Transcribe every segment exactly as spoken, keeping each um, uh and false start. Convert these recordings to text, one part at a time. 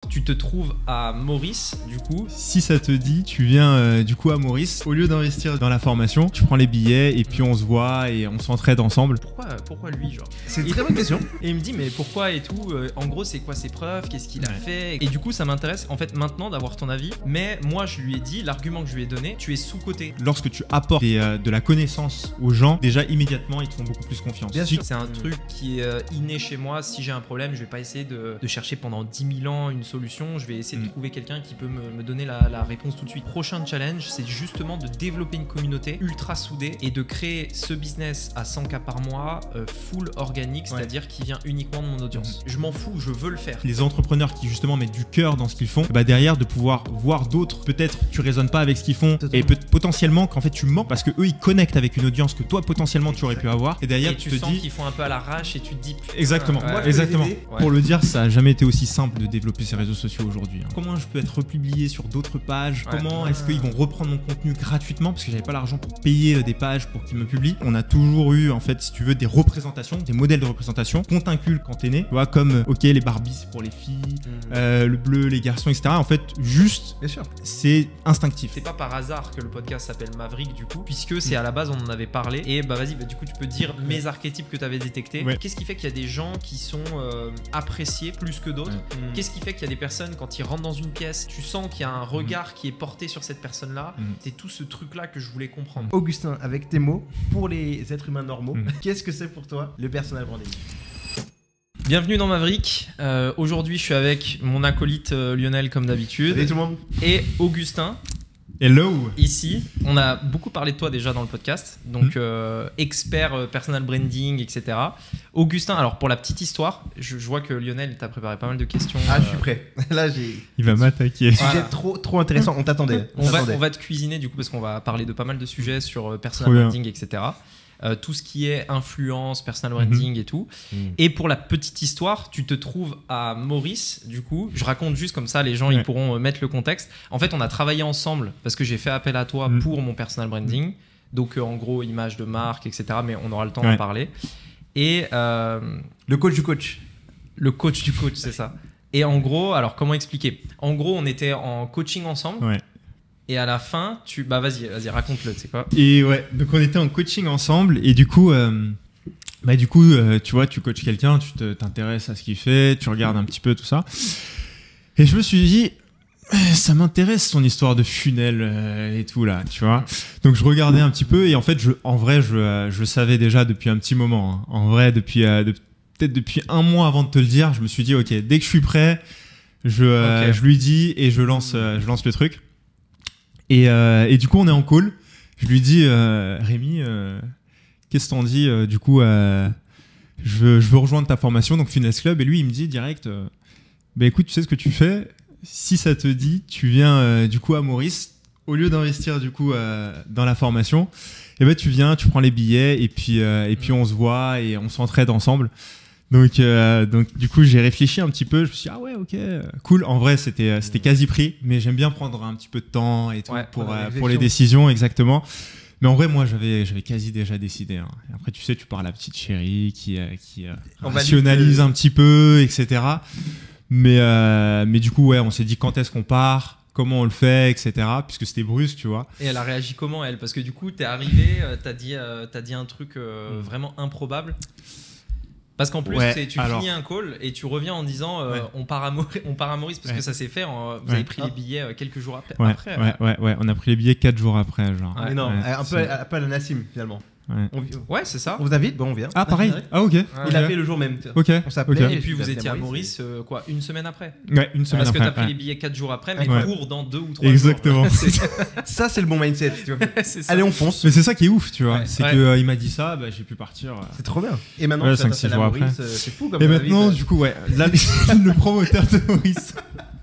tu te trouves à Maurice, du coup. Si ça te dit, tu viens euh, du coup à Maurice. Au lieu d'investir dans la formation, tu prends les billets et puis on se voit et on s'entraide ensemble. Pourquoi, pourquoi lui, genre? C'est une très bonne question. Et il me dit, mais pourquoi et tout? euh, En gros, c'est quoi ses preuves? Qu'est-ce qu'il a fait? Et du coup, ça m'intéresse en fait maintenant d'avoir ton avis. Mais moi, je lui ai dit, l'argument que je lui ai donné, tu es sous-coté. Lorsque tu apportes des, euh, de la connaissance aux gens, déjà immédiatement, ils te font beaucoup plus confiance. Bien sûr, c'est un truc qui est euh, inné chez moi. Si j'ai un problème, je vais pas essayer de, de chercher pendant dix mille ans une solution. Je vais essayer de Mm. trouver quelqu'un qui peut me, me donner la, la réponse tout de suite. Prochain challenge, c'est justement de développer une communauté ultra soudée et de créer ce business à cent K par mois, euh, full organique, Ouais. c'est-à-dire qui vient uniquement de mon audience. Je m'en fous, je veux le faire. Les entrepreneurs qui justement mettent du cœur dans ce qu'ils font, bah derrière de pouvoir voir d'autres, peut-être tu résonnes pas avec ce qu'ils font Totalement. et peut potentiellement qu'en fait tu mens parce que eux ils connectent avec une audience que toi potentiellement tu aurais pu avoir et derrière Et tu tu te sens dis qu'ils font un peu à l'arrache et tu te dis putain, exactement, ouais, Moi, je peux exactement. les aider. Ouais. Pour le dire, ça a jamais été aussi simple de développer ces réseaux sociaux aujourd'hui. hein. Comment je peux être republié sur d'autres pages? Ouais. Comment est-ce qu'ils vont reprendre mon contenu gratuitement parce que j'avais pas l'argent pour payer euh, des pages pour qu'ils me publient. On a toujours eu en fait, si tu veux, des représentations, des modèles de représentation qu'on t'inculque quand t'es né. Tu vois, comme euh, ok les Barbies c'est pour les filles, Mm. euh, le bleu les garçons, et cetera. En fait, juste Bien sûr. c'est instinctif. C'est pas par hasard que le podcast s'appelle Maverick du coup, puisque c'est à la base on en avait parlé. Et bah vas-y, bah, du coup tu peux dire mes archétypes que tu avais détectés. Ouais. Qu'est-ce qui fait qu'il y a des gens qui sont euh, appréciés plus que d'autres? Ouais. Qu'est-ce qui fait qu'il y a des personnes quand ils rentrent dans une pièce, tu sens qu'il y a un regard qui est porté sur cette personne-là? Mhm. C'est tout ce truc-là que je voulais comprendre. Augustin, avec tes mots, pour les êtres humains normaux, Mm. qu'est-ce que c'est pour toi le personal branding? Bienvenue dans Maverick. Euh, Aujourd'hui, je suis avec mon acolyte euh, Lionel comme d'habitude Salut tout le monde. et Augustin. Hello. Ici, on a beaucoup parlé de toi déjà dans le podcast, donc Mm. euh, expert euh, personal branding, et cetera. Augustin, alors pour la petite histoire, je, je vois que Lionel t'a préparé pas mal de questions. Ah, je euh, suis prêt. Là, j'ai. Il va m'attaquer. Voilà. Sujet trop, trop intéressant. On t'attendait. on, va, t'attendait. on va te cuisiner du coup parce qu'on va parler de pas mal de sujets sur euh, Trop personal bien. branding, et cetera. Euh, tout ce qui est influence, personal branding et tout. Mm. Et pour la petite histoire, tu te trouves à Maurice, du coup. Je raconte juste comme ça, les gens Ouais. ils pourront euh, mettre le contexte. En fait, on a travaillé ensemble parce que j'ai fait appel à toi Mm. pour mon personal branding. Donc, euh, en gros, image de marque, et cetera. Mais on aura le temps Ouais. d'en parler. Et euh, Le coach du coach. le coach du coach, c'est ça. Et en gros, alors comment expliquer? En gros, on était en coaching ensemble. Ouais. Et à la fin, tu. Bah, vas-y, vas-y, raconte-le, tu sais quoi. Et ouais, donc on était en coaching ensemble et du coup, euh, bah du coup, euh, tu vois, tu coaches quelqu'un, tu te- t'intéresses à ce qu'il fait, tu regardes un petit peu tout ça. Et je me suis dit, eh, ça m'intéresse son histoire de funnel euh, et tout là, tu vois. Donc je regardais un petit peu et en fait, je, en vrai, je, euh, je savais déjà depuis un petit moment. hein. En vrai, depuis euh, de- peut-être depuis un mois avant de te le dire, je me suis dit, ok, dès que je suis prêt, je, euh, Ok. je lui dis et je lance, euh, je lance le truc. Et, euh, et du coup, on est en call. Je lui dis, euh, Rémi, euh, qu'est-ce que t'en dis euh, Du coup, euh, je, veux, je veux rejoindre ta formation, donc Fitness Club. Et lui, il me dit direct, euh, bah écoute, tu sais ce que tu fais? Si ça te dit, tu viens euh, du coup à Maurice. Au lieu d'investir du coup euh, dans la formation, et ben tu viens, tu prends les billets et puis euh, et puis on se voit et on s'entraide ensemble. Donc, euh, donc du coup, j'ai réfléchi un petit peu. Je me suis dit, ah ouais, ok, euh, cool. En vrai, c'était, euh, c'était quasi pris, mais j'aime bien prendre un petit peu de temps et tout Ouais, pour, pour la euh, pour les réflexion. décisions, exactement. Mais en vrai, moi, j'avais, j'avais quasi déjà décidé. hein. Et après, tu sais, tu pars à la petite chérie qui, euh, qui euh, On valide rationalise que- un petit peu, et cetera. Mais, euh, mais du coup, ouais, on s'est dit quand est-ce qu'on part, comment on le fait, et cetera. Puisque c'était brusque, tu vois. Et elle a réagi comment, elle? Parce que du coup, t'es arrivé, euh, t'as dit, euh, t'as dit un truc euh, Mm. vraiment improbable. Parce qu'en plus, Ouais, c'est- tu alors- finis un call et tu reviens en disant euh, Ouais. on, part à Maurice, on part à Maurice parce Ouais. que ça s'est fait. en- vous Ouais. avez pris Ah. les billets euh, quelques jours ap- Ouais, après. ouais, ouais, ouais. On a pris les billets quatre jours après, genre. Ouais. Mais non, Ouais, un peu, c'est- un peu à la Nassim finalement. Ouais. On, vi- Ouais, c'est ça. on vous invite, bon, on vient. Ah, pareil. Ah, ok. Il a fait le jour même. tu vois. Ok. On s'appelait. ok. Et puis il vous a fait étiez à Maurice, Maurice, euh, quoi, une semaine après? Ouais, une semaine Parce que après. t'as pris ouais. les billets quatre jours après, mais Ouais. cours dans deux ou trois Exactement. jours. C'est Ça, c'est le bon mindset. Tu vois. c'est ça. Allez, on fonce. Mais c'est ça qui est ouf, tu vois. Ouais. C'est Ouais. que euh, il m'a dit ça, bah, j'ai pu partir. euh. C'est trop bien. Et maintenant, Ouais, tu cinq, vas six t'installer à jours après. Maurice, euh, c'est fou comme Et ça, maintenant, vite. du coup, ouais, là, le promoteur de Maurice.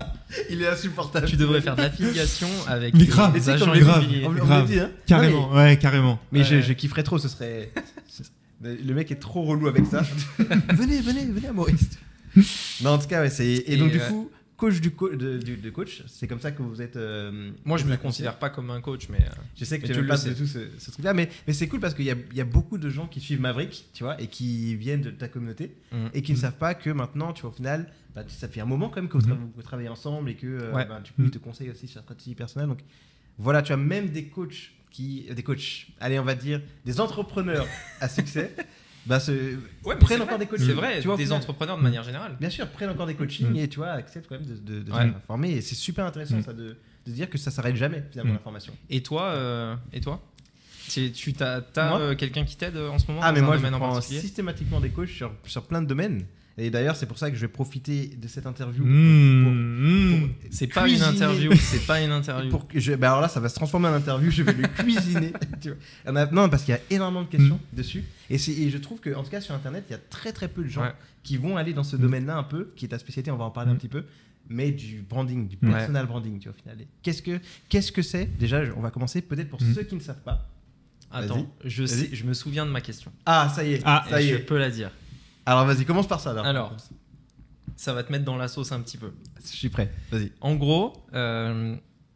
Il est insupportable. Tu devrais faire de l'affiliation avec Mais grave, les Mais c'est agents comme les grave. immobiliers. On, on l'a Grave. dit, hein. Carrément, ouais, carrément. Mais je, Ouais. je kifferais trop, ce serait. ce serait- Le mec est trop relou avec ça. venez, venez, venez à Maurice. Non, en tout cas, ouais, c'est. Et, Et donc, du ouais. coup, coach du, co- de, du- de coach. C'est comme ça que vous êtes. euh, Moi, je me vous êtes considère pas comme un coach, mais. euh, Je sais que Mais tu tu n'aimes le pas sais. du tout ce, ce truc-là, mais, mais c'est cool parce qu'il y a, il y a beaucoup de gens qui suivent Maverick, tu vois, et qui viennent de ta communauté Mhm. et qui ne Mhm. savent pas que maintenant, tu vois, au final, bah, tu- ça fait un moment quand même que vous, Mhm. tra- vous travaillez ensemble et que euh, Ouais. bah, du coup, ils Mhm. te conseillent aussi sur la stratégie personnelle. Donc voilà, tu as même des coachs qui, des coachs, allez, on va dire, des entrepreneurs à succès, bah, se, Ouais, mais prennent c'est encore vrai. des coachings. C'est vrai, tu vois, au des final. entrepreneurs de manière générale. Bien sûr, prennent encore des coachings Mhm. et tu vois, acceptent quand même de, de, de Ouais. se former. Et c'est super intéressant Mhm. ça de, de dire que ça s'arrête jamais finalement Mhm. la formation. Et toi, euh, et toi Tu tu t'as, t'as, Moi euh, quelqu'un qui t'aide euh, en ce moment Ah, dans mais un moi, je domaine en prends particulier systématiquement des coachs sur, sur plein de domaines. Et d'ailleurs, c'est pour ça que je vais profiter de cette interview. Mmh, pour- mmh. C'est pas une cuisiner. interview, c'est pas une pour- interview. pour que je, bah alors là, ça va se transformer en interview. Je vais le cuisiner. Tu vois. Il y en a- non, parce qu'il y a énormément de questions dessus. Et, c'est- et je trouve que, en tout cas, sur Internet, il y a très très peu de gens Ouais. qui vont aller dans ce Mm. domaine-là un peu, qui est ta spécialité. On va en parler un Mm. petit peu. Mais du branding, du Ouais. personal branding, tu vois, au final. Et Qu'est-ce que qu'est-ce que c'est Déjà, je- on va commencer peut-être pour Mm. ceux qui ne savent pas. Attends, je, Vas-y. sais, je me souviens de ma question. Ah, ça y est. Ah, ça y Et je est. peux la dire. Alors, vas-y, commence par ça. Alors, Alors. Ça va te mettre dans la sauce un petit peu. je suis prêt. Vas-y. En gros, euh,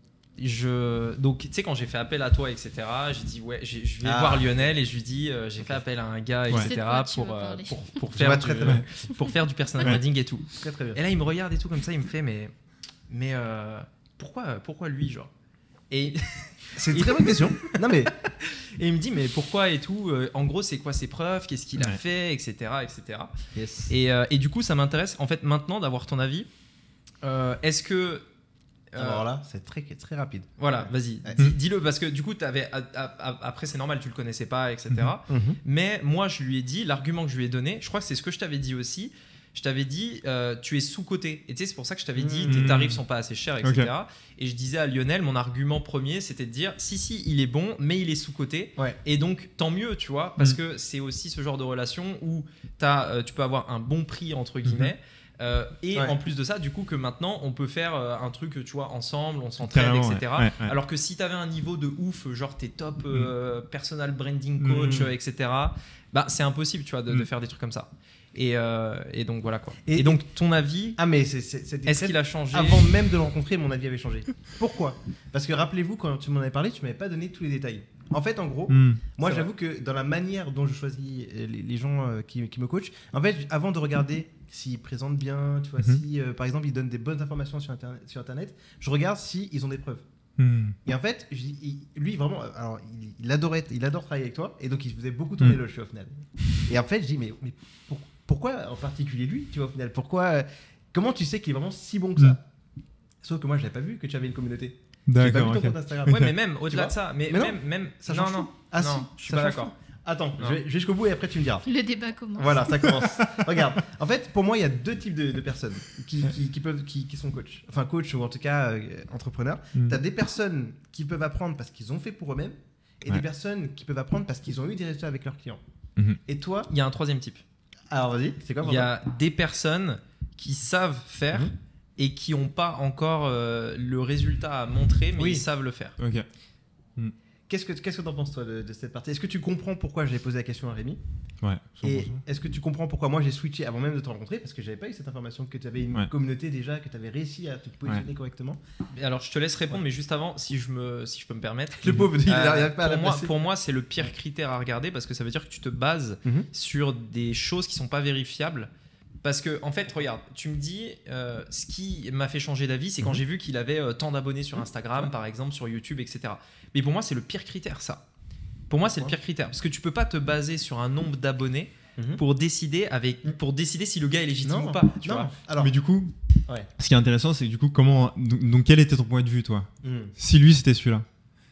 je donc tu sais quand j'ai fait appel à toi, et cetera. J'ai dit ouais, j'ai- je vais Ah. voir Lionel et je lui dis euh, j'ai Ok. fait appel à un gars, Ouais. et C'est de cetera. quoi tu Pour, veux euh, parler pour pour Je faire vois du, très, très bien. pour faire du personal Ouais. branding et tout. Très très bien. Et là il me regarde et tout comme ça, il me fait mais mais euh, pourquoi pourquoi lui genre et C'est une très bonne question. Non mais Et il me dit mais pourquoi et tout. euh, En gros c'est quoi ses preuves, qu'est-ce qu'il a Ouais. fait, et cetera, et cetera. yes. Et, euh, et du coup ça m'intéresse en fait maintenant d'avoir ton avis. Euh, Est-ce que euh, Alors là, c'est très très rapide. voilà, vas-y, Ouais. dis- dis-le parce que du coup, t'avais, a- a- a- après c'est normal, tu le connaissais pas, et cetera. Mais moi, je lui ai dit, l'argument que je lui ai donné, je crois que c'est ce que je t'avais dit aussi. Je t'avais dit, euh, tu es sous-coté. Et tu sais, c'est pour ça que je t'avais dit, Mhm. tes tarifs sont pas assez chers, et cetera. Et je disais à Lionel, mon argument premier, c'était de dire, si, si, il est bon, mais il est sous-coté. Ouais. Et donc, tant mieux, tu vois, parce Mhm. que c'est aussi ce genre de relation où t'as, euh, tu peux avoir un bon prix, entre guillemets. Euh, et Ouais. en plus de ça, du coup, que maintenant, on peut faire euh, un truc, tu vois, ensemble, on s'entraide, Carrément, et ouais. cetera. Ouais, ouais. Alors que si tu avais un niveau de ouf, genre t'es top euh, personal branding coach, Mm. euh, et cetera, bah c'est impossible, tu vois, de, de Mm. faire des trucs comme ça. Et, euh, et donc voilà quoi. Et- Et, donc ton avis, Ah mais c'est c'est c'était est-ce très- qu'il a changé Avant même de le rencontrer, mon avis avait changé. Pourquoi Parce que rappelez-vous quand tu m'en avais parlé, tu m'avais pas donné tous les détails. En fait, en gros, Mmh. moi C'est j'avoue que dans la manière dont je choisis euh, les, les gens euh, qui, qui me coachent, en fait, avant de regarder s'ils présentent bien, tu vois, Mhm. si euh, par exemple ils donnent des bonnes informations sur internet, sur internet, je regarde si ils ont des preuves. Mmh. Et en fait, je dis- il- lui vraiment, euh, alors il, il adorait, il adore travailler avec toi, et donc il faisait beaucoup ton Mm. éloge tu vois, au final. Et en fait, je dis mais, mais pour- pourquoi en particulier lui, tu vois au final, pourquoi, euh, comment tu sais qu'il est vraiment si bon que ça Mm. Sauf que moi je l'avais pas vu que tu avais une communauté. J'ai pas vu D'accord, ton ok. compte Instagram. Ouais, mais même au-delà vois de ça, mais, Mais non, même, même ça non, change non, tout. Ah non, si, je suis ça pas change d'accord. tout. Attends, Non. je vais, je vais jusqu'au bout et après tu me diras. Le débat commence. Voilà, ça commence. Regarde, en fait, pour moi, il y a deux types de, de personnes qui, qui, qui peuvent, qui, qui sont coachs. Enfin, coach ou en tout cas euh, entrepreneurs. Mmh. Tu as des personnes qui peuvent apprendre parce qu'ils ont fait pour eux-mêmes et Ouais. des personnes qui peuvent apprendre parce qu'ils ont eu des résultats avec leurs clients. Mhm. Et toi, Il y a un troisième type. alors vas-y, c'est quoi pour Il y toi a des personnes qui savent faire Mhm. et qui n'ont pas encore euh, le résultat à montrer, mais Oui. ils savent le faire. Ok. Qu'est-ce que qu'est-ce que t'en penses toi de, de cette partie Est-ce que tu comprends pourquoi j'ai posé la question à Rémi Ouais. cent pour Et cent. est-ce que tu comprends pourquoi moi j'ai switché avant même de te rencontrer parce que j'avais pas eu cette information que tu avais une Ouais. communauté déjà, que tu avais réussi à te positionner correctement. Et alors, je te laisse répondre, Ouais. mais juste avant, si je, me, si je peux me permettre. Le pauvre, il Euh, n'arrive pas à la pour, moi, placer. pour moi, c'est le pire critère à regarder parce que ça veut dire que tu te bases Mhm. sur des choses qui sont pas vérifiables. Parce que, en fait, regarde, tu me dis, euh, ce qui m'a fait changer d'avis, c'est quand Mhm. j'ai vu qu'il avait euh, tant d'abonnés sur Mhm. Instagram, Ouais. par exemple, sur YouTube, et cetera. Mais pour moi, c'est le pire critère, ça. Pour moi, c'est le Pourquoi pire critère. Parce que tu peux pas te baser sur un nombre d'abonnés Mhm. pour décider, avec, Mhm. pour décider si le gars est légitime Non, ou pas. Tu non. vois. Alors, Mais du coup, Ouais. ce qui est intéressant, c'est que du coup, comment. Donc, donc, quel était ton point de vue, toi hmm. Si lui, c'était celui-là.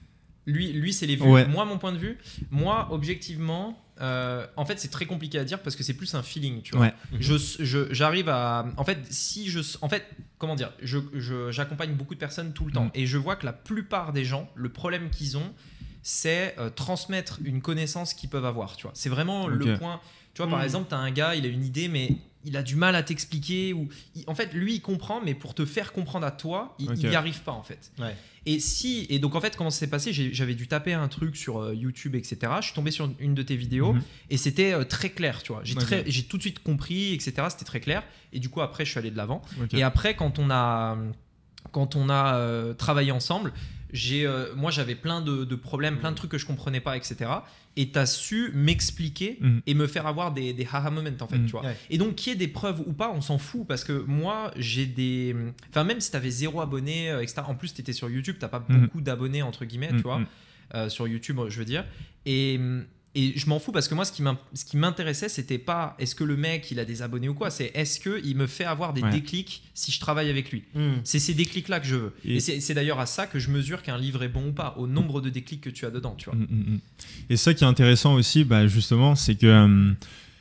Lui, lui c'est les vues. Ouais. Moi, mon point de vue, moi, objectivement, euh, en fait, c'est très compliqué à dire parce que c'est plus un feeling, tu vois. Ouais. Je, je- j'arrive à, en fait, si je, en fait, comment dire, je, je- j'accompagne beaucoup de personnes tout le temps Mm. et je vois que la plupart des gens, le problème qu'ils ont, c'est euh, transmettre une connaissance qu'ils peuvent avoir, tu vois. C'est vraiment le Ok. point. Tu vois, par Mm. exemple, tu as un gars, il a une idée, mais il a du mal à t'expliquer. Ou il- en fait, lui, il comprend, mais pour te faire comprendre à toi, il Ok. n'y arrive pas, en fait. Ouais. Et si, et donc en fait, comment ça s'est passé? J'ai- J'avais dû taper un truc sur euh, YouTube, et cetera. Je suis tombé sur une de tes vidéos Mhm. et c'était euh, très clair, tu vois. J'ai Ok. très- j'ai tout de suite compris, et cetera. C'était très clair. Et du coup, après, je suis allé de l'avant. Ok. Et après, quand on a, quand on a euh, travaillé ensemble, j'ai, euh, moi, j'avais plein de, de problèmes, plein de trucs que je comprenais pas, et cetera. Et tu as su m'expliquer Mhm. et me faire avoir des, des haha moments, en fait, Mhm. tu vois. Ouais. Et donc, qu'il y ait des preuves ou pas, on s'en fout parce que moi, j'ai des. Enfin, même si tu avais zéro abonné, euh, et cetera. En plus, tu étais sur YouTube, tu pas Mhm. beaucoup d'abonnés, entre guillemets, Mm, tu vois, mm. euh, sur YouTube, je veux dire. Et. Et je m'en fous parce que moi, ce qui m'in- ce qui m'intéressait, c'était pas est-ce que le mec il a des abonnés ou quoi, c'est est-ce qu'il me fait avoir des Ouais. déclics si je travaille avec lui. Mm. C'est ces déclics-là que je veux. Et, Et- c'est c'est d'ailleurs à ça que je mesure qu'un livre est bon ou pas, au nombre de déclics que tu as dedans, tu vois. Mm, mm, mm. Et ça qui est intéressant aussi, bah, justement, c'est que euh,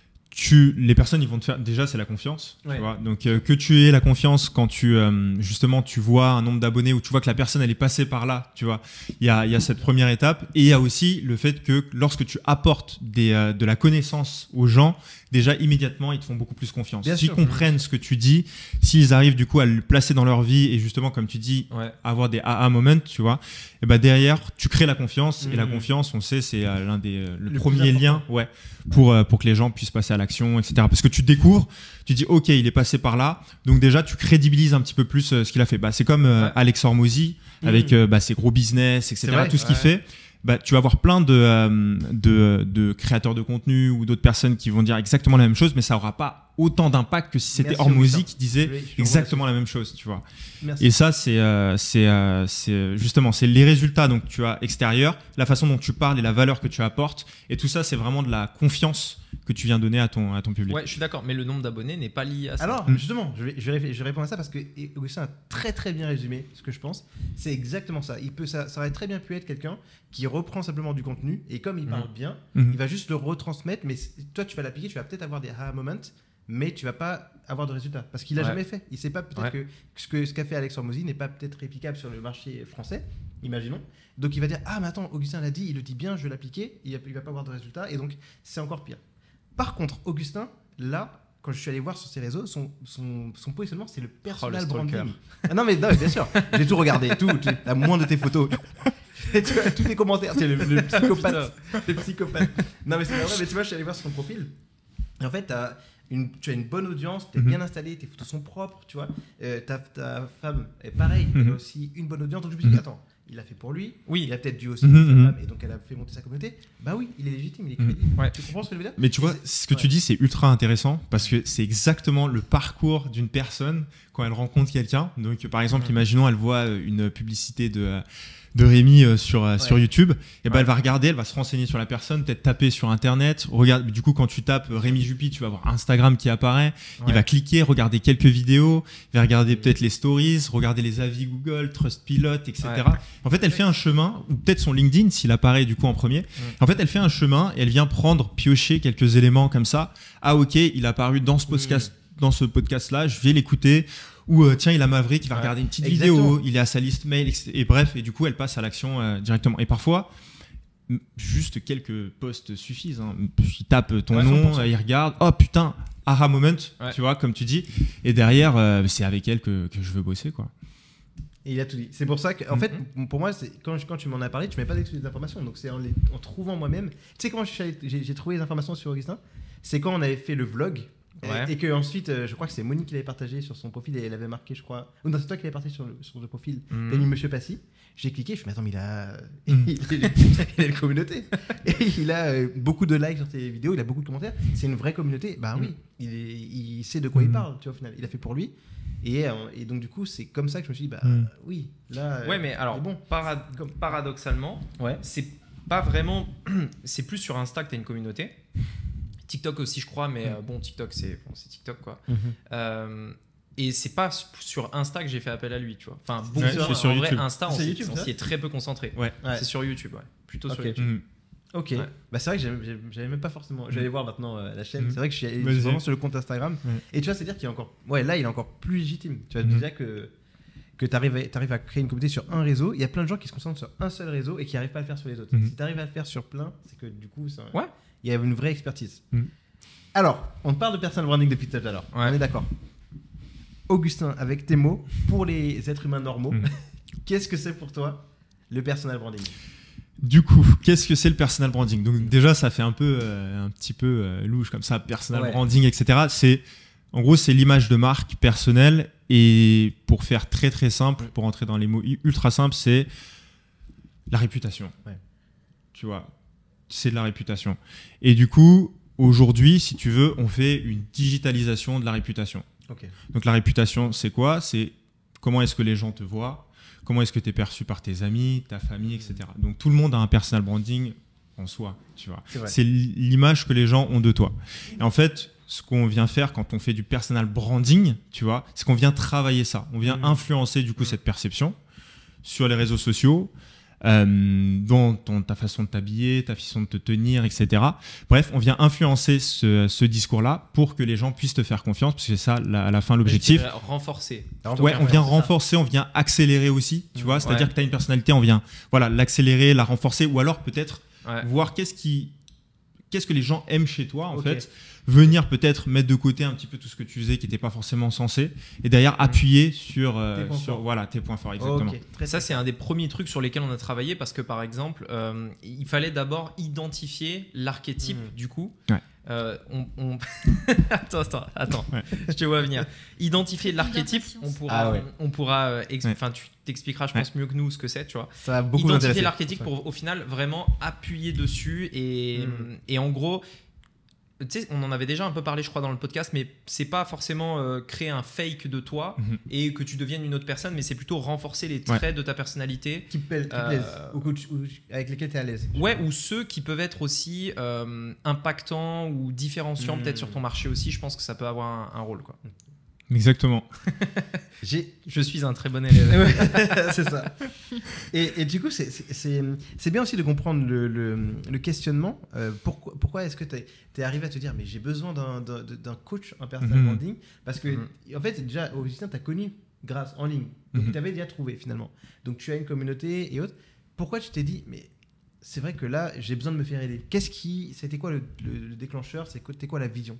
tu, les personnes, ils vont te faire. Déjà, c'est la confiance. Ouais. Tu vois. Donc, euh, que tu aies la confiance quand tu, euh, justement, tu vois un nombre d'abonnés ou tu vois que la personne, elle est passée par là. Tu vois. Il y a, il y a cette première étape. Et il y a aussi le fait que lorsque tu apportes des, euh, de la connaissance aux gens, déjà immédiatement, ils te font beaucoup plus confiance. Bien S'ils sûr. comprennent ce que tu dis, s'ils arrivent du coup à le placer dans leur vie et justement, comme tu dis, Ouais. avoir des aha moments, tu vois, et bah derrière, tu crées la confiance. Et la Mhm. confiance, on sait, c'est euh, l'un des euh, le, Le premier plus important. lien, ouais, pour euh, pour que les gens puissent passer à l'action, et cetera. Parce que tu découvres, tu dis, ok, il est passé par là, donc déjà, tu crédibilises un petit peu plus euh, ce qu'il a fait. Bah, c'est comme euh, Ouais. Alex Hormozy avec Mhm. euh, bah, ses gros business, et cetera. vrai, Tout ce qu'il ouais. fait. Bah, tu vas avoir plein de, euh, de, de créateurs de contenu ou d'autres personnes qui vont dire exactement la même chose, mais ça aura pas autant d'impact que si c'était Merci, Hormozy Augustin. qui disait Oui, je te exactement la même chose, tu vois. Merci. Et ça, c'est euh, c'est euh, c'est justement c'est les résultats donc tu as extérieurs, la façon dont tu parles et la valeur que tu apportes, et tout ça, c'est vraiment de la confiance que tu viens donner à ton à ton public. Ouais, je suis d'accord, mais le nombre d'abonnés n'est pas lié à ça. Alors, Mm. justement, je vais, je, vais, réfé- je vais répondre à ça parce que et Augustin a très très bien résumé ce que je pense. C'est exactement ça. Il peut, ça, ça aurait très bien pu être quelqu'un qui reprend simplement du contenu et comme il Mhm. parle bien, Mhm. il va juste le retransmettre. Mais c- toi, tu vas l'appliquer, tu vas peut-être avoir des aha moments, mais tu vas pas avoir de résultats parce qu'il a Ouais. jamais fait. Il sait pas peut-être Ouais. que ce que ce qu'a fait Alex Hormozy n'est pas peut-être réplicable sur le marché français. Imaginons. Donc il va dire ah mais attends, Augustin l'a dit, il le dit bien, je vais l'appliquer. Il, va- il va pas avoir de résultats et donc c'est encore pire. Par contre, Augustin, là, quand je suis allé voir sur ses réseaux, son, son, son positionnement, c'est le personal stalker. branding. Ah non, mais non, mais bien sûr, j'ai tout regardé, tout, tout, la moindre de tes photos. Et tu vois, tous les commentaires, tu sais, le, le psychopathe. le psychopathe. Non, mais c'est pas vrai, mais tu vois, je suis allé voir sur son profil. Et en fait, t'as une, tu as une bonne audience, tu es Mhm. bien installé, tes photos sont propres, tu vois. Euh, ta, ta femme est pareil, elle a Mhm. aussi une bonne audience. Donc je me suis dit, Mhm. attends, il l'a fait pour lui. Oui. Il a peut-être dû aussi Mhm, pour sa mhm. femme, et donc elle a fait monter sa communauté. Bah oui, il est légitime, il est Mhm. crédible. Ouais. Tu comprends ce que je veux dire? Mais tu vois, C'est- ce que tu ouais. dis, c'est ultra intéressant parce que c'est exactement le parcours d'une personne quand elle rencontre quelqu'un. Donc, par exemple, Mhm. imaginons, elle voit euh, une publicité de, euh, de Rémi euh, sur, euh, sur YouTube. Et ben, Ouais. elle va regarder, elle va se renseigner sur la personne, peut-être taper sur Internet. Regarde, du coup, quand tu tapes euh, Rémi Juppy, tu vas voir Instagram qui apparaît. Il Ouais. va cliquer, regarder quelques vidéos, il va regarder peut-être les stories, regarder les avis Google, Trustpilot, et cetera. Ouais. En fait, elle fait un chemin, ou peut-être son LinkedIn s'il apparaît du coup en premier. En fait, elle fait un chemin et elle vient prendre, piocher quelques éléments comme ça. Ah ok, il a apparu dans ce podcast, dans ce podcast-là, je vais l'écouter. Ou euh, tiens, il a Maverick, il va Ouais. regarder une petite Exactement. vidéo, il est à sa liste mail, et cetera. Et bref, et du coup, elle passe à l'action euh, directement. Et parfois, m- juste quelques posts suffisent. Hein. Il tape ton Ouais, cent nom, pour cent. euh, il regarde, oh putain, aha moment, Ouais. tu vois, comme tu dis. Et derrière, euh, c'est avec elle que, que je veux bosser, quoi. Et il a tout dit. C'est pour ça que, en Mhm. fait, pour moi, c'est quand, je- quand tu m'en as parlé, tu m'avais pas donné toutes les informations. Donc c'est en, les- en trouvant moi-même. Tu sais comment je suis allé- j'ai j'ai trouvé les informations sur Augustin? C'est quand on avait fait le vlog. et- Ouais. Et, que ensuite, euh, je crois que c'est Monique qui l'avait partagé sur son profil et elle avait marqué, je crois. Ou non, c'est toi qui l'avais partagé sur le, sur le profil. Mhm. T'as mis Monsieur Passy. J'ai cliqué, je me suis dit, mais attends, mais il a, Mhm. il, a, il a une communauté. Et il a euh, beaucoup de likes sur tes vidéos, il a beaucoup de commentaires. C'est une vraie communauté. Bah oui, il, est- il sait de quoi il Mhm. parle, tu vois, au final. Il a fait pour lui. Et, euh, et donc, du coup, c'est comme ça que je me suis dit, bah Mhm. oui, là. Ouais, euh, mais alors, c'est bon. parad- Comme- paradoxalement, Ouais. c'est pas vraiment. C'est plus sur Insta que t'as une communauté. TikTok aussi, je crois, mais euh, bon, TikTok, c'est bon, c'est TikTok, quoi. Euh, et c'est pas s- sur Insta que j'ai fait appel à lui, tu vois. Enfin, bon, Ouais, sur, c'est sur en vrai, YouTube. Insta, on C'est s'y YouTube, on ça s'y est très peu concentré. Ouais. Ouais. C'est sur YouTube, ouais. Plutôt sur Ok. YouTube. Mhm. Ok. Ouais. Bah c'est vrai que j'avais- j'avais j'avais même pas forcément. Je vais aller voir maintenant euh, la chaîne. Mhm. C'est vrai que je suis allé Vas-y. vraiment sur le compte Instagram. Ouais. Et tu vois, c'est-à-dire qu'il est encore. Ouais, là, il est encore plus légitime. Tu vois, Mhm. déjà que que tu arrives, à, à créer une communauté sur un réseau. Il y a plein de gens qui se concentrent sur un seul réseau et qui n'arrivent pas à le faire sur les autres. Mhm. Si tu arrives à le faire sur plein, c'est que du coup, ça- Ouais. il y a une vraie expertise. Mhm. Alors, on parle de personal branding depuis tout à l'heure. Ouais. On est d'accord. Augustin, avec tes mots, pour les êtres humains normaux, Mm. qu'est-ce que c'est pour toi le personal branding? Du coup, qu'est-ce que c'est le personal branding? Donc déjà, ça fait un peu, euh, un petit peu euh, louche comme ça, personal Ouais. branding, et cetera. C'est, en gros, c'est l'image de marque personnelle. Et pour faire très très simple, pour entrer dans les mots ultra simples, c'est la réputation. Ouais. Tu vois, c'est de la réputation. Et du coup, aujourd'hui, si tu veux, on fait une digitalisation de la réputation. Ok. Donc la réputation, c'est quoi? C'est comment est-ce que les gens te voient, comment est-ce que tu es perçu par tes amis, ta famille, et cetera. Donc tout le monde a un personal branding en soi, tu vois. C'est vrai. C'est l'image que les gens ont de toi. Et en fait, ce qu'on vient faire quand on fait du personal branding, tu vois, c'est qu'on vient travailler ça. On vient Mmh. influencer du coup cette perception sur les réseaux sociaux, euh, dans ton- ta façon de t'habiller, ta façon de te tenir, et cetera. Bref, on vient influencer ce, ce discours-là pour que les gens puissent te faire confiance, parce que c'est ça, la- à la fin, l'objectif. Je dirais renforcer. Alors, Ouais, on vient c'est ça. renforcer, on vient accélérer aussi, tu Mmh, vois. C'est-à-dire ouais. que tu as une personnalité, on vient voilà, l'accélérer, la renforcer, ou alors peut-être Ouais. voir qu'est-ce qui, qu'est-ce que les gens aiment chez toi, en Ok. fait. Venir peut-être mettre de côté un petit peu tout ce que tu faisais qui n'était pas forcément censé, et derrière appuyer sur, euh, Tes points sur forts. voilà, tes points forts, exactement. Ok, très Ça, c'est un des premiers trucs sur lesquels on a travaillé parce que, par exemple, euh, il fallait d'abord identifier l'archétype Mhm. du coup. Ouais. Euh, on, on- attends, attends, attends. Ouais. Je te vois venir. Identifier l'archétype, on pourra, Ah ouais. on pourra, euh, ex- Ouais. enfin, tu t'expliqueras, je Ouais. pense mieux que nous ce que c'est, tu vois. Ça va beaucoup Identifier m'intéresser. l'archétype pour, au final, vraiment appuyer dessus et, Mhm. et en gros. Tu sais, on en avait déjà un peu parlé, je crois, dans le podcast, mais c'est pas forcément euh, créer un fake de toi Mhm. et que tu deviennes une autre personne, mais c'est plutôt renforcer les traits de ta personnalité. Qui te plaisent, qui te Euh, plaisent, ou que tu- ou avec lesquels tu es à l'aise. Ouais, ou ceux qui peuvent être aussi euh, impactants ou différenciants Mhm. peut-être sur ton marché aussi. Je pense que ça peut avoir un, un rôle, quoi. Exactement. J'ai Je suis un très bon élève. Ouais, c'est ça. Et, et du coup, c'est- c'est c'est- c'est bien aussi de comprendre le, le- le questionnement. Euh, pourquoi pourquoi est-ce que tu es arrivé à te dire, mais j'ai besoin d'un d'un- d'un coach en personal Mhm. branding? Parce que, Mhm. en fait, déjà, Augustin, tu as connu grâce en ligne. Donc, Mhm. tu avais déjà trouvé finalement. Donc, tu as une communauté et autres. Pourquoi tu t'es dit, mais c'est vrai que là, j'ai besoin de me faire aider? Qu'est-ce qui. C'était quoi le, le- le déclencheur? C'était quoi la vision?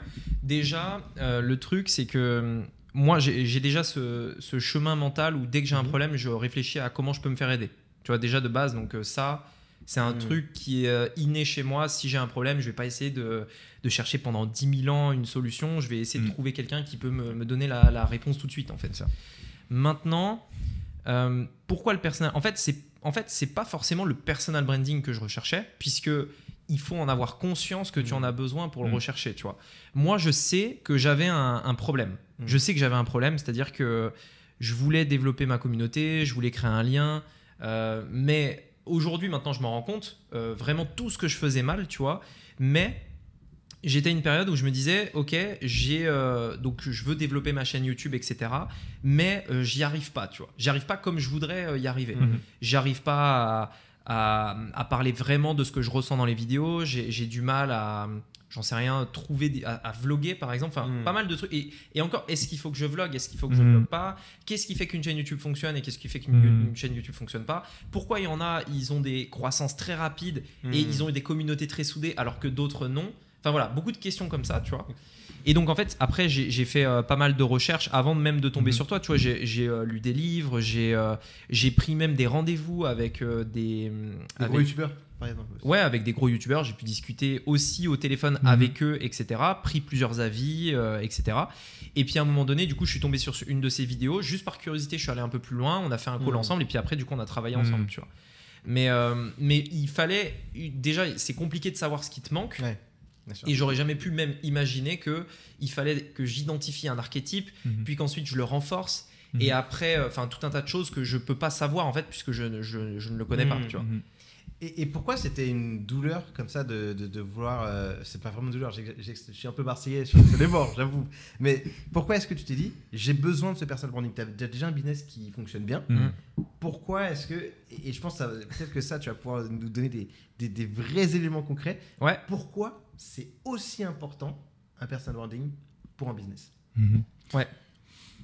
Déjà, euh, le truc, c'est que euh, moi, j'ai j'ai déjà ce, ce chemin mental où dès que j'ai un Mhm. problème, je réfléchis à comment je peux me faire aider. Tu vois, déjà de base, donc euh, ça, c'est un Mhm. truc qui est euh, inné chez moi. Si j'ai un problème, je vais pas essayer de, de chercher pendant dix mille ans une solution. Je vais essayer de Mhm. trouver quelqu'un qui peut me, me donner la, la réponse tout de suite, en fait. Ça. Maintenant, euh, pourquoi le personnel En fait, c'est en fait, c'est pas forcément le personal branding que je recherchais, puisque il faut en avoir conscience que tu en as besoin pour le Mm. rechercher, tu vois. Moi, je sais que j'avais un, un problème. Mm. Je sais que j'avais un problème, c'est-à-dire que je voulais développer ma communauté, je voulais créer un lien, euh, mais aujourd'hui, maintenant, je m'en rends compte, euh, vraiment tout ce que je faisais mal, tu vois, mais j'étais à une période où je me disais, ok, j'ai euh, donc je veux développer ma chaîne YouTube, et cetera. Mais euh, j'y arrive pas, tu vois. J'y arrive pas comme je voudrais euh, y arriver. Mhm. J'arrive pas à, à- à parler vraiment de ce que je ressens dans les vidéos. J'ai j'ai du mal à, j'en sais rien, trouver des- à, à vlogger par exemple. Enfin, Mm. pas mal de trucs. Et, et encore, est-ce qu'il faut que je vlogue? Est-ce qu'il faut que je Mm. vlogue pas? Qu'est-ce qui fait qu'une chaîne YouTube fonctionne et qu'est-ce qui fait qu'une Mm. une chaîne YouTube fonctionne pas? Pourquoi il y en a, ils ont des croissances très rapides et Mm. ils ont eu des communautés très soudées alors que d'autres non? Enfin voilà, beaucoup de questions comme ça, tu vois. Et donc en fait, après, j'ai j'ai fait euh, pas mal de recherches avant même de tomber Mhm. sur toi. Tu vois, j'ai j'ai, euh, lu des livres, j'ai euh, j'ai pris même des rendez-vous avec euh, des. Des avec- gros youtubeurs, par exemple. Ouais, avec des gros youtubeurs. J'ai pu discuter aussi au téléphone Mhm. avec eux, et cetera. Pris plusieurs avis, euh, et cetera. Et puis à un moment donné, du coup, je suis tombé sur une de ces vidéos. Juste par curiosité, je suis allé un peu plus loin. On a fait un call Mhm. ensemble. Et puis après, du coup, on a travaillé Mhm. ensemble, tu vois. Mais, euh, mais il fallait. Déjà, c'est compliqué de savoir ce qui te manque. Ouais, bien sûr. Et j'aurais jamais pu même imaginer que il fallait que j'identifie un archétype, Mhm. puis qu'ensuite je le renforce. Mhm. Et après, euh, enfin, tout un tas de choses que je peux pas savoir en fait, puisque je, ne- je, je ne le connais pas, Mhm. tu vois. Mhm. Et, et pourquoi c'était une douleur comme ça de, de, de vouloir. euh, c'est pas vraiment une douleur, j'ai- j'ai- je suis un peu marseillais sur les bords, j'avoue. Mais pourquoi est-ce que tu t'es dit, j'ai besoin de ce personal branding? Tu as déjà un business qui fonctionne bien. Mhm. Pourquoi est-ce que. Et, et je pense que ça- peut-être que ça, tu vas pouvoir nous donner des, des, des vrais éléments concrets. Ouais. Pourquoi c'est aussi important un personal branding pour un business? Mhm. Ouais.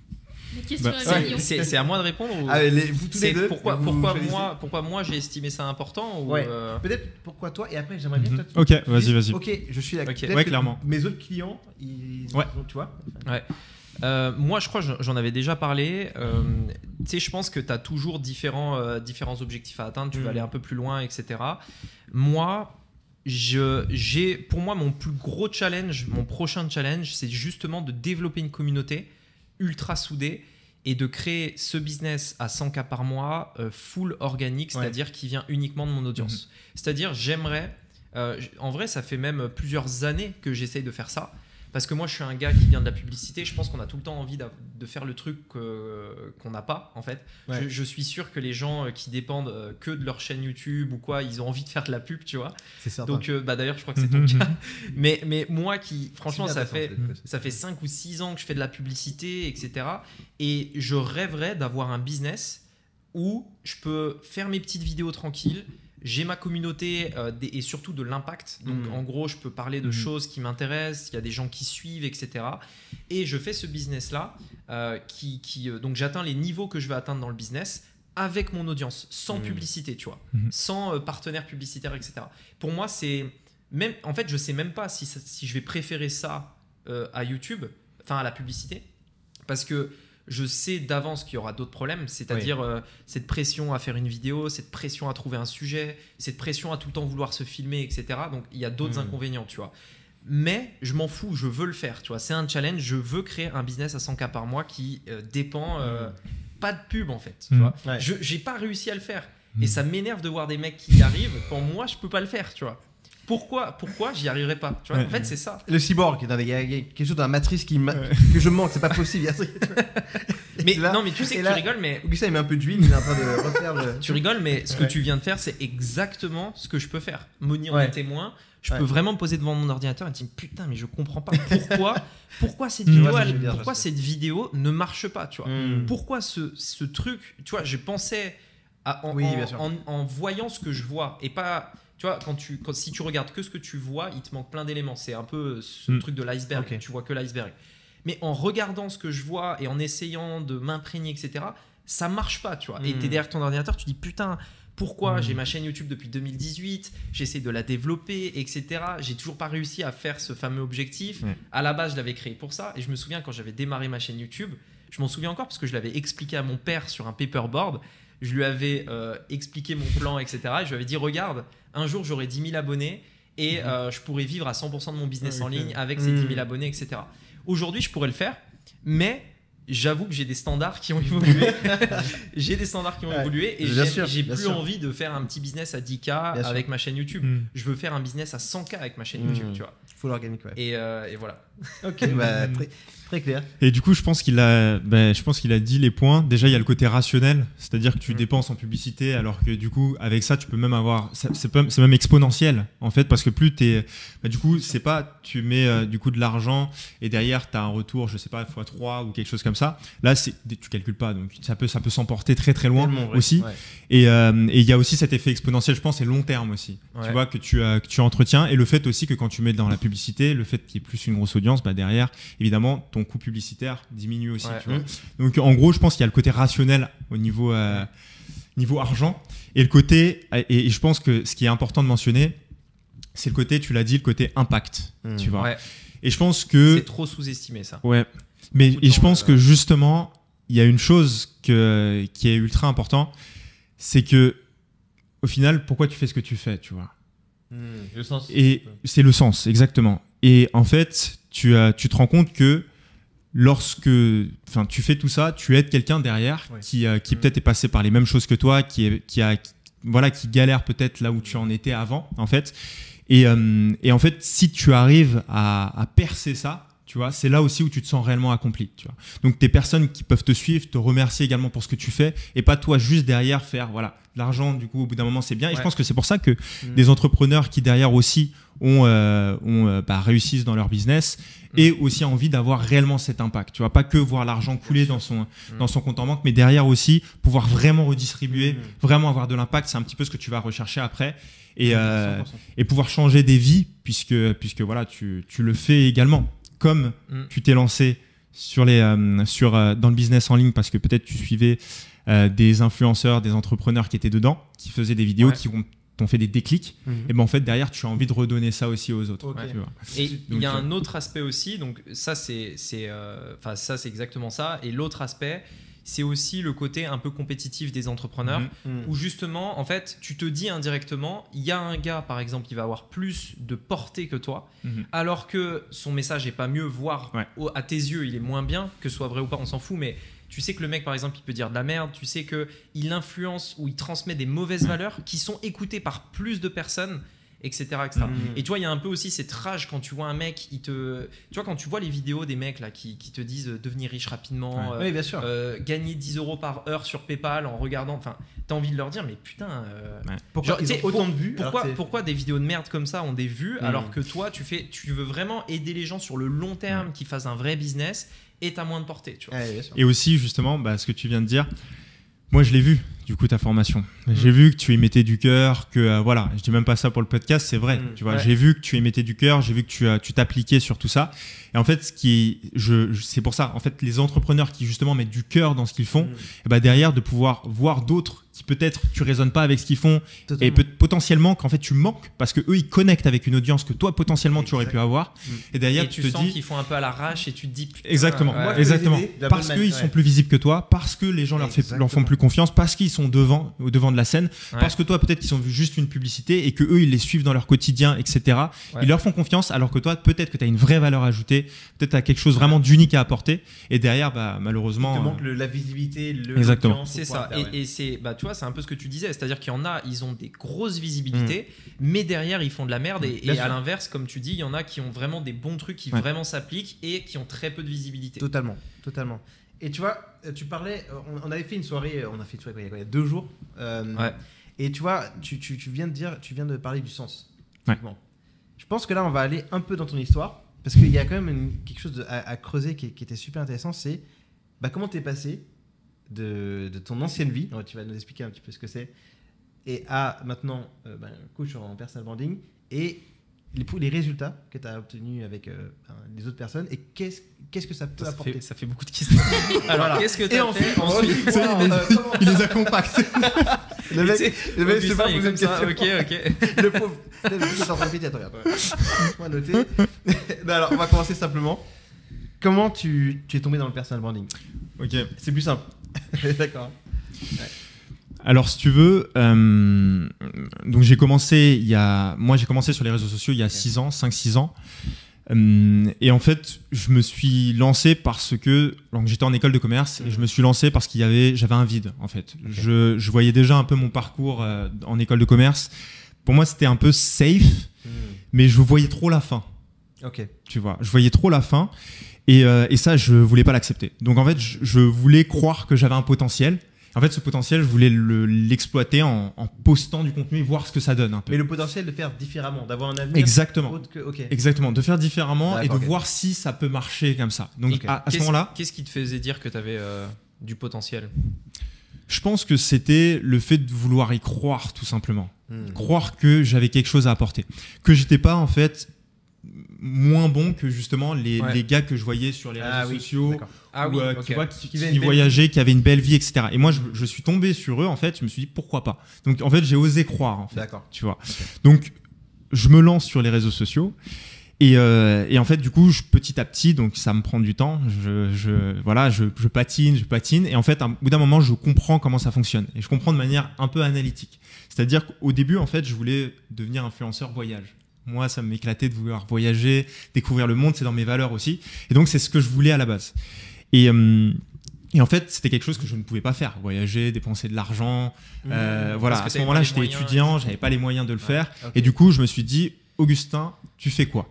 La question Bah, est C'est- million. C'est c'est à moi de répondre ou... Ah, les, vous tous C'est les deux. pourquoi, vous pourquoi, choisissez. moi, pourquoi moi j'ai estimé ça important ou, Ouais. euh, Peut-être pourquoi toi, et après j'aimerais bien Mhm. que toi, tu- Ok, tu vas-y, dises, vas-y. Ok, je suis d'accord. Ok. Peut-être Ouais, que clairement. Mes autres clients, ils, Ouais. tu vois. Euh, moi, je crois que j'en avais déjà parlé. Euh, tu sais, je pense que tu as toujours différents, euh, différents objectifs à atteindre. Tu veux Mm. aller un peu plus loin, et cetera. Moi, je, j'ai, pour moi, mon plus gros challenge, mon prochain challenge, c'est justement de développer une communauté ultra soudée et de créer ce business à cent K par mois, euh, full organique, Ouais. c'est-à-dire qui vient uniquement de mon audience. C'est-à-dire, j'aimerais. euh, j- en vrai, ça fait même plusieurs années que j'essaye de faire ça. Parce que moi, je suis un gars qui vient de la publicité. Je pense qu'on a tout le temps envie d'a- de faire le truc euh, qu'on n'a pas, en fait. Ouais. Je, je suis sûr que les gens euh, qui dépendent euh, que de leur chaîne YouTube ou quoi, ils ont envie de faire de la pub, tu vois. C'est certain. Donc, euh, bah, d'ailleurs, je crois que c'est ton Mhm. cas. Mais, mais moi, qui, franchement, C'est ça bien, fait, attends, c'est- ça fait cinq ou six ans que je fais de la publicité, et cetera. Et je rêverais d'avoir un business où je peux faire mes petites vidéos tranquilles. J'ai ma communauté euh, des- et surtout de l'impact. Donc, Mhm. en gros, je peux parler de Mhm. choses qui m'intéressent. Il y a des gens qui suivent, et cetera. Et je fais ce business-là. euh, qui, qui, euh, donc, j'atteins les niveaux que je veux atteindre dans le business avec mon audience, sans Mhm. publicité, tu vois, Mhm. sans euh, partenaire publicitaire, et cetera. Pour moi, c'est même. En fait, je sais même pas si, ça- si je vais préférer ça euh, à YouTube, enfin à la publicité, parce que je sais d'avance qu'il y aura d'autres problèmes, c'est-à-dire euh, cette pression à faire une vidéo, cette pression à trouver un sujet, cette pression à tout le temps vouloir se filmer, et cetera. Donc il y a d'autres Mhm. inconvénients, tu vois. Mais je m'en fous, je veux le faire, tu vois. C'est un challenge, je veux créer un business à cent K par mois qui euh, dépend euh, pas de pub en fait, tu Mhm. vois. Ouais. Je j'ai pas réussi à le faire Mhm. et ça m'énerve de voir des mecs qui y arrivent quand moi je peux pas le faire, tu vois. Pourquoi pourquoi j'y arriverai pas, tu vois. Ouais. En fait, c'est ça. Le cyborg, il y a- il y a il y a quelque chose dans la matrice qui m'a- Ouais. que je manque, c'est pas possible. il y a un truc- Mais là- non, mais tu sais et que là- tu rigoles, mais Augustin, il met un peu d'huile, il est en train de refaire le. tu rigoles, mais ce que Ouais. tu viens de faire, c'est exactement ce que je peux faire. Moni en Ouais. est témoin. Je Ouais. peux vraiment me poser devant mon ordinateur et dire putain, mais je comprends pas pourquoi, pourquoi cette Je vidéo, vois ce que elle- tu veux dire, pourquoi je sais. cette vidéo ne marche pas, tu vois. Hmm. Pourquoi ce, ce truc, tu vois, je pensais à- en, Oui, en- bien sûr. en- en voyant ce que je vois et pas, tu vois, quand tu, quand, si tu regardes que ce que tu vois, il te manque plein d'éléments. C'est un peu ce Mm. truc de l'iceberg, Ok. tu vois que l'iceberg. Mais en regardant ce que je vois et en essayant de m'imprégner, et cetera, ça marche pas, tu vois. Et Mm. t'es derrière ton ordinateur, tu dis putain, pourquoi Mm. j'ai ma chaîne YouTube depuis deux mille dix-huit, j'essaie de la développer, et cetera. J'ai toujours pas réussi à faire ce fameux objectif. Ouais. À la base, je l'avais créé pour ça. Et je me souviens quand j'avais démarré ma chaîne YouTube, je m'en souviens encore parce que je l'avais expliqué à mon père sur un paperboard. Je lui avais euh, expliqué mon plan, et cetera. Et je lui avais dit regarde, un jour j'aurai dix mille abonnés et euh, je pourrais vivre à cent pour cent de mon business Ah, en ok. ligne avec ces Mm. dix mille abonnés, et cetera. Aujourd'hui, je pourrais le faire, mais j'avoue que j'ai des standards qui ont évolué. j'ai des standards qui ont Ouais. évolué et Bien j'ai sûr, j'ai bien plus sûr. envie de faire un petit business à dix K sûr. avec ma chaîne YouTube. Mm. Je veux faire un business à cent K avec ma chaîne Mm. YouTube, tu vois. Full organique, ouais. Et, euh, et voilà. Ok, bah, très, très clair. Et du coup, je pense qu'il a, ben, je pense qu'il a dit les points. Déjà, il y a le côté rationnel, c'est-à-dire que tu Mm. dépenses en publicité, alors que du coup, avec ça, tu peux même avoir, ça- c'est pas- c'est même exponentiel en fait, parce que plus t'es, bah, du coup, c'est pas, tu mets euh, du coup de l'argent et derrière, tu as un retour, je sais pas, fois trois ou quelque chose comme ça. Là, c'est, tu calcules pas, donc ça peut, ça peut s'emporter très très loin Tellement vrai. aussi. Ouais. Et euh, et il y a aussi cet effet exponentiel, je pense, et long terme aussi. Ouais. Tu vois, que tu, euh, que tu entretiens. Et le fait aussi que quand tu mets dans la publicité, le fait qu'il y ait plus une grosse audience, bah derrière, évidemment, ton coût publicitaire diminue aussi. Ouais. Tu vois. Donc en gros, je pense qu'il y a le côté rationnel au niveau, euh, niveau argent. Et le côté, et, et je pense que ce qui est important de mentionner, c'est le côté, tu l'as dit, le côté impact. Mm. Tu vois. Ouais. Et je pense que. C'est trop sous-estimé ça. Ouais. Mais Beaucoup de et je temps, pense euh, que justement, il y a une chose que, qui est ultra important, c'est que au final, pourquoi tu fais ce que tu fais, tu vois. Mm. Le sens. Et c'est le sens, exactement. Et en fait, tu, as, tu te rends compte que lorsque enfin, tu fais tout ça, tu aides quelqu'un derrière Ouais. qui, euh, qui Mm. peut-être est passé par les mêmes choses que toi, qui, est, qui, a, qui- voilà, qui galère peut-être là où tu en étais avant, en fait. Et, euh, et en fait, si tu arrives à, à percer ça, tu vois, c'est là aussi où tu te sens réellement accompli. Tu vois. Donc, tes personnes qui peuvent te suivre, te remercier également pour ce que tu fais, et pas toi juste derrière faire voilà, de l'argent, du coup, au bout d'un moment, c'est bien. Et Ouais. je pense que c'est pour ça que Mm. des entrepreneurs qui derrière aussi ont, euh, ont euh, bah, réussissent dans leur business Mm. et aussi envie d'avoir réellement cet impact. Tu vois, pas que voir l'argent couler dans son, Mm. dans son compte en banque, mais derrière aussi pouvoir vraiment redistribuer, Mm. vraiment avoir de l'impact. C'est un petit peu ce que tu vas rechercher après. Et, euh, cent pour cent. et pouvoir changer des vies, puisque, puisque voilà, tu, tu le fais également. Comme Mm. tu t'es lancé sur les, euh, sur, euh, dans le business en ligne parce que peut-être tu suivais euh, des influenceurs, des entrepreneurs qui étaient dedans, qui faisaient des vidéos, Ouais. qui ont t'ont fait des déclics, Mhm. et ben en fait derrière tu as envie de redonner ça aussi aux autres. Ok. Tu vois. Et il y a Donc, un autre aspect aussi, donc ça c'est c'est euh, enfin ça c'est exactement ça. Et l'autre aspect, c'est aussi le côté un peu compétitif des entrepreneurs, Mhm. Mhm. où justement, en fait, tu te dis indirectement, il y a un gars par exemple qui va avoir plus de portée que toi, Mhm. alors que son message est pas mieux, voire Ouais. au- à tes yeux il est moins bien, que ce soit vrai ou pas, on s'en fout, mais tu sais que le mec par exemple il peut dire de la merde, tu sais que il influence ou il transmet des mauvaises valeurs qui sont écoutées par plus de personnes, etc., etc. Mhm. Et tu vois, il y a un peu aussi cette rage quand tu vois un mec, il te, tu vois, quand tu vois les vidéos des mecs là qui, qui te disent euh, devenir riche rapidement, euh, Oui, bien sûr. euh, gagner dix euros par heure sur PayPal en regardant, enfin, t'as envie de leur dire, mais putain, euh, Pourquoi genre, ils tu ont sais, autant pour- de vues alors pourquoi, que c'est- pourquoi des vidéos de merde comme ça ont des vues, Mm. alors que toi, tu fais, tu veux vraiment aider les gens sur le long terme, qui fassent un vrai business, et t'as moins de portée, tu vois. Ouais, bien sûr. Et aussi, justement, bah, ce que tu viens de dire, moi, je l'ai vu, du coup, ta formation. J'ai vu que tu y mettais du cœur, que euh, voilà, je dis même pas ça pour le podcast, c'est vrai. Mm. Tu vois, Ouais. j'ai vu que tu y mettais du cœur, j'ai vu que tu as, tu t'appliquais sur tout ça. Et en fait, ce qui, est- je, je- c'est pour ça, en fait, les entrepreneurs qui justement mettent du cœur dans ce qu'ils font, Mm. et bah derrière, de pouvoir voir d'autres qui peut-être tu résonnes pas avec ce qu'ils font et Totalement. peut- potentiellement qu'en fait tu manques parce que eux ils connectent avec une audience que toi potentiellement tu aurais pu Exact. avoir. Mm. Et derrière, Et tu te sens dis qu'ils font un peu à l'arrache et tu te dis putain, exactement, ouais. Moi, je exactement, peux les aider de la parce bonne qu'ils manière. sont plus visibles que toi, parce que les gens leur, fait- leur font Exactement. plus confiance, parce qu'ils sont devant, au devant de la scène, Ouais. parce que toi peut-être qu'ils ont vu juste une publicité et que eux ils les suivent dans leur quotidien, et cetera. Ouais. Ils leur font confiance, alors que toi peut-être que tu as une vraie valeur ajoutée, peut-être tu as quelque chose vraiment d'unique à apporter, et derrière bah Il malheureusement. te euh, manque le- la visibilité, le Exactement. l'audience C'est pour ça. pouvoir faire, Et, ouais. et c'est, bah, tu vois, c'est un peu ce que tu disais. C'est-à-dire qu'il y en a, ils ont des grosses visibilités, mais derrière, ils font de la merde. Et, Bien et sûr. à l'inverse, comme tu dis, il y en a qui ont vraiment des bons trucs qui Ouais. vraiment s'appliquent et qui ont très peu de visibilité. Totalement, totalement. Et tu vois, euh, tu parlais, euh, on, on avait fait une soirée, euh, on a fait une soirée quoi, il y a quoi, il y a deux jours. euh, Ouais. Et tu vois, tu, tu, tu viens de dire, tu viens de parler du sens. Ouais. Bon. Je pense que là, on va aller un peu dans ton histoire parce qu'il y a quand même une- quelque chose de- à, à creuser qui, qui était super intéressant. C'est bah, comment t'es passé de, de ton ancienne vie. Alors, tu vas nous expliquer un petit peu ce que c'est. Et à maintenant, euh, bah, coach en personal branding et les, les résultats que tu as obtenus avec euh, les autres personnes et qu'est-ce qu'est-ce que ça peut Ça apporter. fait, ça fait beaucoup de questions. Alors, Voilà. qu'est-ce que tu Et as ensuite, fait on ensuite va voir, euh, comment- il les a compactés. Le mec, Tu sais, le mec, Augustin, c'est pas il est poser une comme ça. question. Ok, ok. Le pauvre. Le mec, il est en train de répéter, attends, regarde. Moi noter. Non, alors, on va commencer simplement. Comment tu, tu es tombé dans le personal branding? Ok. C'est plus simple. D'accord. Alors, si tu veux, euh, donc j'ai commencé il y a, moi j'ai commencé sur les réseaux sociaux il y a six ans, cinq six ans. Euh, et en fait, je me suis lancé parce que donc j'étais en école de commerce et je me suis lancé parce qu'il y avait, j'avais un vide en fait. Okay. Je, je voyais déjà un peu mon parcours euh, en école de commerce. Pour moi, c'était un peu safe, Hmm. mais je voyais trop la fin. Ok. Tu vois, je voyais trop la fin et, euh, et ça, je voulais pas l'accepter. Donc en fait, je, je voulais croire que j'avais un potentiel. En fait, ce potentiel, je voulais le- l'exploiter en, en postant du contenu et voir ce que ça donne un peu. Mais le potentiel de faire différemment, d'avoir un avenir Exactement. autre que. Ok. Exactement, de faire différemment et de D'accord, ok. voir si ça peut marcher comme ça. Donc Ok. à, à ce Qu'est-ce- moment-là, Qu'est-ce qui te faisait dire que tu avais du potentiel? je pense que c'était le fait de vouloir y croire tout simplement. Hmm. Croire que j'avais quelque chose à apporter. Que j'étais pas en fait moins bon que justement les, Ouais. les gars que je voyais sur les réseaux Ah oui. sociaux. D'accord. Ah ou, oui, euh, ok. tu vois, qui, Qui qui avaient une belle voyageaient, qui avaient une belle vie, et cetera. Et moi, je, je suis tombé sur eux, en fait, je me suis dit, pourquoi pas. Donc, en fait, j'ai osé croire, en fait, D'accord. tu vois. Donc, je me lance sur les réseaux sociaux. Et, euh, et en fait, du coup, je, petit à petit, donc ça me prend du temps, je, je, voilà, je, je patine, je patine. Et en fait, à- au bout d'un moment, je comprends comment ça fonctionne. Et je comprends de manière un peu analytique. C'est-à-dire qu'au début, en fait, je voulais devenir influenceur voyage. Moi, ça m'éclatait de vouloir voyager, découvrir le monde, c'est dans mes valeurs aussi. Et donc, c'est ce que je voulais à la base. Et, euh, et en fait, c'était quelque chose que je ne pouvais pas faire. Voyager, dépenser de l'argent. Euh, Mmh. voilà, Parce que à ce t'avais moment-là, pas les j'étais moyens, étudiant, et cetera. j'avais pas les moyens de le faire. Ok. Et du coup, je me suis dit, Augustin, tu fais quoi?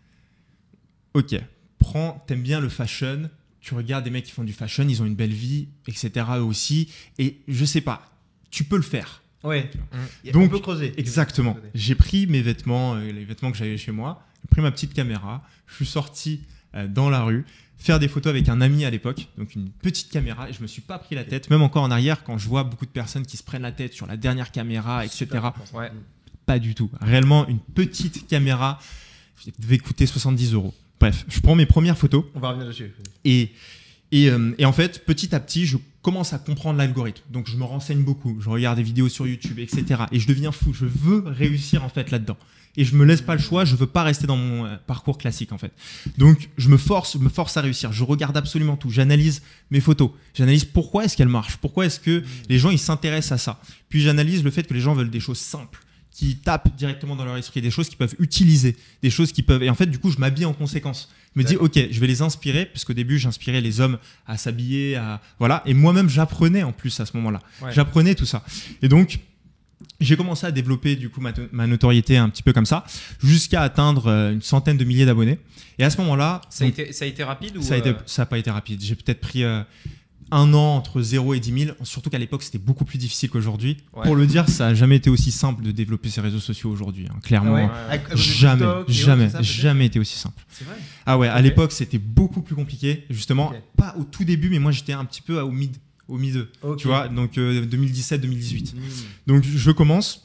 Ok, prends, t'aimes bien le fashion, tu regardes des mecs qui font du fashion, ils ont une belle vie, et cetera eux aussi. Et je sais pas, tu peux le faire. Ouais. Hmm. Et Donc, on peut creuser. Exactement. J'ai pris mes vêtements, euh, les vêtements que j'avais chez moi, j'ai pris ma petite caméra, je suis sorti euh, dans la rue, faire des photos avec un ami à l'époque, donc une petite caméra, et je me suis pas pris la tête, même encore en arrière, quand je vois beaucoup de personnes qui se prennent la tête sur la dernière caméra, et cetera. Ouais. Pas du tout. Réellement, une petite caméra, elle devait coûter soixante-dix euros. Bref, je prends mes premières photos. On va revenir dessus. Et, et, euh, et en fait, petit à petit, je commence à comprendre l'algorithme. Donc, je me renseigne beaucoup. Je regarde des vidéos sur YouTube, et cetera. Et je deviens fou. Je veux réussir en fait là-dedans. Et je me laisse pas le choix. Je veux pas rester dans mon euh, parcours classique en fait. Donc, je me force, je me force à réussir. Je regarde absolument tout. J'analyse mes photos. J'analyse pourquoi est-ce qu'elles marchent. Pourquoi est-ce que les gens ils s'intéressent à ça. Puis j'analyse le fait que les gens veulent des choses simples, qui tapent directement dans leur esprit, des choses qu'ils peuvent utiliser, des choses qui peuvent. Et en fait, du coup, je m'habille en conséquence. Je me dis, ok, je vais les inspirer, parce qu'au début, j'inspirais les hommes à s'habiller, à voilà. Et moi-même, j'apprenais en plus à ce moment-là. Ouais. J'apprenais tout ça. Et donc, j'ai commencé à développer du coup ma, ma notoriété un petit peu comme ça, jusqu'à atteindre une centaine de milliers d'abonnés. Et à ce moment-là, ça, donc, a été, ça a été rapide ou ça a été, ça a pas été rapide. J'ai peut-être pris euh, un an entre zéro et dix mille, surtout qu'à l'époque c'était beaucoup plus difficile qu'aujourd'hui. Ouais. Pour le dire, ça n'a jamais été aussi simple de développer ces réseaux sociaux aujourd'hui. Hein. Clairement, ouais. Ouais. jamais, jamais, ça, jamais été aussi simple. C'est vrai. Ah ouais, okay. À l'époque c'était beaucoup plus compliqué. Justement, okay. Pas au tout début, mais moi j'étais un petit peu au mid. Au milieu, okay. Tu vois, donc euh, deux mille dix-sept deux mille dix-huit. Mmh. Donc je commence,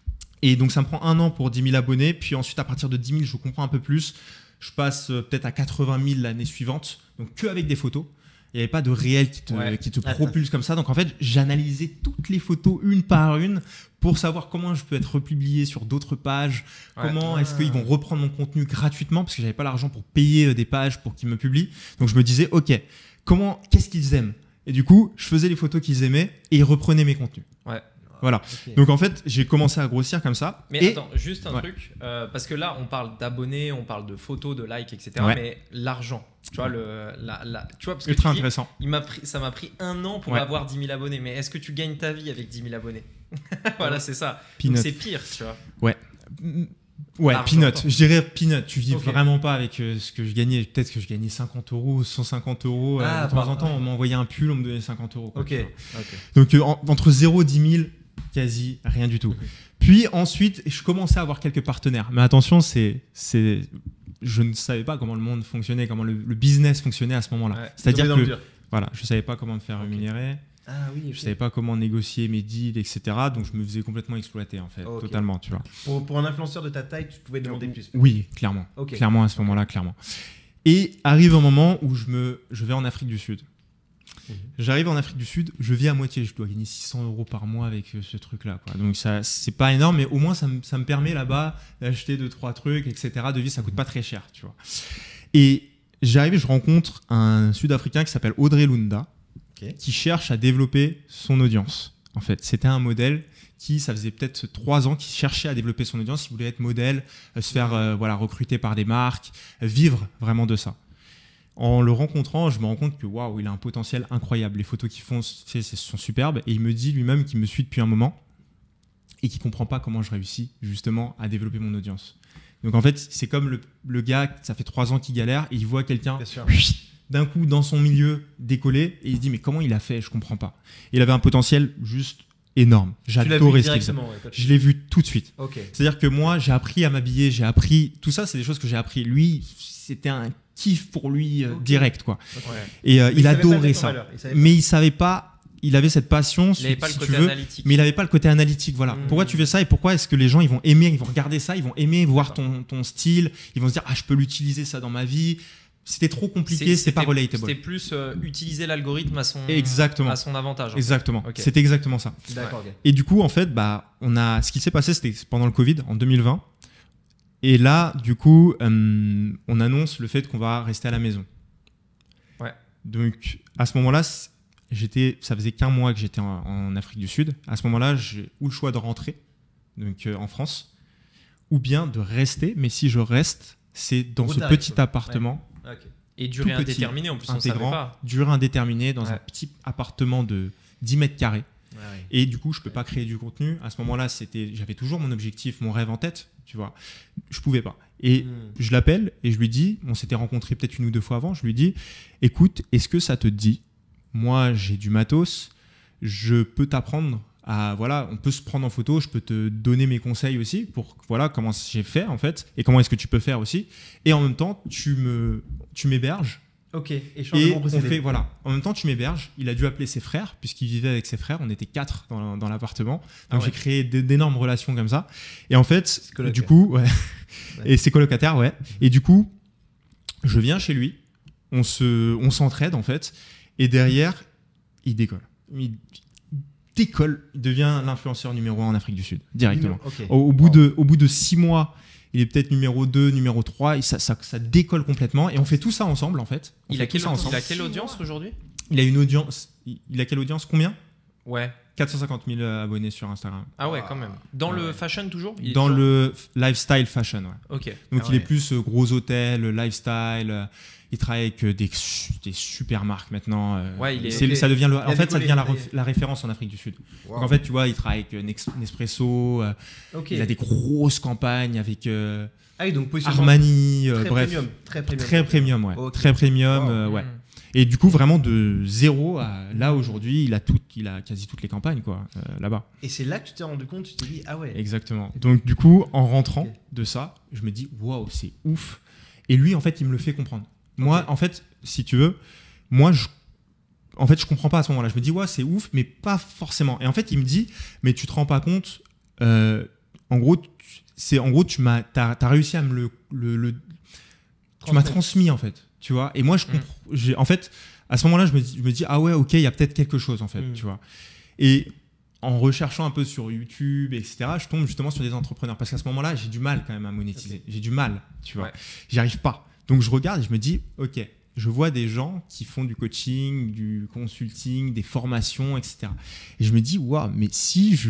et donc ça me prend un an pour dix mille abonnés, puis ensuite à partir de dix mille, je comprends un peu plus, je passe euh, peut-être à quatre-vingt mille l'année suivante, donc que avec des photos. Il n'y avait pas de réel qui te, ouais. qui te propulse comme ça, donc en fait j'analysais toutes les photos une par une pour savoir comment je peux être republié sur d'autres pages, ouais. Comment ah. est-ce qu'ils vont reprendre mon contenu gratuitement, parce que j'avais pas l'argent pour payer des pages pour qu'ils me publient, donc je me disais ok, comment, qu'est-ce qu'ils aiment? Et du coup, je faisais les photos qu'ils aimaient et ils reprenaient mes contenus. Ouais. Voilà. Okay. Donc en fait, j'ai commencé à grossir comme ça. Mais et... attends, juste un ouais. truc, euh, parce que là, on parle d'abonnés, on parle de photos, de likes, et cetera. Ouais. Mais l'argent, tu vois, le, la, la, tu vois, parce que ultra tu dis, intéressant. Il m'a pris, ça m'a pris un an pour ouais. avoir dix mille abonnés. Mais est-ce que tu gagnes ta vie avec dix mille abonnés? Voilà, c'est ça. Peanut. Donc c'est pire, tu vois. Ouais. Ouais, peanut. Je dirais peanut. Tu vis okay. vraiment pas avec euh, ce que je gagnais. Peut-être que je gagnais cinquante euros, cent cinquante euros. Ah, euh, de temps en temps, ouais. On m'envoyait un pull, on me donnait cinquante euros. Quoi, ok. okay. Donc euh, en, entre zéro et dix mille, quasi rien du tout. Okay. Puis ensuite, je commençais à avoir quelques partenaires. Mais attention, c'est, c'est, je ne savais pas comment le monde fonctionnait, comment le, le business fonctionnait à ce moment-là. Ouais. C'est-à-dire que voilà, je savais pas comment me faire okay. rémunérer. Ah oui, okay. Je savais pas comment négocier mes deals, et cetera. Donc je me faisais complètement exploiter en fait, okay. totalement, tu vois. Pour, pour un influenceur de ta taille, tu pouvais demander plus. Oui, clairement, okay. clairement à ce moment-là, clairement. Et arrive un moment où je me, je vais en Afrique du Sud. Mmh. J'arrive en Afrique du Sud, je vis à moitié, je dois gagner six cents euros par mois avec ce truc-là, quoi. Donc ça, c'est pas énorme, mais au moins ça me, ça me permet là-bas d'acheter deux trois trucs, et cetera. De vie, ça coûte pas très cher, tu vois. Et j'arrive, et je rencontre un Sud-Africain qui s'appelle Audrey Lunda. Okay. Qui cherche à développer son audience. En fait, c'était un modèle qui, ça faisait peut-être trois ans, qui cherchait à développer son audience. Il voulait être modèle, euh, se faire euh, voilà, recruter par des marques, euh, vivre vraiment de ça. En le rencontrant, je me rends compte que waouh, il a un potentiel incroyable. Les photos qu'il font c'est, c'est, sont superbes. Et il me dit lui-même qu'il me suit depuis un moment et qu'il ne comprend pas comment je réussis justement à développer mon audience. Donc en fait, c'est comme le, le gars, ça fait trois ans qu'il galère et il voit quelqu'un d'un coup dans son milieu décoller et il se dit mais comment il a fait, je comprends pas. Il avait un potentiel juste énorme. J'adorais ce qu'il faisait. Ouais, je l'ai vu tout de suite. Okay. C'est-à-dire que moi j'ai appris à m'habiller, j'ai appris tout ça, c'est des choses que j'ai appris. Lui, c'était un kiff pour lui euh, okay. direct quoi. Okay. Et euh, il, il adorait ça. Il mais il savait pas, il avait cette passion, il n'avait pas si le côté veux, analytique. Mais il n'avait pas le côté analytique. Voilà. Mmh. Pourquoi tu fais ça et pourquoi est-ce que les gens ils vont aimer, ils vont regarder ça, ils vont aimer voir ton, ton style, ils vont se dire ah je peux l'utiliser ça dans ma vie. C'était trop compliqué, c'est, c'est pas relatable. C'était plus euh, utiliser l'algorithme à son, exactement. à son avantage. Exactement. Okay. C'était exactement ça. D'accord, okay. Et du coup, en fait, bah, on a, ce qui s'est passé, c'était pendant le Covid, en deux mille vingt. Et là, du coup, euh, on annonce le fait qu'on va rester à la maison. Ouais. Donc, à ce moment-là, j'étais, ça faisait qu'un mois que j'étais en, en Afrique du Sud. À ce moment-là, j'ai eu le choix de rentrer donc, euh, en France ou bien de rester. Mais si je reste, c'est dans Où ce petit quoi. appartement. Ouais. Okay. Et durée petit, indéterminée, en plus, on savait pas. Durée indéterminée dans ouais. un petit appartement de dix mètres carrés. Ouais, ouais. Et du coup, je peux pas créer du contenu. À ce moment-là, c'était, j'avais toujours mon objectif, mon rêve en tête, tu vois. Je pouvais pas. Et mmh. je l'appelle et je lui dis, on s'était rencontrés peut-être une ou deux fois avant, je lui dis, écoute, est-ce que ça te dit, moi, j'ai du matos, je peux t'apprendre à, voilà, on peut se prendre en photo, je peux te donner mes conseils aussi pour, voilà, comment j'ai fait, en fait, et comment est-ce que tu peux faire aussi. Et en même temps, tu me, tu m'héberges. Ok, et on fait, voilà. En même temps, tu m'héberges. Il a dû appeler ses frères, puisqu'il vivait avec ses frères. On était quatre dans, dans l'appartement. Donc, ah ouais. j'ai créé d'énormes relations comme ça. Et en fait, du coup, ouais. ouais. Et ses colocataires, ouais. Et du coup, je viens chez lui, on se, on s'entraide en fait, et derrière, il décolle. Il décolle, il devient l'influenceur numéro un en Afrique du Sud, directement. Okay. Au, au, bout de, au bout de six mois, il est peut-être numéro deux, numéro trois, et ça, ça, ça décolle complètement, et on fait tout ça ensemble en fait. On il, fait a quelle, ça ensemble. il a quelle audience aujourd'hui? Il a une audience, il a quelle audience? Combien? Ouais. quatre cent cinquante mille abonnés sur Instagram. Ah ouais, quand même. Dans ah le ouais. fashion toujours? Il est Dans toujours... le lifestyle fashion, ouais. Ok. Donc ah il ouais. est plus euh, gros hôtel, lifestyle. Euh, il travaille avec euh, des, des super marques maintenant. Euh, Ouais, il est- c'est- ok. Ça devient le, Il a en fait, ça décollé, devient la, ça y ref- est. la référence en Afrique du Sud. Wow. Donc en fait, tu vois, il travaille avec euh, Nex- Nespresso. Euh, Ok. Il a des grosses campagnes avec euh, Ah oui, donc positionnement Armani. euh, très bref, premium, très premium. très premium, ouais. Ok. Très premium, Wow. euh, ouais. Mm. Et du coup, vraiment de zéro à là aujourd'hui, il a tout, il a quasi toutes les campagnes quoi, euh, là-bas. Et c'est là que tu t'es rendu compte, tu t'es dit ah ouais. Exactement. Donc du coup, en rentrant Ok. de ça, je me dis waouh, c'est ouf. Et lui, en fait, il me le fait comprendre. Moi, Ok. en fait, si tu veux, moi, je, en fait, je comprends pas à ce moment-là. Je me dis ouais, c'est ouf, mais pas forcément. Et en fait, il me dit, mais tu te rends pas compte. Euh, en gros, tu- c'est en gros, tu m'as, t'as, t'as réussi à me le, le, le- tu m'as Transmettre. transmis en fait. Tu vois. Et moi, je Mm. comprends. j'ai- En fait, à ce moment-là, je me dis, je me dis ah ouais, ok, il y a peut-être quelque chose en fait. Mm. Tu vois. Et en recherchant un peu sur YouTube, et cetera, je tombe justement sur des entrepreneurs. Parce qu'à ce moment-là, j'ai du mal quand même à monétiser. J'ai du mal, tu vois. Ouais. J'y arrive pas. Donc je regarde et je me dis, ok, je vois des gens qui font du coaching, du consulting, des formations, et cetera. Et je me dis, waouh, mais si je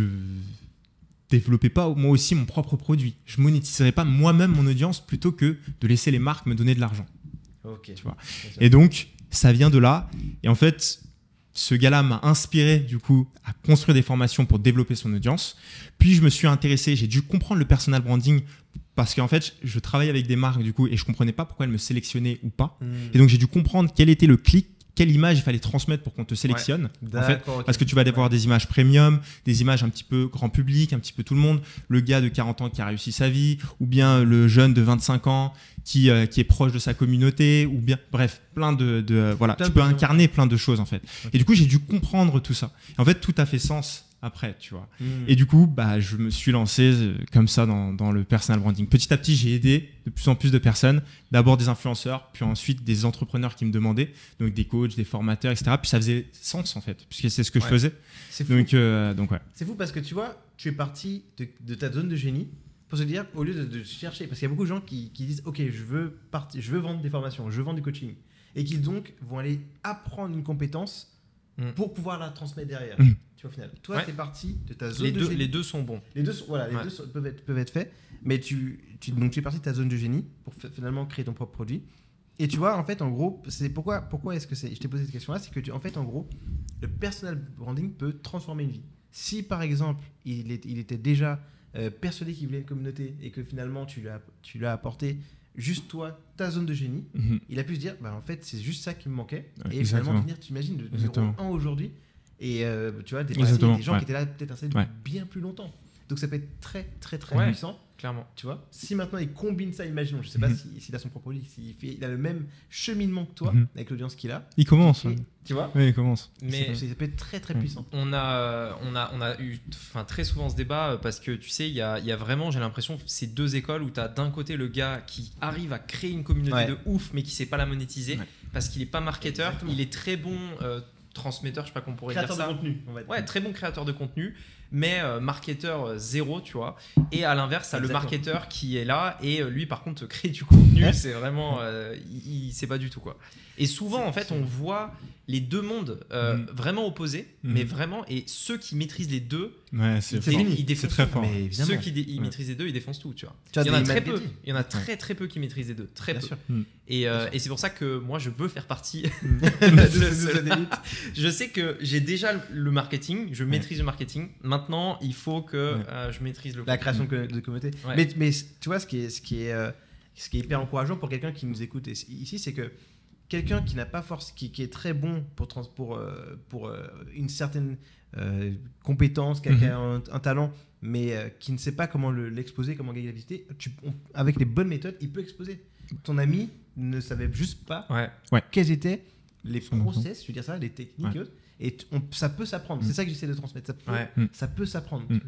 développais pas moi aussi mon propre produit, je monétiserais pas moi-même mon audience plutôt que de laisser les marques me donner de l'argent. Ok. Tu vois. Bien sûr. Et donc, ça vient de là. Et en fait, ce gars-là m'a inspiré, du coup, à construire des formations pour développer son audience. Puis, je me suis intéressé, j'ai dû comprendre le personal branding parce qu'en fait, je travaillais avec des marques, du coup, et je comprenais pas pourquoi elles me sélectionnaient ou pas. Hmm. Et donc, j'ai dû comprendre quel était le clic, quelle image il fallait transmettre pour qu'on te sélectionne. En fait, D'accord, ok. parce que tu vas avoir Ouais. des images premium, des images un petit peu grand public, un petit peu tout le monde. Le gars de quarante ans qui a réussi sa vie, ou bien le jeune de vingt-cinq ans qui, euh, qui est proche de sa communauté, ou bien, bref, plein de. de euh, voilà, Plein tu de peux gens. incarner plein de choses en fait. Ok. Et du coup, j'ai dû comprendre tout ça. Et en fait, tout a fait sens après, tu vois. Hmm. Et du coup, bah, je me suis lancé euh, comme ça dans, dans le personal branding. Petit à petit, j'ai aidé de plus en plus de personnes. D'abord des influenceurs, puis ensuite des entrepreneurs qui me demandaient, donc des coachs, des formateurs, et cetera. Puis ça faisait sens en fait, puisque c'est ce que je Ouais. faisais. C'est fou. Donc, euh, donc ouais. C'est fou parce que tu vois, tu es parti de, de ta zone de génie pour se dire, au lieu de, de chercher, parce qu'il y a beaucoup de gens qui, qui disent, ok, je veux, partir, je veux vendre des formations, je veux vendre du coaching, et qui donc vont aller apprendre une compétence Mm. pour pouvoir la transmettre derrière. Mm. Tu vois, au final, toi, Ouais. tu es parti de ta zone Les de deux, génie. les deux sont bons. Les deux, sont- voilà, les Ouais. deux sont- peuvent, être, peuvent être faits, mais tu, tu, donc tu es parti de ta zone de génie pour f- finalement créer ton propre produit. Et tu vois, en fait, en gros, c'est pourquoi, pourquoi est-ce que c'est. Je t'ai posé cette question-là, c'est que tu, en fait, en gros, le personal branding peut transformer une vie. Si par exemple, il, est, il était déjà euh, persuadé qu'il voulait une communauté et que finalement tu l'as, tu l'as apporté juste toi, ta zone de génie, Mhm. il a pu se dire, bah, en fait, c'est juste ça qui me manquait. Ouais, et exactement. finalement, venir, tu imagines, le numéro Exactement. un aujourd'hui. Et euh, tu vois, des, Exactement, des gens ouais. qui étaient là peut-être installés Ouais. depuis bien plus longtemps. Donc ça peut être très, très, très Ouais. puissant. Clairement. Tu vois, si maintenant il combine ça, imaginons, je sais pas Mhm. si- s'il a son propre livre, s'il fait, il a le même cheminement que toi, Mhm. avec l'audience qu'il a. Il commence. Et- hein. tu vois, Oui, il commence. Mais c'est- ça peut être très, très Ouais. puissant. on a, on a, on a eu enfin, très souvent ce débat euh, parce que tu sais, il y a, il y a vraiment, j'ai l'impression, ces deux écoles où tu as d'un côté le gars qui arrive à créer une communauté Ouais. de ouf mais qui sait pas la monétiser Ouais. parce qu'il est pas marketeur, Exactement. il est très bon euh, transmetteur, je sais pas comment on pourrait Créateur de dire ça. contenu, on va dire. Ouais, très bon créateur de contenu, mais euh, marketeur euh, zéro, tu vois. Et à l'inverse, t'as le Exactement. marketeur qui est là et euh, lui, par contre, crée du contenu, Ouais. c'est vraiment, euh, il, il sait pas du tout quoi. Et souvent, en fait, on voit les deux mondes euh, Mhm. vraiment opposés, Mhm. mais vraiment, et ceux qui maîtrisent les deux, Ouais, c'est ils, fort. dé- fini. ils défoncent C'est très tout. fort. Mais évidemment. Ceux qui dé- ils Ouais. maîtrisent les deux, ils défoncent tout, tu vois. Tu vois, Il y en a des très Matt peu. Getty. Il y en a très très peu qui maîtrisent les deux, très Bien peu. sûr. Et, euh, Bien sûr. et c'est pour ça que moi, je veux faire partie. De ce- ces cela. satellites. Je sais que j'ai déjà le- le marketing, je maîtrise le marketing. Maintenant, il faut que Ouais. euh, je maîtrise le La contenu. création de, de communauté. Ouais. Mais, mais tu vois, ce qui est, ce qui est, euh, ce qui est hyper encourageant pour quelqu'un qui nous écoute ici, c'est que quelqu'un qui n'a pas force, qui, qui est très bon pour, trans- pour, euh, pour euh, une certaine euh, compétence, qui a, qui a un, un talent, mais euh, qui ne sait pas comment le- l'exposer, comment gagner la visite, tu, on- avec les bonnes méthodes, il peut exposer. Ton ami ne savait juste pas Ouais. quels étaient les Son enfant. process, je veux dire ça, les techniques, Ouais. et autres, et t- on- ça peut s'apprendre. Mm. C'est ça que j'essaie de transmettre. Ça peut, Ouais. Mm. ça peut s'apprendre. Mm.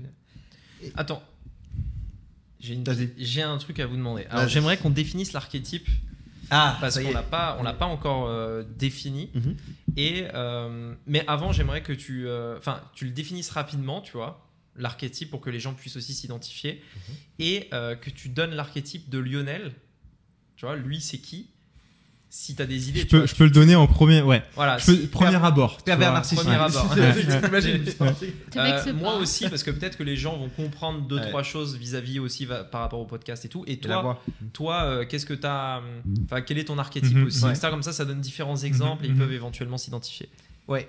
Attends. J'ai une- Vas-y. j'ai un truc à vous demander. Alors, Vas-y. j'aimerais qu'on définisse l'archétype Ah, parce ça y qu'on est. l'a pas, on l'a pas encore euh, défini. Mhm. Et euh, mais avant, j'aimerais que tu, enfin, tu le définisses rapidement, tu vois, l'archétype pour que les gens puissent aussi s'identifier, Mhm. et euh, que tu donnes l'archétype de Lionel. Tu vois, lui, c'est qui? Si tu as des idées, Je tu peux, vois, je tu- peux le donner en premier. Ouais. Voilà. Je peux- si- premier abord. tu Pervers vois. narcissique. Premier Ouais. abord. C'est- Ouais. c'est- t'imagines, Ouais. c'est- Te Euh, vexe moi pas. aussi, parce que peut-être que les gens vont comprendre deux, Ouais. trois choses vis-à-vis aussi va- par rapport au podcast et tout. Et Et la toi, voix. toi euh, qu'est-ce que tu as. Enfin, quel est ton archétype Mhm. aussi Ouais. et cetera. Comme ça, ça donne différents exemples et ils Mhm. peuvent éventuellement s'identifier. Ouais.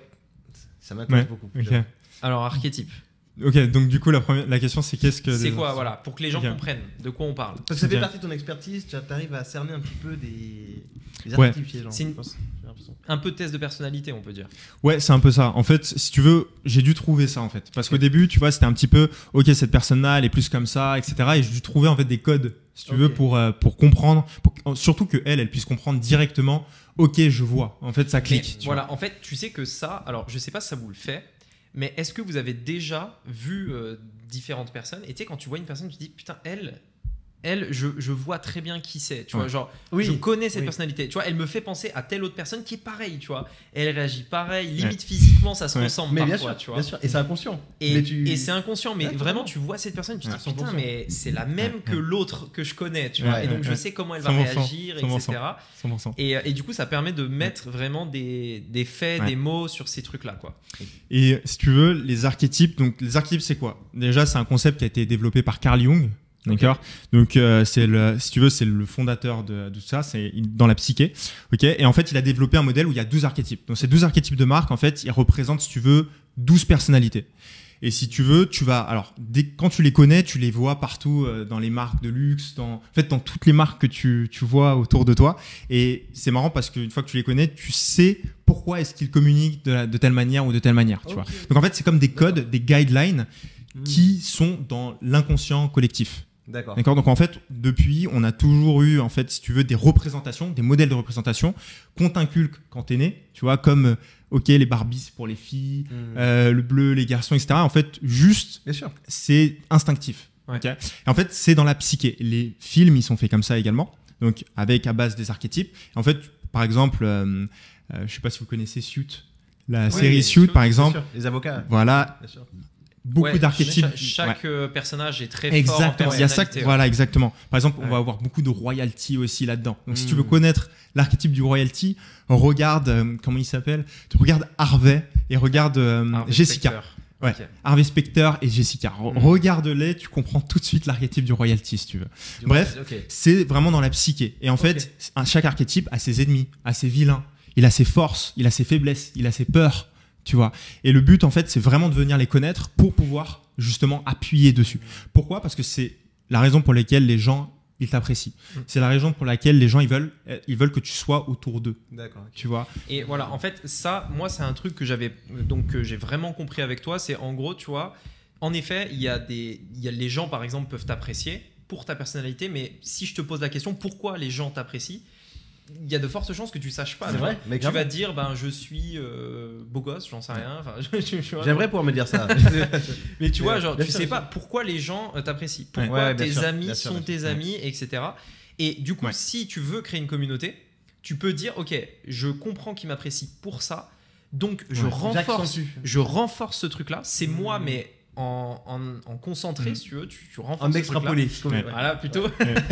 Ça m'intéresse Ouais. beaucoup. Ok. Alors, archétype. Ok, donc du coup, la, première, la question, c'est qu'est-ce que. C'est les- quoi, voilà, pour que les gens Ok. comprennent de quoi on parle. Parce que ça fait Ok. partie de ton expertise, tu arrives à cerner un petit peu des, des Ouais. archétypes chez les gens. C'est une- je pense. J'ai l'impression. Un peu de test de personnalité, on peut dire. Ouais, c'est un peu ça. En fait, si tu veux, j'ai dû trouver ça en fait. Parce qu'au début, tu vois, c'était un petit peu, ok, cette personne-là, elle est plus comme ça, et cetera. Et j'ai dû trouver en fait des codes, si tu veux, Ok. pour, euh, pour comprendre, pour- surtout que elle, elle puisse comprendre directement, ok, je vois. En fait, ça Mais clique. tu voilà, en fait, tu sais que ça, alors je sais pas si ça vous le fait, mais est-ce que vous avez déjà vu euh, différentes personnes et tu sais, quand tu vois une personne, tu te dis putain, elle, elle, je, je vois très bien qui c'est, tu vois, Ouais. genre, Oui. je connais cette Oui. personnalité, tu vois, elle me fait penser à telle autre personne qui est pareille, tu vois, elle réagit pareil, limite physiquement, ça se Ouais. ressemble Mais bien parfois, sûr, tu vois. bien sûr. Et c'est inconscient. Et, Mais tu- et c'est inconscient, mais Ouais, vraiment, totalement. tu vois cette personne, tu te Ouais. dis putain, cent pour cent. mais c'est la même Ouais, que ouais. l'autre que je connais, tu vois, Ouais, et donc ouais, je ouais. sais comment elle va cent pour cent, réagir, cent pour cent. et cetera. cent pour cent. Et, et du coup, ça permet de mettre vraiment des, des faits, Ouais. des mots sur ces trucs-là, quoi. Et si tu veux, les archétypes, donc les archétypes, c'est quoi? Déjà, c'est un concept qui a été développé par Carl Jung. D'accord. Donc euh, c'est le, si tu veux, c'est le fondateur de, de tout ça, c'est il- dans la psyché. Ok. Et en fait, il a développé un modèle où il y a douze archétypes. Donc ces douze archétypes de marque, en fait, ils représentent, si tu veux, douze personnalités. Et si tu veux, tu vas, alors dès, quand tu les connais, tu les vois partout euh, dans les marques de luxe, dans, en fait, dans toutes les marques que tu, tu vois autour de toi. Et c'est marrant parce qu'une fois que tu les connais, tu sais pourquoi est-ce qu'ils communiquent de, la- de telle manière ou de telle manière. Tu Ok. vois. Donc en fait, c'est comme des codes, des guidelines Hmm. qui sont dans l'inconscient collectif. D'accord. D'accord. Donc en fait, depuis, on a toujours eu, en fait, si tu veux, des représentations, des modèles de représentation qu'on t'inculque quand t'es né. Tu vois, comme euh, ok, les Barbies c'est pour les filles, Hmm. euh, le bleu, les garçons, et cetera. En fait, juste, Bien sûr. c'est instinctif. Ouais. Ok. Et en fait, c'est dans la psyché. Les films, ils sont faits comme ça également. Donc avec à base des archétypes. En fait, par exemple, euh, euh, je sais pas si vous connaissez Suits, la Oui, série oui, Suits, par Bien exemple. sûr. Les avocats. Voilà, Bien sûr. beaucoup Ouais, d'archétypes. cha- Chaque, euh, personnage est très fort en Exactement. Il y a ça. personnalité, ouais. Voilà, exactement. Par exemple, on Ouais. va avoir beaucoup de royalty aussi là-dedans. Donc, si tu Mm. veux connaître l'archétype du royalty, regarde euh, comment il s'appelle. Tu regardes Harvey et regarde euh, Harvey Jessica. Specter. Ouais. Ok. Harvey Specter et Jessica. Re- Mm. Regarde-les, tu comprends tout de suite l'archétype du royalty, si tu veux. Bref. Ok. C'est vraiment dans la psyché. Et en fait, un- chaque archétype a ses ennemis, a ses vilains. Il a ses forces, il a ses faiblesses, il a ses peurs. Tu vois. Et le but, en fait, c'est vraiment de venir les connaître pour pouvoir justement appuyer dessus. Pourquoi? Parce que c'est la raison pour laquelle les gens ils t'apprécient. Mm. C'est la raison pour laquelle les gens ils veulent euh, ils veulent que tu sois autour d'eux. D'accord. ok. Tu vois. Et voilà, en fait, ça, moi, c'est un truc que j'avais, donc que j'ai vraiment compris avec toi. C'est en gros, tu vois, en effet, il y a des, il y a les gens, par exemple, peuvent t'apprécier pour ta personnalité, mais si je te pose la question, pourquoi les gens t'apprécient, il y a de fortes chances que tu saches pas. C'est tu vrai, vois. mais Tu grave. vas te dire, ben, je suis euh, beau gosse, j'en sais rien. Enfin, je- je- je- J'aimerais pouvoir me dire ça. Mais tu vois, Ouais, genre, bien tu sûr, sais bien pas pourquoi les gens euh, t'apprécient, Ouais, pourquoi ouais, bien tes sûr, amis bien sûr, sont bien tes sûr. amis, et cetera. Et du coup, Ouais. si tu veux créer une communauté, tu peux dire, ok, je comprends qu'ils m'apprécient pour ça, donc je Ouais. renforce, J'accentue. je renforce ce truc-là. C'est Mmh. moi, mais en, en, en concentré, Mmh. si tu veux, tu, tu renforces En ce truc-là. extrapolé. Ouais. Voilà, plutôt.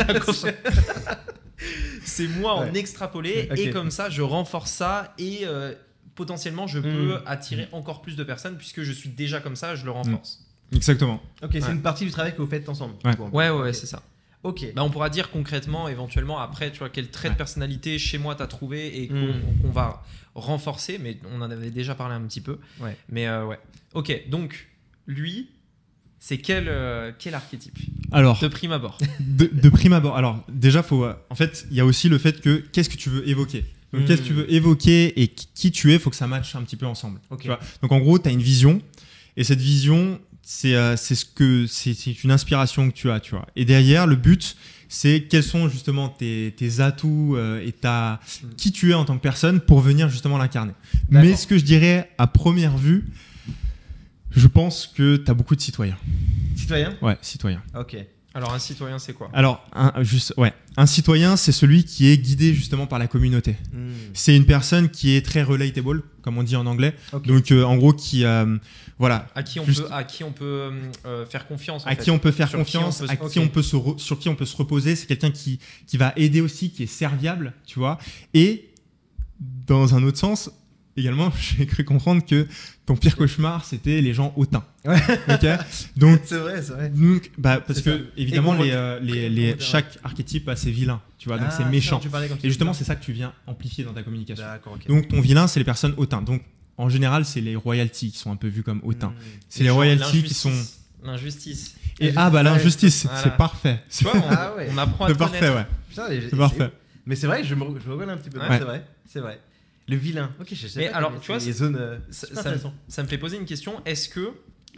C'est moi en Ouais. extrapolé, Ok. et comme ça, je renforce ça, et euh, potentiellement, je peux Mmh. attirer encore plus de personnes, puisque je suis déjà comme ça, je le renforce. Exactement. Ok, c'est Ouais. une partie du travail que vous faites ensemble. Ouais. du coup, en fait. Ouais, ouais, ouais, Ok. c'est ça. Ok. Bah, on pourra dire concrètement, éventuellement, après, tu vois, quel trait de Ouais. personnalité chez moi t'as trouvé et qu'on Mm. qu'on va renforcer, mais on en avait déjà parlé un petit peu. Ouais. Mais euh, ouais. Ok, donc, lui, c'est quel, euh, quel archétype Alors, de prime abord? de, de prime abord. Alors, déjà, faut. euh, en fait, il y a aussi le fait que qu'est-ce que tu veux évoquer. Donc, Mm. qu'est-ce que tu veux évoquer et qui, qui tu es, faut que ça matche un petit peu ensemble. Ok. Tu vois. Donc, en gros, tu as une vision et cette vision, c'est euh, c'est ce que c'est c'est une inspiration que tu as, tu vois. Et derrière, le but, c'est quels sont justement tes, tes atouts euh, et ta Mm. qui tu es en tant que personne pour venir justement l'incarner. D'accord. Mais ce que je dirais à première vue, je pense que tu as beaucoup de citoyens. Citoyen. Ouais, citoyens. Ok. Alors, un citoyen, c'est quoi? Alors, un, juste, ouais, Un citoyen, c'est celui qui est guidé justement par la communauté. Hmm. C'est une personne qui est très relatable, comme on dit en anglais. Ok. Donc, euh, en gros, qui, euh, voilà, À qui on Juste- peut, à qui on peut euh, faire confiance. en à fait. qui on peut faire Sur qui on confiance, peut se- à qui ok. on peut se re- sur qui on peut se reposer. C'est quelqu'un qui, qui va aider aussi, qui est serviable, tu vois. Et dans un autre sens, également, j'ai cru comprendre que ton pire cauchemar, c'était les gens hautains. Ouais. Ok. Donc, C'est vrai, c'est vrai. donc, bah, parce C'est que ça. évidemment, Et qu'on les, re- euh, les, et les- qu'on re- chaque archétype a ses vilains, tu vois. Donc Ah, c'est ça, méchant. tu parlais quand tu Et justement, disais c'est ça que tu viens amplifier dans ta communication. ça. D'accord, ok. Donc ton vilain, c'est les personnes hautains. Donc en général, c'est les royalties qui sont un peu vus comme hautains. Hmm. C'est les Genre royalties qui sont. l'injustice. L'injustice. Et ah bah l'injustice, Voilà. c'est parfait. Tu vois, on, Ah ouais. on apprend à C'est te parfait, connaître. ouais. Putain, et- C'est et- parfait. Mais c'est vrai, je me, je me reconnais un petit peu. Ouais. C'est vrai, c'est vrai. Le vilain. Ok, je sais Mais pas. alors, quelles tu vois, sont les zones. euh, Ça, super ça me, intéressant. ça me fait poser une question. Est-ce que.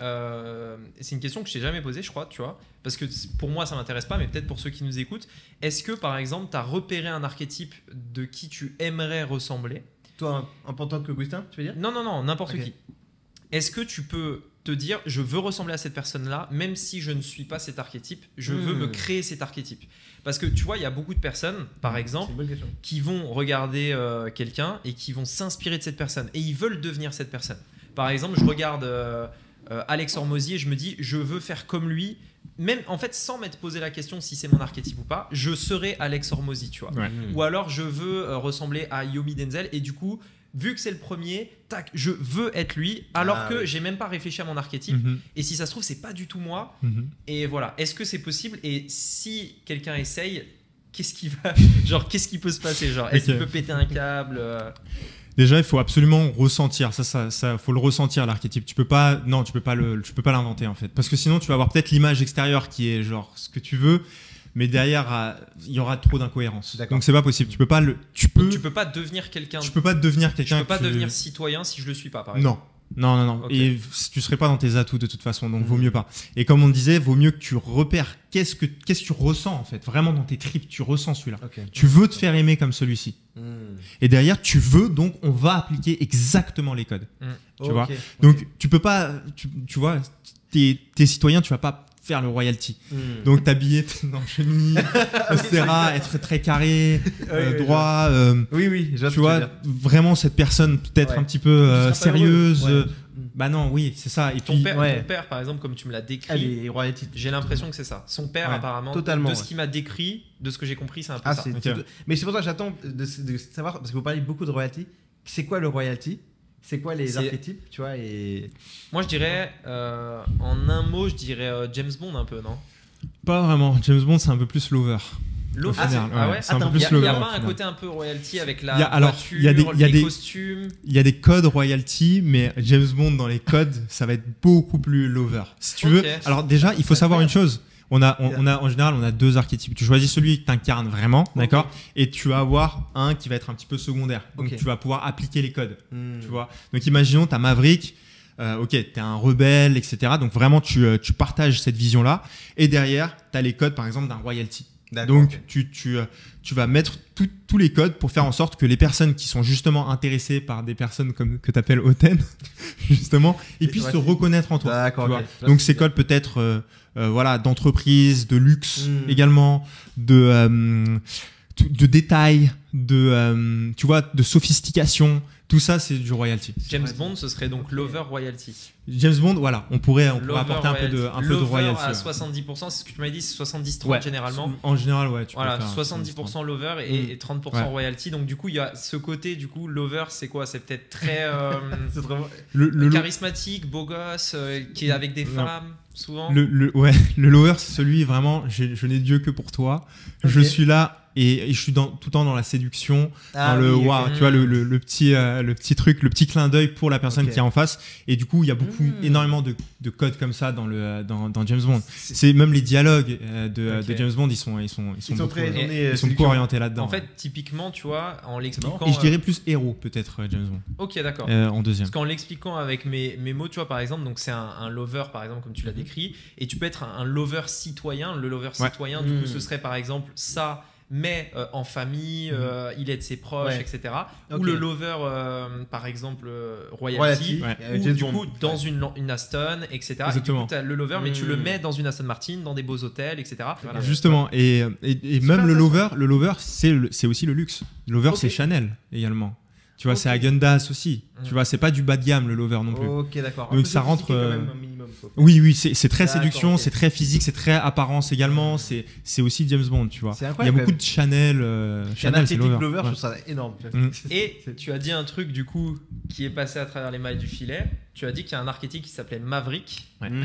euh, c'est une question que je t'ai jamais posée, je crois, tu vois. Parce que pour moi, ça m'intéresse pas, mais peut-être pour ceux qui nous écoutent. Est-ce que, par exemple, tu as repéré un archétype de qui tu aimerais ressembler? Toi, en en tant qu'Augustin, tu veux dire? Non, non, non, n'importe Ok. qui. Est-ce que tu peux te dire, je veux ressembler à cette personne-là, même si je ne suis pas cet archétype, je veux Hmm. me créer cet archétype? Parce que tu vois, il y a beaucoup de personnes, par C'est exemple, une bonne question. qui vont regarder euh, quelqu'un et qui vont s'inspirer de cette personne. Et ils veulent devenir cette personne. Par exemple, je regarde euh, euh, Alex Hormozy et je me dis, je veux faire comme lui. Même en fait, sans m'être posé la question si c'est mon archétype ou pas, je serai Alex Hormozy, tu vois. Ouais. Hmm. Ou alors, je veux euh, ressembler à Yomi Denzel et du coup, vu que c'est le premier, tac, je veux être lui, alors Ah, que oui. j'ai même pas réfléchi à mon archétype. Mhm, Et si ça se trouve, c'est pas du tout moi. mhm. Et voilà, est-ce que c'est possible? Et si quelqu'un essaye, qu'est-ce qui va, genre, qu'est-ce qui peut se passer? Genre, est-ce Ok. qu'il peut péter un câble? euh, Déjà, il faut absolument ressentir. Ça, ça, ça, faut le ressentir l'archétype. Tu peux pas, non, tu peux pas le, tu peux pas l'inventer en fait. Parce que sinon, tu vas avoir peut-être l'image extérieure qui est genre ce que tu veux, mais derrière, ah, il y aura trop d'incohérences. D'accord. Donc c'est pas possible. Tu peux pas le, tu peux, Tu peux pas devenir quelqu'un. tu peux pas devenir Je quelqu'un. peux pas que tu- devenir citoyen si je le suis pas, par exemple. Non. Non, non, non. Ok. Et tu serais pas dans tes atouts de toute façon, donc Mhm. vaut mieux pas. Et comme on disait, vaut mieux que tu repères qu'est-ce que, qu'est-ce que tu ressens en fait. Vraiment dans tes tripes, tu ressens celui-là. Ok. Tu veux te faire aimer comme celui-ci. Hmm. Et derrière, tu veux, donc on va appliquer exactement les codes. Tu Ok, vois. ok. Donc tu peux pas, tu, tu vois, t'es, t'es citoyen, tu vas pas faire le royalty. Hmm. Donc t'habiller dans le chenille, et cetera, être très carré, euh, oui, je droit. euh, Oui, oui, je vois ce tu que tu vois, veux dire. vraiment cette personne peut-être Ouais. un petit peu euh, Tu seras pas heureux. sérieuse. Ouais. euh, Bah non, oui, c'est ça. Et Ton, puis, père, ouais. ton père, par exemple, comme tu me l'as décrit, Ah, les royalties. j'ai l'impression que c'est ça. Son père, Ouais, apparemment, totalement, de ce ouais. qu'il m'a décrit, de ce que j'ai compris, c'est un peu Ah, ça. c'est Ok. c'est- Mais c'est pour ça que j'attends de, de savoir, parce que vous parlez beaucoup de royalty. C'est quoi le royalty? C'est quoi les C'est- archétypes, tu vois? Et Moi, je dirais, euh, en un mot, je dirais euh, James Bond un peu, non? pas vraiment. James Bond, c'est un peu plus lover. L'eau Au final, ah ouais, ouais. c'est un peu Attends, plus Il y a, lover. y a au pas un final. côté un peu royalty avec la Il y a- alors, voiture, il y a des- il y a les des- costumes. Il y a des codes royalty, mais James Bond dans les codes, ça va être beaucoup plus lover. Si tu Ok. veux. Alors déjà, il faut savoir une chose. On a, on, Yeah. on a, en général, on a deux archétypes. Tu choisis celui que tu incarnes vraiment, d'accord? Et tu vas avoir un qui va être un petit peu secondaire. Donc Ok. tu vas pouvoir appliquer les codes. Hmm. Tu vois. Donc imaginons, tu as Maverick, euh, ok, tu es un rebelle, et cetera. Donc vraiment, tu, euh, tu partages cette vision-là. Et derrière, tu as les codes, par exemple, d'un royalty. D'accord, Donc ok. tu, tu, euh, tu vas mettre tout- tous les codes pour faire en sorte que les personnes qui sont justement intéressées par des personnes comme, que tu appelles hautaines, justement, ils puissent Ouais. se reconnaître en toi. D'accord, tu ok. vois. Je vois Donc ce ces que tu veux codes peut être euh, euh, voilà, d'entreprise, de luxe Mm. également, de, euh, t- de détails, de, euh, tu vois, de sophistication. Tout ça, c'est du royalty. James Ouais. Bond, ce serait donc Lover Royalty. James Bond, voilà, on pourrait, on pourrait Lover apporter un peu de, un peu de Lover royalty. à ouais. soixante-dix pour cent, c'est ce que tu m'as dit, c'est soixante-dix trente Ouais. généralement. En général, ouais. Tu peux Voilà, faire soixante-dix pour cent lover et, Mm. et trente pour cent Ouais. royalty. Donc du coup, il y a ce côté, du coup, lover, c'est quoi? C'est peut-être très euh, C'est trop- Le, le, charismatique, beau gosse, euh, qui est avec des Non. femmes, souvent. le, le- ouais, le lower, c'est celui vraiment, j'ai- je n'ai Dieu que pour toi. Je Ok. suis là et, et je suis dans, tout le temps dans la séduction, Ah dans le oui, ok. waouh, tu vois, le, le, le petit, euh, le petit truc, le petit clin d'œil pour la personne Ok. qui est en face. Et du coup, il y a beaucoup, Mm. énormément de, de codes comme ça dans, le, dans, dans James Bond. C'est- C'est même les dialogues euh, de, Ok. de James Bond, ils sont, ils sont, ils sont, Ils sont beaucoup, très euh, tournés, euh, ils sont beaucoup séduction. orientés là-dedans. En fait, typiquement, tu vois, en ouais. l'expliquant. Et je euh, dirais plus héros, peut-être, euh, James Bond, Ok, d'accord. euh, en deuxième. Parce qu'en l'expliquant avec mes, mes mots, tu vois, par exemple, donc c'est un, un lover, par exemple, comme tu l'as décrit, et tu peux être un, un lover citoyen. Le lover Ouais. citoyen, du Mm. coup, ce serait par exemple ça, mais euh, en famille, Mhm. euh, il aide ses proches, Ouais. et cetera. Ok. Ou le lover, euh, par exemple, euh, royalty, Royalty, Ouais. euh, ou James du Bond. coup dans Ouais. une, une Aston, et cetera. Exactement. Et du coup, tu as le lover, mais tu le Mhm. mets dans une Aston Martin, dans des beaux hôtels, et cetera. Voilà. Justement, et, et, et même le lover, le lover, c'est le- c'est aussi le luxe. Le lover, Ok. c'est Chanel également. Tu vois, Ok. c'est Häagen-Dazs aussi. Mm. Tu vois, c'est pas du bas de gamme le lover non plus. Ok, d'accord. Donc Un peu ça rentre, sophistiqué quand euh, même, un minimum, quoi. Oui, oui, c'est c'est très D'accord, séduction, ok. c'est très physique, c'est très apparence également. C'est c'est aussi James Bond, tu vois. C'est Il y a incroyable. beaucoup de Chanel. euh, C'est un Chanel, c'est archétype lover. lover, je Ouais. trouve ça énorme. Mm. Et tu as dit un truc du coup qui est passé à travers les mailles du filet. Tu as dit qu'il y a un archétype qui s'appelait Maverick. Ouais. Mm.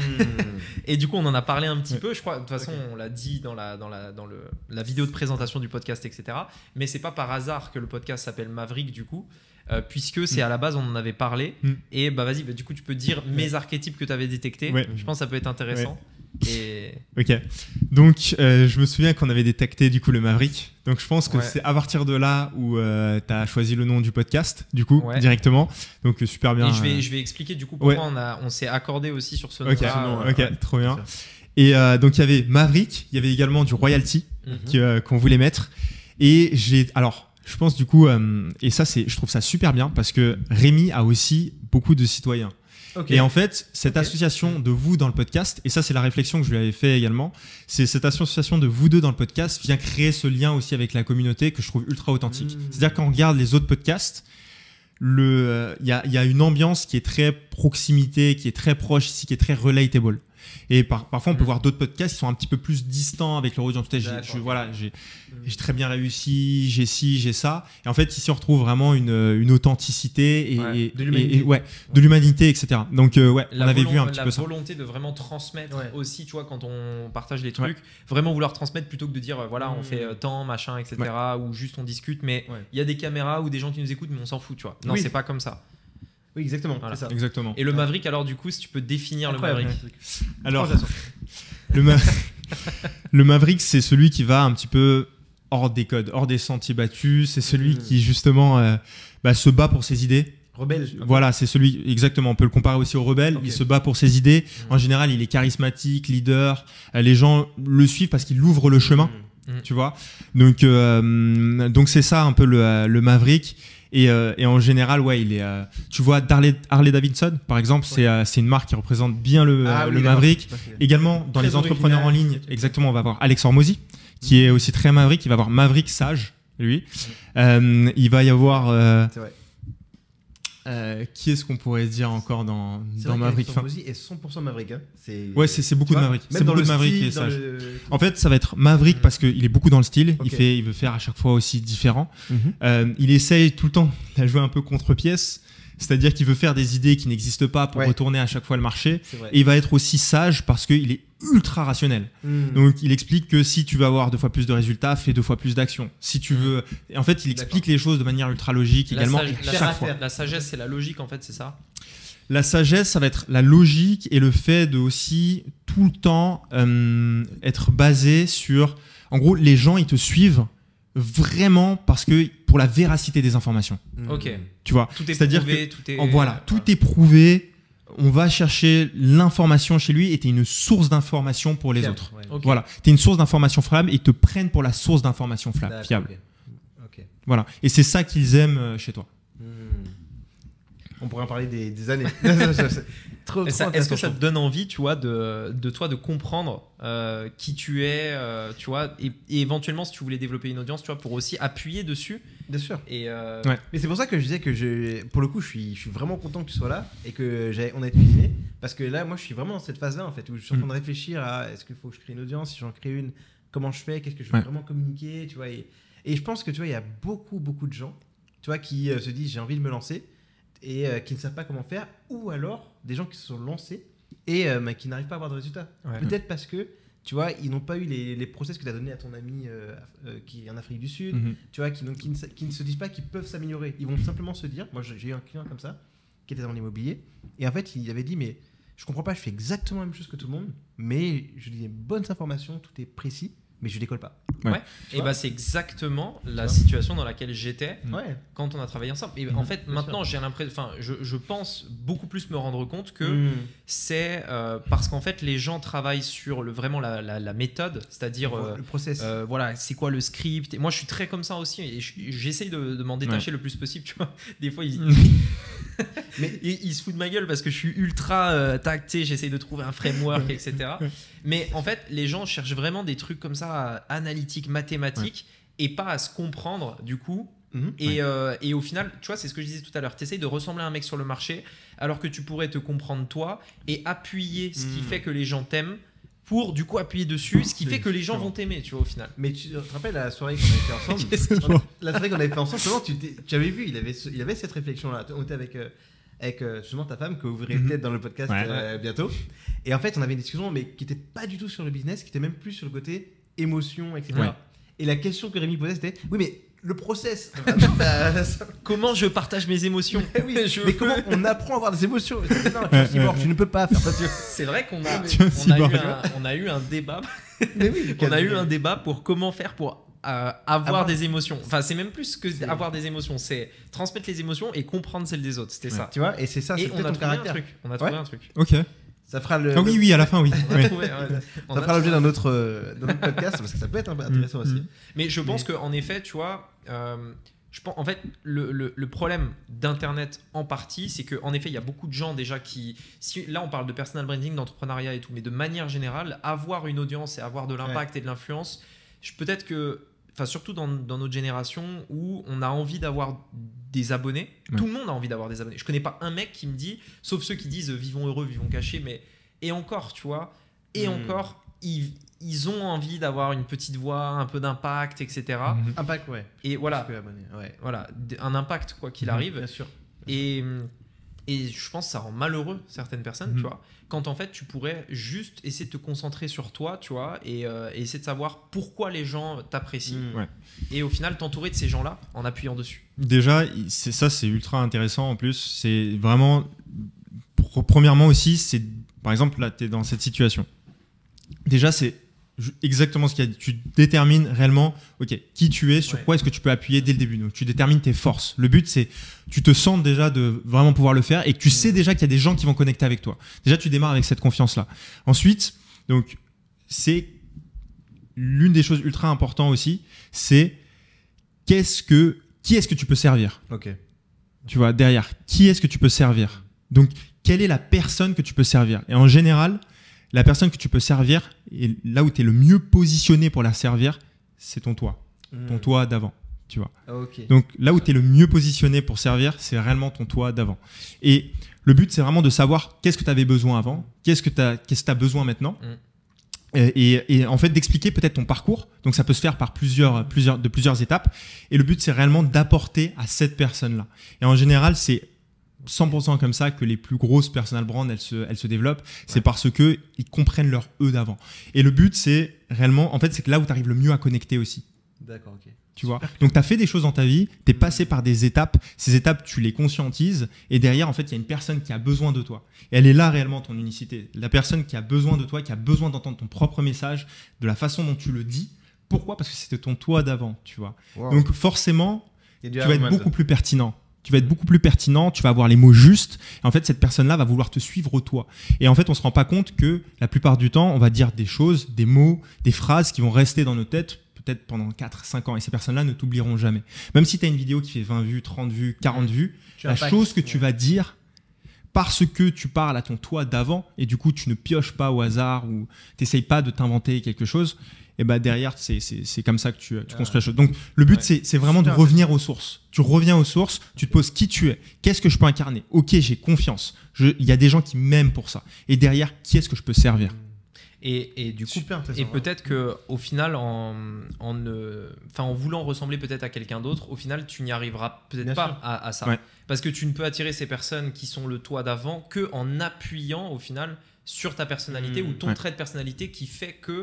Et du coup, on en a parlé un petit Ouais. peu. Je crois, de toute façon, Ok. on l'a dit dans la, dans, la, dans le, la vidéo de présentation du podcast, et cetera. Mais c'est pas par hasard que le podcast s'appelle Maverick, du coup, euh, puisque c'est Mm. à la base, on en avait parlé. Mm. Et bah vas-y, bah, du coup, tu peux dire mes archétypes que tu avais détectés. Ouais. Je pense que ça peut être intéressant. Et Ok. Donc, euh, je me souviens qu'on avait détecté du coup le Maverick. Donc, je pense que Ouais. c'est à partir de là où tu as choisi le nom du podcast, du coup, Ouais. directement. Donc, euh, super bien. Et je vais, euh, je vais expliquer du coup pourquoi Ouais. on, a, on s'est accordé aussi sur ce Ok, nom-là. ouais. ok, trop bien. C'est Et euh, donc, il y avait Maverick, il y avait également du Royalty Mhm. qui, euh, qu'on voulait mettre. Et j'ai. Alors, je pense du coup, euh, et ça, c'est, je trouve ça super bien parce que Rémi a aussi beaucoup de citoyens. Ok. Et en fait, cette Ok. association de vous dans le podcast, et ça c'est la réflexion que je lui avais fait également, c'est cette association de vous deux dans le podcast vient créer ce lien aussi avec la communauté que je trouve ultra authentique. Mmh. C'est-à-dire quand on regarde les autres podcasts, le, euh, il y, a, il y a une ambiance qui est très proximité, qui est très proche ici, qui est très relatable. Et par, parfois, on peut Mmh. voir d'autres podcasts qui sont un petit peu plus distants avec leur audience. Peut-être, j'ai- D'accord, je- ok. voilà, j'ai Mm. j'ai très bien réussi, j'ai ci, j'ai ça. Et en fait, ici, on retrouve vraiment une, une authenticité et, Ouais, et- de l'humanité. et- et- ouais, de l'humanité, et cetera. Donc, euh, ouais, on La avait volon- vu un petit la peu ça. volonté de vraiment transmettre Ouais. aussi, tu vois, quand on partage les trucs, vraiment vouloir transmettre plutôt que de dire, euh, voilà, on Mmh. fait euh, tant, machin, et cetera, ou juste on discute, mais il Ouais. y a des caméras ou des gens qui nous écoutent, mais on s'en fout, tu vois. Non, Oui. c'est pas comme ça. Oui, exactement. Voilà. C'est ça. Exactement. Et le Maverick, alors, du coup, si tu peux définir Incroyable, le Maverick. le truc. Alors, Transition. le, ma- le Maverick, c'est celui qui va un petit peu hors des codes, hors des sentiers battus. C'est celui Mm. qui, justement, euh, bah, se bat pour ses idées. Rebelle. Voilà, c'est celui, exactement. On peut le comparer aussi au rebelle. Ok. Il se bat pour ses idées. Mm. En général, il est charismatique, leader. Euh, Les gens le suivent parce qu'il ouvre le chemin. Mm. Mm. Tu vois. Donc, euh, donc c'est ça un peu le, le Maverick. Et, euh, et en général, ouais, il est. euh, tu vois, Harley, Harley Davidson, par exemple, c'est euh, c'est une marque qui représente bien le, Ah le oui, d'accord. Maverick. Ok. Également, dans Très les entrepreneurs en original, ligne, très- exactement, on va avoir Alex Hormozy, qui est aussi très Maverick. Il va avoir Maverick Sage, lui. Euh, il va y avoir. euh, C'est vrai. euh, qui est-ce qu'on pourrait dire encore dans, C'est dans vrai Maverick qu'Alex enfin, Hormozy est cent pour cent Maverick. Hein. C'est- Ouais, c'est c'est beaucoup Tu de vois, Maverick. même C'est dans beaucoup le de Maverick style, et dans Sage. le- En fait, ça va être Maverick Mm. parce qu'il est beaucoup dans le style. Il, Ok. fait, il veut faire à chaque fois aussi différent. Mhm. Euh, il essaye tout le temps de jouer un peu contre-pièce. C'est-à-dire qu'il veut faire des idées qui n'existent pas pour Ouais. retourner à chaque fois le marché. C'est vrai. Et il va être aussi sage parce qu'il est ultra rationnel. Mm. Donc il explique que si tu veux avoir deux fois plus de résultats, fais deux fois plus d'actions. Si tu veux... Et en fait, il explique les choses de manière ultra logique La également sage- et la- chaque faire à fois. faire. La sagesse, c'est la logique, en fait, c'est ça. La sagesse, ça va être la logique et le fait de aussi tout le temps euh, être basé sur... En gros, les gens, ils te suivent vraiment parce que pour la véracité des informations. Mm. Ok. Tu vois. Tout est C'est-à-dire prouvé, tout est. En voilà, tout est prouvé. On va chercher l'information chez lui et tu es une source d'information pour les Fiable, autres. ouais. Ok. Voilà, tu es une source d'information fiable et ils te prennent pour la source d'information fla- D'accord, fiable. ok. Ok. Voilà, et c'est ça qu'ils aiment euh, chez toi. Mm. On pourrait en parler des, des années. trop, Et trop ça- Est-ce que intéressant. ça te donne envie, tu vois, de, de toi de comprendre euh, qui tu es, euh, tu vois, et, et éventuellement si tu voulais développer une audience, tu vois, pour aussi appuyer dessus. Bien sûr. Et euh, Ouais. Mais c'est pour ça que je disais que je, pour le coup, je suis, je suis vraiment content que tu sois là et que j'ai, on a cuisiné. Parce que là, moi, je suis vraiment dans cette phase-là, en fait, où je suis en train de réfléchir à est-ce qu'il faut que je crée une audience, si j'en crée une, comment je fais, qu'est-ce que je veux Ouais. vraiment communiquer, tu vois. Et, et je pense que, tu vois, il y a beaucoup, beaucoup de gens, tu vois, qui euh, se disent j'ai envie de me lancer et euh, qui ne savent pas comment faire, ou alors des gens qui se sont lancés et euh, bah, qui n'arrivent pas à avoir de résultats. Ouais. Peut-être parce que, tu vois, ils n'ont pas eu les, les process que tu as donné à ton ami euh, euh, qui est en Afrique du Sud, Mhm. tu vois, qui, donc, qui, ne, se- qui ne se disent pas qu'ils peuvent s'améliorer. Ils vont simplement se dire, moi j'ai j'ai eu un client comme ça, qui était dans l'immobilier, et en fait il avait dit, mais je comprends pas, je fais exactement la même chose que tout le monde, mais je dis bonnes informations, tout est précis, mais je décolle pas. Ouais. Ouais. Et bah c'est exactement la vois situation dans laquelle j'étais Ouais. quand on a travaillé ensemble. Et Mhm, en fait, bien maintenant, sûr. j'ai l'impression, enfin, je, je pense beaucoup plus me rendre compte que Mmh. c'est euh, parce qu'en fait, les gens travaillent sur le, vraiment la, la, la méthode, c'est-à-dire, euh, le process. euh, voilà, c'est quoi le script. Et moi, je suis très comme ça aussi, et je- j'essaye de, de m'en détacher le plus possible, tu vois. Des fois, ils, mais ils, ils se foutent de ma gueule parce que je suis ultra euh, tac, tu sais, j'essaye de trouver un framework, et cetera. Mais en fait, les gens cherchent vraiment des trucs comme ça, euh, analytiques, mathématiques, et pas à se comprendre, du coup. Mhm. Et, Ouais. euh, et au final, tu vois, c'est ce que je disais tout à l'heure. Tu essayes de ressembler à un mec sur le marché, alors que tu pourrais te comprendre toi et appuyer ce qui Mm. fait que les gens t'aiment pour du coup appuyer dessus, ce qui C'est fait que les gens chiant. vont t'aimer, tu vois, au final. Mais tu te rappelles la soirée qu'on avait fait ensemble Qu'est-ce que- On- La soirée qu'on avait fait ensemble, justement, tu, t'es- tu avais vu, il avait, ce- il avait cette réflexion-là. On était avec, euh, avec euh, justement ta femme, que vous verrez Mhm. peut-être dans le podcast Ouais. euh, bientôt. Et en fait, on avait une discussion, mais qui n'était pas du tout sur le business, qui était même plus sur le côté émotion, et cetera. Ouais. Et la question que Rémi posait, c'était oui, mais le process. Bah, ça- Comment je partage mes émotions Eh oui, Je mais veux- comment on apprend à avoir des émotions Je disais, non, tu es Ouais, un cyborg, ouais, tu ne peux pas faire ça. Tu vois. C'est vrai qu'on a, Tu es un on a, eu cyborg. un, on a eu un débat. Mais oui, On a eu un débat pour comment faire pour euh, avoir, Avoir- des émotions. Enfin, c'est même plus que C'est- avoir des émotions, c'est transmettre les émotions et comprendre celles des autres. C'était ça. Tu vois, et c'est ça, Et c'est on a peut-être ton trouvé un caractère. truc. On a trouvé Ouais. un truc. Ok. Ça fera le. Ah oui, oui, à la fin, oui. On a Ouais. trouvé, ouais. On Ça a- fera l'objet d'un autre, euh, d'un autre podcast parce que ça peut être un peu intéressant aussi. Mm. Mais je pense Mais- qu'en effet, tu vois, euh, je pense, en fait, le, le- le problème d'Internet en partie, c'est qu'en effet, il y a beaucoup de gens déjà qui. Si, là, on parle de personal branding, d'entrepreneuriat et tout, mais de manière générale, avoir une audience et avoir de l'impact et de l'influence, je- peut-être que. Enfin, surtout dans, dans notre génération où on a envie d'avoir des abonnés. Ouais. Tout le monde a envie d'avoir des abonnés. Je connais pas un mec qui me dit, sauf ceux qui disent euh, vivons heureux, vivons cachés, mais. Et encore, tu vois. Et Mm. encore, ils, ils ont envie d'avoir une petite voix, un peu d'impact, et cetera. Mhm. Impact, ouais. Et voilà, Plus que abonné, ouais. voilà, d- un impact quoi qu'il Mhm, arrive. Bien sûr. Et, et je pense que ça rend malheureux certaines personnes, Mhm. tu vois. Quand en fait tu pourrais juste essayer de te concentrer sur toi, tu vois, et, euh, et essayer de savoir pourquoi les gens t'apprécient. Mm. Ouais. Et au final t'entourer de ces gens-là en appuyant dessus. Déjà, il- c'est ça, c'est ultra intéressant en plus. C'est vraiment. Pr- Premièrement aussi, c'est. Par exemple, là, tu es dans cette situation. Déjà, c'est ju- exactement ce qu'il y a dit. Tu détermines réellement ok, qui tu es, sur Ouais. quoi est-ce que tu peux appuyer dès le début. Donc, tu détermines tes forces. Le but, c'est tu te sens déjà de vraiment pouvoir le faire et que tu sais déjà qu'il y a des gens qui vont connecter avec toi. Déjà, tu démarres avec cette confiance-là. Ensuite, donc, c'est l'une des choses ultra importantes aussi, c'est qu'est-ce que, qui est-ce que tu peux servir. Ok. Tu vois, derrière, qui est-ce que tu peux servir? Donc, quelle est la personne que tu peux servir? Et en général, la personne que tu peux servir, et là où tu es le mieux positionné pour la servir, c'est ton toi, ton Mm. toi d'avant, tu vois. Ok. Donc, là où tu es le mieux positionné pour servir, c'est réellement ton toi d'avant. Et le but, c'est vraiment de savoir qu'est-ce que tu avais besoin avant, qu'est-ce que tu as qu'est-ce que tu as besoin maintenant. Mm. Et, et- et en fait, d'expliquer peut-être ton parcours. Donc, ça peut se faire par plusieurs, plusieurs, de plusieurs étapes. Et le but, c'est réellement d'apporter à cette personne-là. Et en général, c'est cent pour cent comme ça que les plus grosses personal brands, elles se, elles se développent. C'est Ouais. parce que ils comprennent leur eux d'avant. Et le but, c'est réellement, en fait, c'est que là où tu arrives le mieux à connecter aussi. D'accord, ok. Tu vois. Donc, tu as fait des choses dans ta vie, tu es passé par des étapes. Ces étapes, tu les conscientises. Et derrière, en fait, il y a une personne qui a besoin de toi. Et elle est là réellement, ton unicité. La personne qui a besoin de toi, qui a besoin d'entendre ton propre message, de la façon dont tu le dis. Pourquoi? Parce que c'était ton toi d'avant, tu vois. Wow. Donc, forcément, Il y a du tu vas être argument. beaucoup plus pertinent. Tu vas être beaucoup plus pertinent, tu vas avoir les mots justes. Et en fait, cette personne-là va vouloir te suivre toi. Et en fait, on se rend pas compte que la plupart du temps, on va dire des choses, des mots, des phrases qui vont rester dans nos têtes peut-être pendant quatre cinq ans. Et ces personnes-là ne t'oublieront jamais. Même si tu as une vidéo qui fait vingt vues, trente vues, quarante vues, Tu la impactes. chose que tu Ouais. vas dire, parce que tu parles à ton toi d'avant, et du coup, tu ne pioches pas au hasard ou tu n'essayes pas de t'inventer quelque chose, et bah derrière, c'est c'est- c'est comme ça que tu, tu Ah. construis la chose. Donc, le but, Ouais. c'est c'est vraiment de Super revenir aux sources. Tu reviens aux sources, tu te poses qui tu es, qu'est-ce que je peux incarner. Ok, j'ai confiance. Je- Il y a des gens qui m'aiment pour ça. Et derrière, qui est-ce que je peux servir? Et, et du coup, Super intéressant. et peut-être que au final, en, en, ne- enfin, en voulant ressembler peut-être à quelqu'un d'autre, au final, tu n'y arriveras peut-être Bien pas sûr. à, à ça. Ouais. Parce que tu ne peux attirer ces personnes qui sont le toi d'avant que en appuyant au final sur ta personnalité Mmh. ou ton Ouais. trait de personnalité qui fait que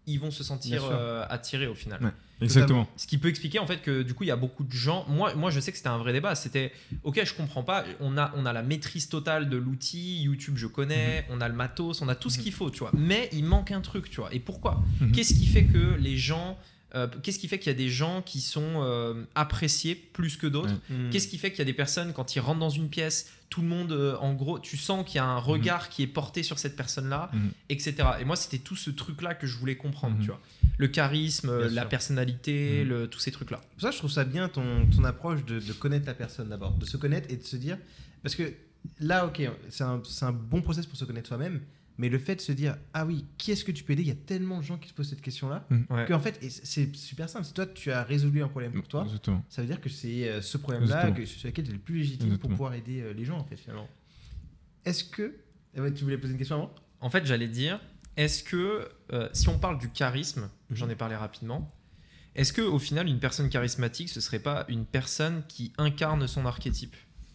ils vont se sentir euh, attirés au final. Ouais, exactement. Ce qui peut expliquer en fait que du coup il y a beaucoup de gens. Moi, moi je sais que c'était un vrai débat. C'était ok, je comprends pas. On a, on a la maîtrise totale de l'outil. YouTube, je connais. Mm-hmm. On a le matos, on a tout ce qu'il faut, tu vois. Mais il manque un truc, tu vois. Et pourquoi? Mm-hmm. Qu'est-ce qui fait que les gens Euh, qu'est-ce qui fait qu'il y a des gens qui sont euh, appréciés plus que d'autres? mmh. Qu'est-ce qui fait qu'il y a des personnes, quand ils rentrent dans une pièce, tout le monde, euh, en gros, tu sens qu'il y a un regard mmh. qui est porté sur cette personne-là, mmh. et cetera. Et moi, c'était tout ce truc-là que je voulais comprendre, mmh. tu vois. Le charisme, bien la sûr. personnalité, mmh. le, tous ces trucs-là. Pour ça, je trouve ça bien ton, ton approche de, de connaître la personne d'abord, de se connaître et de se dire... Parce que là, ok, c'est un, c'est un bon process pour se connaître soi-même, mais le fait de se dire, ah oui, qui est-ce que tu peux aider? Il y a tellement de gens qui se posent cette question-là, mmh. ouais. qu'en fait, et c'est super simple. Si toi, tu as résolu un problème pour toi, exactement. Ça veut dire que c'est euh, ce problème-là que, sur lequel tu es le plus légitime exactement. Pour pouvoir aider euh, les gens, en fait, finalement. Est-ce que... Tu voulais poser une question avant? En fait, j'allais dire, est-ce que, euh, si on parle du charisme, mmh. j'en ai parlé rapidement, est-ce qu'au final, une personne charismatique, ce serait pas une personne qui incarne son archétype?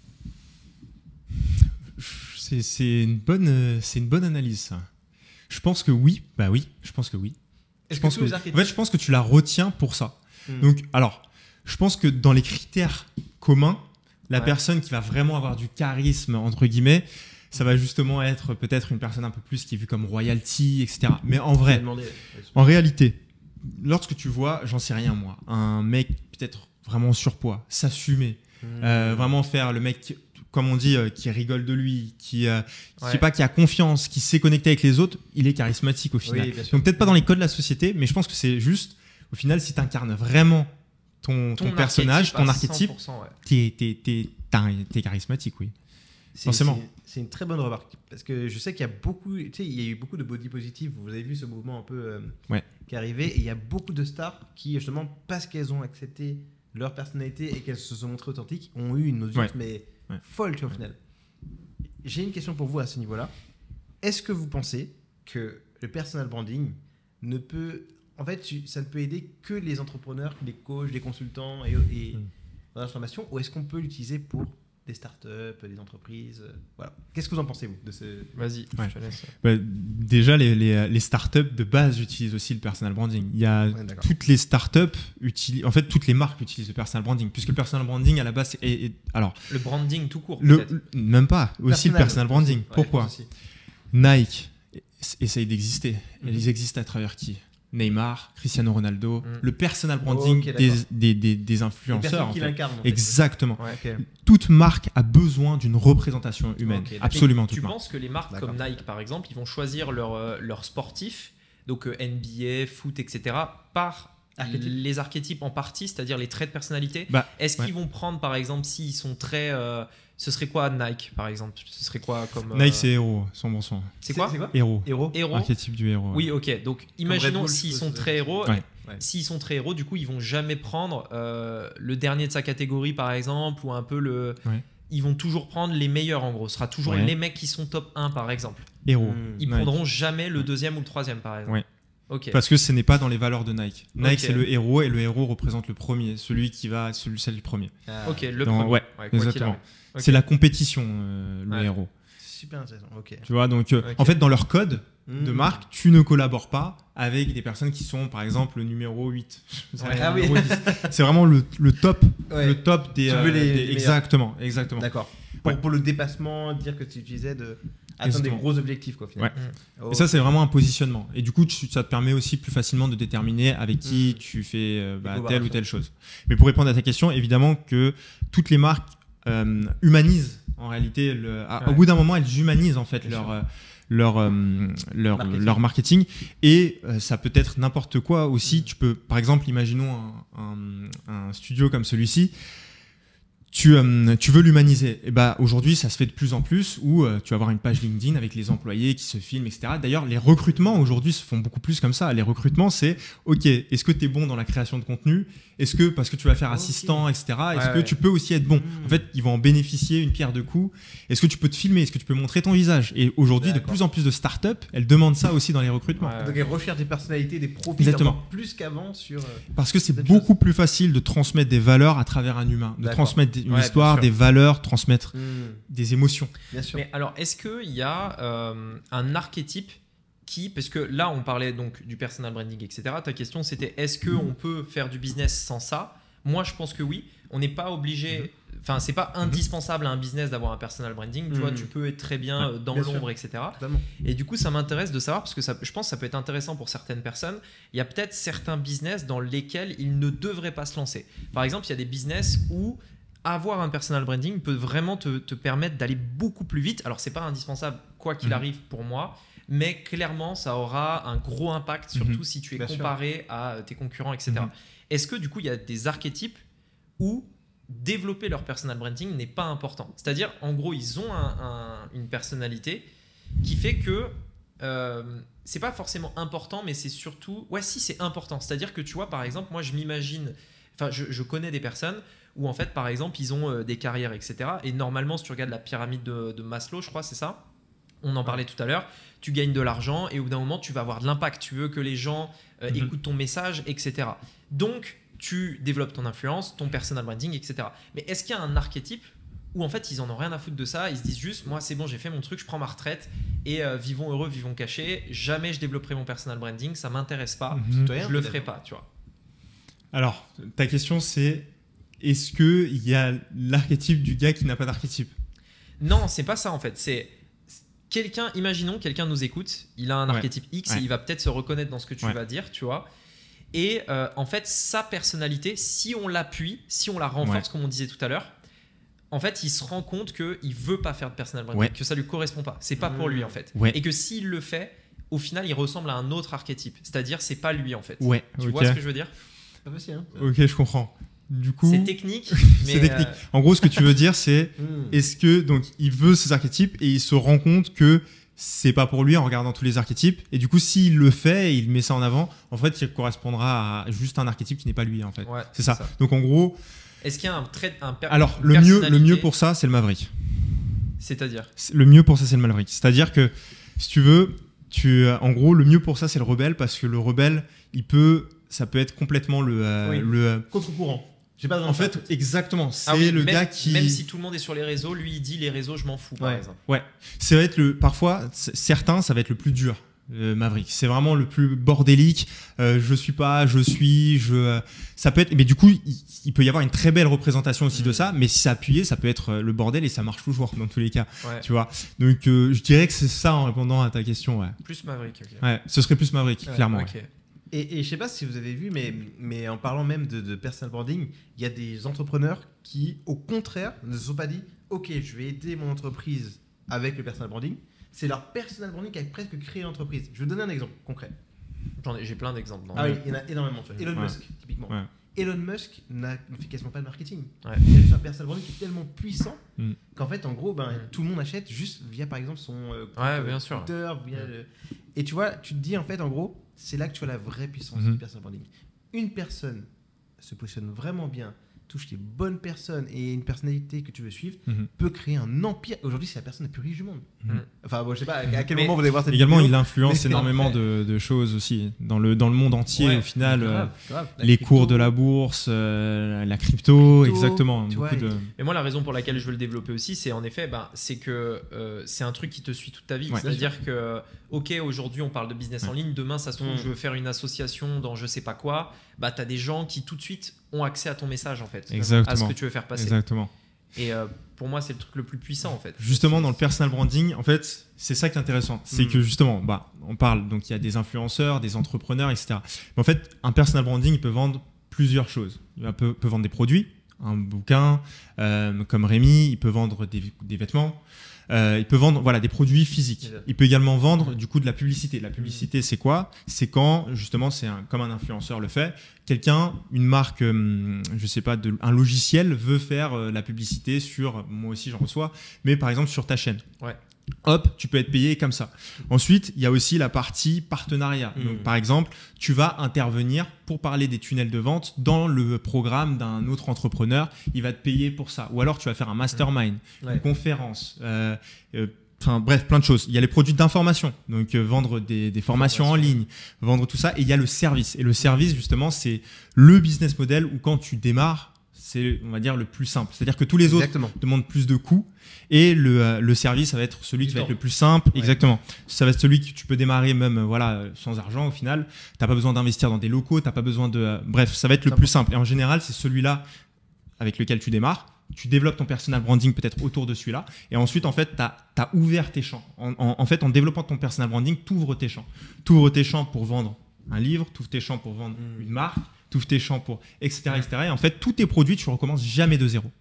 C'est, c'est, une bonne, c'est une bonne analyse, ça. Je pense que oui. Bah oui, je pense que oui. Est-ce je pense que, que les archétypes... En fait, je pense que tu la retiens pour ça. Hmm. Donc, alors, je pense que dans les critères communs, la ouais. personne qui va vraiment avoir du charisme, entre guillemets, ça va justement être peut-être une personne un peu plus qui est vue comme royalty, et cetera. Mais en vrai, demandé, en réalité, lorsque tu vois, j'en sais rien moi, un mec peut-être vraiment en surpoids, s'assumer, hmm. euh, vraiment faire le mec... comme on dit, euh, qui rigole de lui, qui euh, ouais. sais pas, qui a confiance, qui sait connecter avec les autres, il est charismatique au final. Oui, donc peut-être pas dans les codes de la société, mais je pense que c'est juste, au final, si tu incarnes vraiment ton, ton, ton personnage, ton archétype, ouais. t'es, t'es, t'es, t'es charismatique, oui. C'est, Forcément. C'est, c'est une très bonne remarque, parce que je sais qu'il y a beaucoup, tu sais, il y a eu beaucoup de body positive, vous avez vu ce mouvement un peu euh, ouais. qui est arrivé, et il y a beaucoup de stars qui, justement, parce qu'elles ont accepté leur personnalité et qu'elles se sont montrées authentiques, ont eu une audience, ouais. mais... Ouais. folle, tu vois, au final. J'ai une question pour vous à ce niveau-là. Est-ce que vous pensez que le personal branding ne peut... En fait, tu, ça ne peut aider que les entrepreneurs, les coachs, les consultants et, et mm. dans la formation, ou est-ce qu'on peut l'utiliser pour des startups, des entreprises? Voilà. Qu'est-ce que vous en pensez, vous, de ce... Vas-y, ouais. je te laisse. Bah, déjà, les, les, les startups de base utilisent aussi le personal branding. Il y a ouais, toutes les startups utilisent, en fait, toutes les marques utilisent le personal branding, puisque le personal branding à la base est, est alors le branding tout court. Le, même pas, aussi personal, le personal branding. Aussi. Pourquoi? Ouais, Nike essaye d'exister. Mm-hmm. Ils existent à travers qui? Neymar, Cristiano Ronaldo, mm. le personal branding oh, okay, des, des, des, des influenceurs. Qui en fait. l'incarnent, en fait. Exactement. Ouais, okay. Toute marque a besoin d'une représentation humaine. Okay, absolument. Tu toute penses marque. Que les marques d'accord. Comme Nike, par exemple, ils vont choisir leurs euh, leur sportifs, donc euh, N B A, foot, et cetera, par archétype. Les archétypes en partie, c'est-à-dire les traits de personnalité. Bah, Est-ce ouais. qu'ils vont prendre, par exemple, s'ils sont très... Euh, ce serait quoi Nike, par exemple? Ce serait quoi comme... Euh... Nike, c'est héros, sans bon sens. C'est quoi, c'est quoi Héros. Héros. Héros. Archétype du héros. Oui, ok. Donc, imaginons s'ils sont très héros. Ouais. Ouais. S'ils sont très héros, du coup, ils vont jamais prendre euh, le dernier de sa catégorie, par exemple, ou un peu le... Ouais. Ils vont toujours prendre les meilleurs, en gros. Ce sera toujours ouais. les mecs qui sont top un, par exemple. Héros. Ils Nike. prendront jamais le deuxième ou le troisième, par exemple. Ouais. Okay. Parce que ce n'est pas dans les valeurs de Nike. Nike, okay. c'est le héros, et le héros représente le premier, celui qui va, celui, celle du premier. Ah. Ok, le dans, premier. Ouais, ouais exactement. Okay. C'est la compétition, euh, le ouais. héros. Super intéressant, ok. Tu vois, donc, euh, okay. en fait, dans leur code mmh. de marque, tu ne collabores pas avec des personnes qui sont, par exemple, le numéro huit. Ouais. Ah oui. C'est vraiment le, le top, ouais. le top des... Tu veux les, euh, des les exactement, exactement. D'accord. Pour, ouais. pour le dépassement, dire que tu utilisais de... atteindre des gros objectifs, quoi, finalement. Ouais. Mmh. Oh. Et ça, c'est vraiment un positionnement. Et du coup, tu, ça te permet aussi plus facilement de déterminer avec qui mmh. tu fais euh, bah, telle ou telle chose. Mais pour répondre à ta question, évidemment que toutes les marques euh, humanisent, en réalité, le, à, ouais. au bout d'un moment, elles humanisent, en fait, Bien leur... Euh, leur, euh, leur, marketing. leur marketing et euh, ça peut être n'importe quoi aussi. Mmh. Tu peux, par exemple, imaginons un, un, un studio comme celui-ci, tu, euh, tu veux l'humaniser. Et bah, aujourd'hui, ça se fait de plus en plus où euh, tu vas avoir une page LinkedIn avec les employés qui se filment, et cetera. D'ailleurs, les recrutements aujourd'hui se font beaucoup plus comme ça. Les recrutements, c'est OK, est-ce que tu es bon dans la création de contenu? Est-ce que, parce que tu vas faire assistant, okay. et cetera, est-ce ouais, que ouais. tu peux aussi être bon? mmh. En fait, ils vont en bénéficier une pierre deux coups. Est-ce que tu peux te filmer? Est-ce que tu peux montrer ton visage? Et aujourd'hui, D'accord. de plus en plus de startups, elles demandent ça aussi dans les recrutements. Ouais. Donc, elles recherchent des personnalités, des profils encore plus qu'avant sur... Euh, parce que c'est beaucoup choses. plus facile de transmettre des valeurs à travers un humain, de D'accord. transmettre une ouais, histoire, des valeurs, transmettre mmh. des émotions. Bien sûr. Mais alors, est-ce qu'il y a euh, un archétype qui, parce que là, on parlait donc du personal branding, et cetera. Ta question, c'était est-ce qu'on peut faire du business sans ça? Moi, je pense que oui. On n'est pas obligé, enfin, c'est pas indispensable à un business d'avoir un personal branding. Tu Mmh. vois, tu peux être très bien Ouais, dans bien l'ombre, sûr. et cetera. Totalement. Et du coup, ça m'intéresse de savoir parce que ça, je pense que ça peut être intéressant pour certaines personnes. Il y a peut-être certains business dans lesquels ils ne devraient pas se lancer. Par exemple, il y a des business où avoir un personal branding peut vraiment te, te permettre d'aller beaucoup plus vite. Alors, c'est pas indispensable quoi qu'il Mhm. arrive pour moi, mais clairement, ça aura un gros impact, surtout Mhm. si tu es Bien sûr. comparé à tes concurrents, et cetera. Mhm. Est-ce que du coup, il y a des archétypes où développer leur personal branding n'est pas important? C'est-à-dire, en gros, ils ont un- un- une personnalité qui fait que euh, c'est pas forcément important, mais c'est surtout, ouais, si, c'est important. C'est-à-dire que tu vois, par exemple, moi, je m'imagine, enfin, je, je connais des personnes où en fait, par exemple, ils ont euh, des carrières, et cetera. Et normalement, si tu regardes la pyramide de, de Maslow, je crois, c'est ça. On en parlait tout à l'heure. Tu gagnes de l'argent et au bout d'un moment, tu vas avoir de l'impact. Tu veux que les gens euh, Mhm. écoutent ton message, et cetera. Donc, tu développes ton influence, ton personal branding, et cetera. Mais est-ce qu'il y a un archétype où en fait ils en ont rien à foutre de ça, ils se disent juste moi c'est bon, j'ai fait mon truc, je prends ma retraite et euh, vivons heureux, vivons cachés, jamais je développerai mon personal branding, ça m'intéresse pas, Mhm. Citoyen, je le peut-être. ferai pas, tu vois. Alors, ta question, c'est est-ce qu'il y a l'archétype du gars qui n'a pas d'archétype? Non, c'est pas ça en fait, c'est quelqu'un, imaginons quelqu'un nous écoute, il a un Ouais. archétype X Ouais. et il va peut-être se reconnaître dans ce que tu Ouais. vas dire, tu vois. Et euh, en fait, sa personnalité, si on l'appuie, si on la renforce, Ouais. comme on disait tout à l'heure, en fait, il se rend compte qu'il veut pas faire de personal branding, Ouais. que ça lui correspond pas. C'est pas pour Mmh. lui en fait. Ouais. Et que s'il le fait, au final, il ressemble à un autre archétype. C'est-à-dire, c'est pas lui en fait. Ouais, Tu ok. vois ce que je veux dire? Pas facile, hein. Ok, je comprends. Du coup, C'est technique. mais, c'est technique. euh, En gros, ce que tu veux dire, c'est Mmh. est-ce que donc il veut ces archétypes et il se rend compte que c'est pas pour lui en regardant tous les archétypes, et du coup s'il le fait et il met ça en avant, en fait il correspondra à juste un archétype qui n'est pas lui en fait. ouais, C'est ça. Donc en gros, Est-ce qu'il y a un trait, un per- alors une le mieux, le personnalité, mieux pour ça, c'est le Maverick. C'est-à-dire, C'est- Le mieux pour ça, c'est le Maverick. C'est-à-dire que si tu veux, tu, en gros, le mieux pour ça, c'est le rebelle, parce que le rebelle, il peut, ça peut être complètement le, euh, Oui. le. euh, Contre-courant. J'ai pas En fait, exactement. C'est Ah oui, le même, gars qui. même si tout le monde est sur les réseaux, lui il dit les réseaux, je m'en fous par Ouais. exemple. Ouais, ça va être le. Parfois, c- certains, ça va être le plus dur. euh, Maverick, c'est vraiment le plus bordélique. Euh, je suis pas, je suis, je. euh, Ça peut être. Mais du coup, il, il peut y avoir une très belle représentation aussi de Mm. ça. Mais si c'est appuyé, ça peut être euh, le bordel et ça marche toujours dans tous les cas. Ouais. Tu vois. Donc, euh, je dirais que c'est ça en répondant à ta question. Ouais. Plus Maverick. ok. Ouais, ce serait plus Maverick, Ouais, clairement. Ok. ouais. Et, et je sais pas si vous avez vu, mais, mais en parlant même de, de personal branding, il y a des entrepreneurs qui, au contraire, ne se sont pas dit ok, je vais aider mon entreprise avec le personal branding. C'est leur personal branding qui a presque créé l'entreprise. Je vais vous donner un exemple concret. J'en ai- J'ai plein d'exemples. dans Ah le- oui, il y en a énormément. tu vois. Elon Ouais. Musk, typiquement. Ouais. Elon Musk n'a ne fait quasiment pas de marketing. Ouais. Il a juste un personal branding qui est tellement puissant Mm. qu'en fait, en gros, ben, Mm. tout le monde achète juste via, par exemple, son euh, compte, Ouais, euh, bien sûr. Twitter. Via Mm. le- Et tu vois, tu te dis, en fait, en gros, c'est là que tu vois la vraie puissance Mhm. du personal branding. Une personne se positionne vraiment bien, touche les bonnes personnes et une personnalité que tu veux suivre, Mhm. peut créer un empire. Aujourd'hui, c'est la personne la plus riche du monde. Mhm. Enfin, bon, je sais pas à quel Mais moment vous allez voir cette Également, vidéo. il influence mais énormément après- de, de choses aussi dans le, dans le monde entier. Ouais, au final, euh, Grave, grave. La les crypto, cours de la bourse, euh, la crypto, Crypto, exactement. tu Beaucoup vois, de... Mais moi, la raison pour laquelle je veux le développer aussi, c'est en effet, ben, c'est que euh, c'est un truc qui te suit toute ta vie. Ouais. C'est-à-dire que, ok, aujourd'hui, on parle de business en Ouais. ligne. Demain, ça se trouve, Mm. je veux faire une association dans je sais pas quoi. Bah, tu as des gens qui tout de suite ont accès à ton message, en fait, à ce Exactement. que tu veux faire passer. Exactement. Et euh, pour moi, c'est le truc le plus puissant, en fait. Justement, dans le personal branding, en fait, c'est ça qui est intéressant. C'est Mm. que justement, bah, on parle, donc il y a des influenceurs, des entrepreneurs, et cetera. Mais en fait, un personal branding, il peut vendre plusieurs choses. Il va- peut, peut vendre des produits, un bouquin, euh, comme Rémi, il peut vendre des, des vêtements. Euh, il peut vendre voilà, des produits physiques. Exact. Il peut également vendre du coup de la publicité. La publicité, c'est quoi? C'est quand, justement, c'est un- comme un influenceur le fait, quelqu'un, une marque, hum, je sais pas, de, un logiciel veut faire euh, la publicité sur, moi aussi j'en reçois, mais par exemple sur ta chaîne. Ouais. Hop, tu peux être payé comme ça. Ensuite, il y a aussi la partie partenariat. Mm. Donc, par exemple, tu vas intervenir pour parler des tunnels de vente dans le programme d'un autre entrepreneur. Il va te payer pour ça. Ou alors, tu vas faire un mastermind, Ouais. une conférence. euh, euh, Enfin bref, plein de choses. Il y a les produits d'information, donc euh, vendre des, des formations en Formation. ligne, vendre tout ça. Et il y a le service. Et le service, justement, c'est le business model où quand tu démarres, c'est, on va dire, le plus simple. C'est-à-dire que tous les autres Exactement. demandent plus de coûts et le, euh, le service, ça va être celui Du qui va temps. être le plus simple. Ouais. Exactement. Ça va être celui que tu peux démarrer même euh, voilà, euh, sans argent au final. T'as pas besoin d'investir dans des locaux, t'as pas besoin de... euh, bref, ça va être le C'est plus simple. Et en général, c'est celui-là avec lequel tu démarres. Tu développes ton personal branding peut-être autour de celui-là. Et ensuite, en fait, tu as ouvert tes champs. En, en, en fait, en développant ton personal branding, tu ouvres tes champs. Tu ouvres tes champs pour vendre un livre, tu ouvres tes champs pour vendre Mm. une marque, tu ouvres tes champs pour... et cetera, et cetera. Et en fait, tous tes produits, tu recommences jamais de zéro.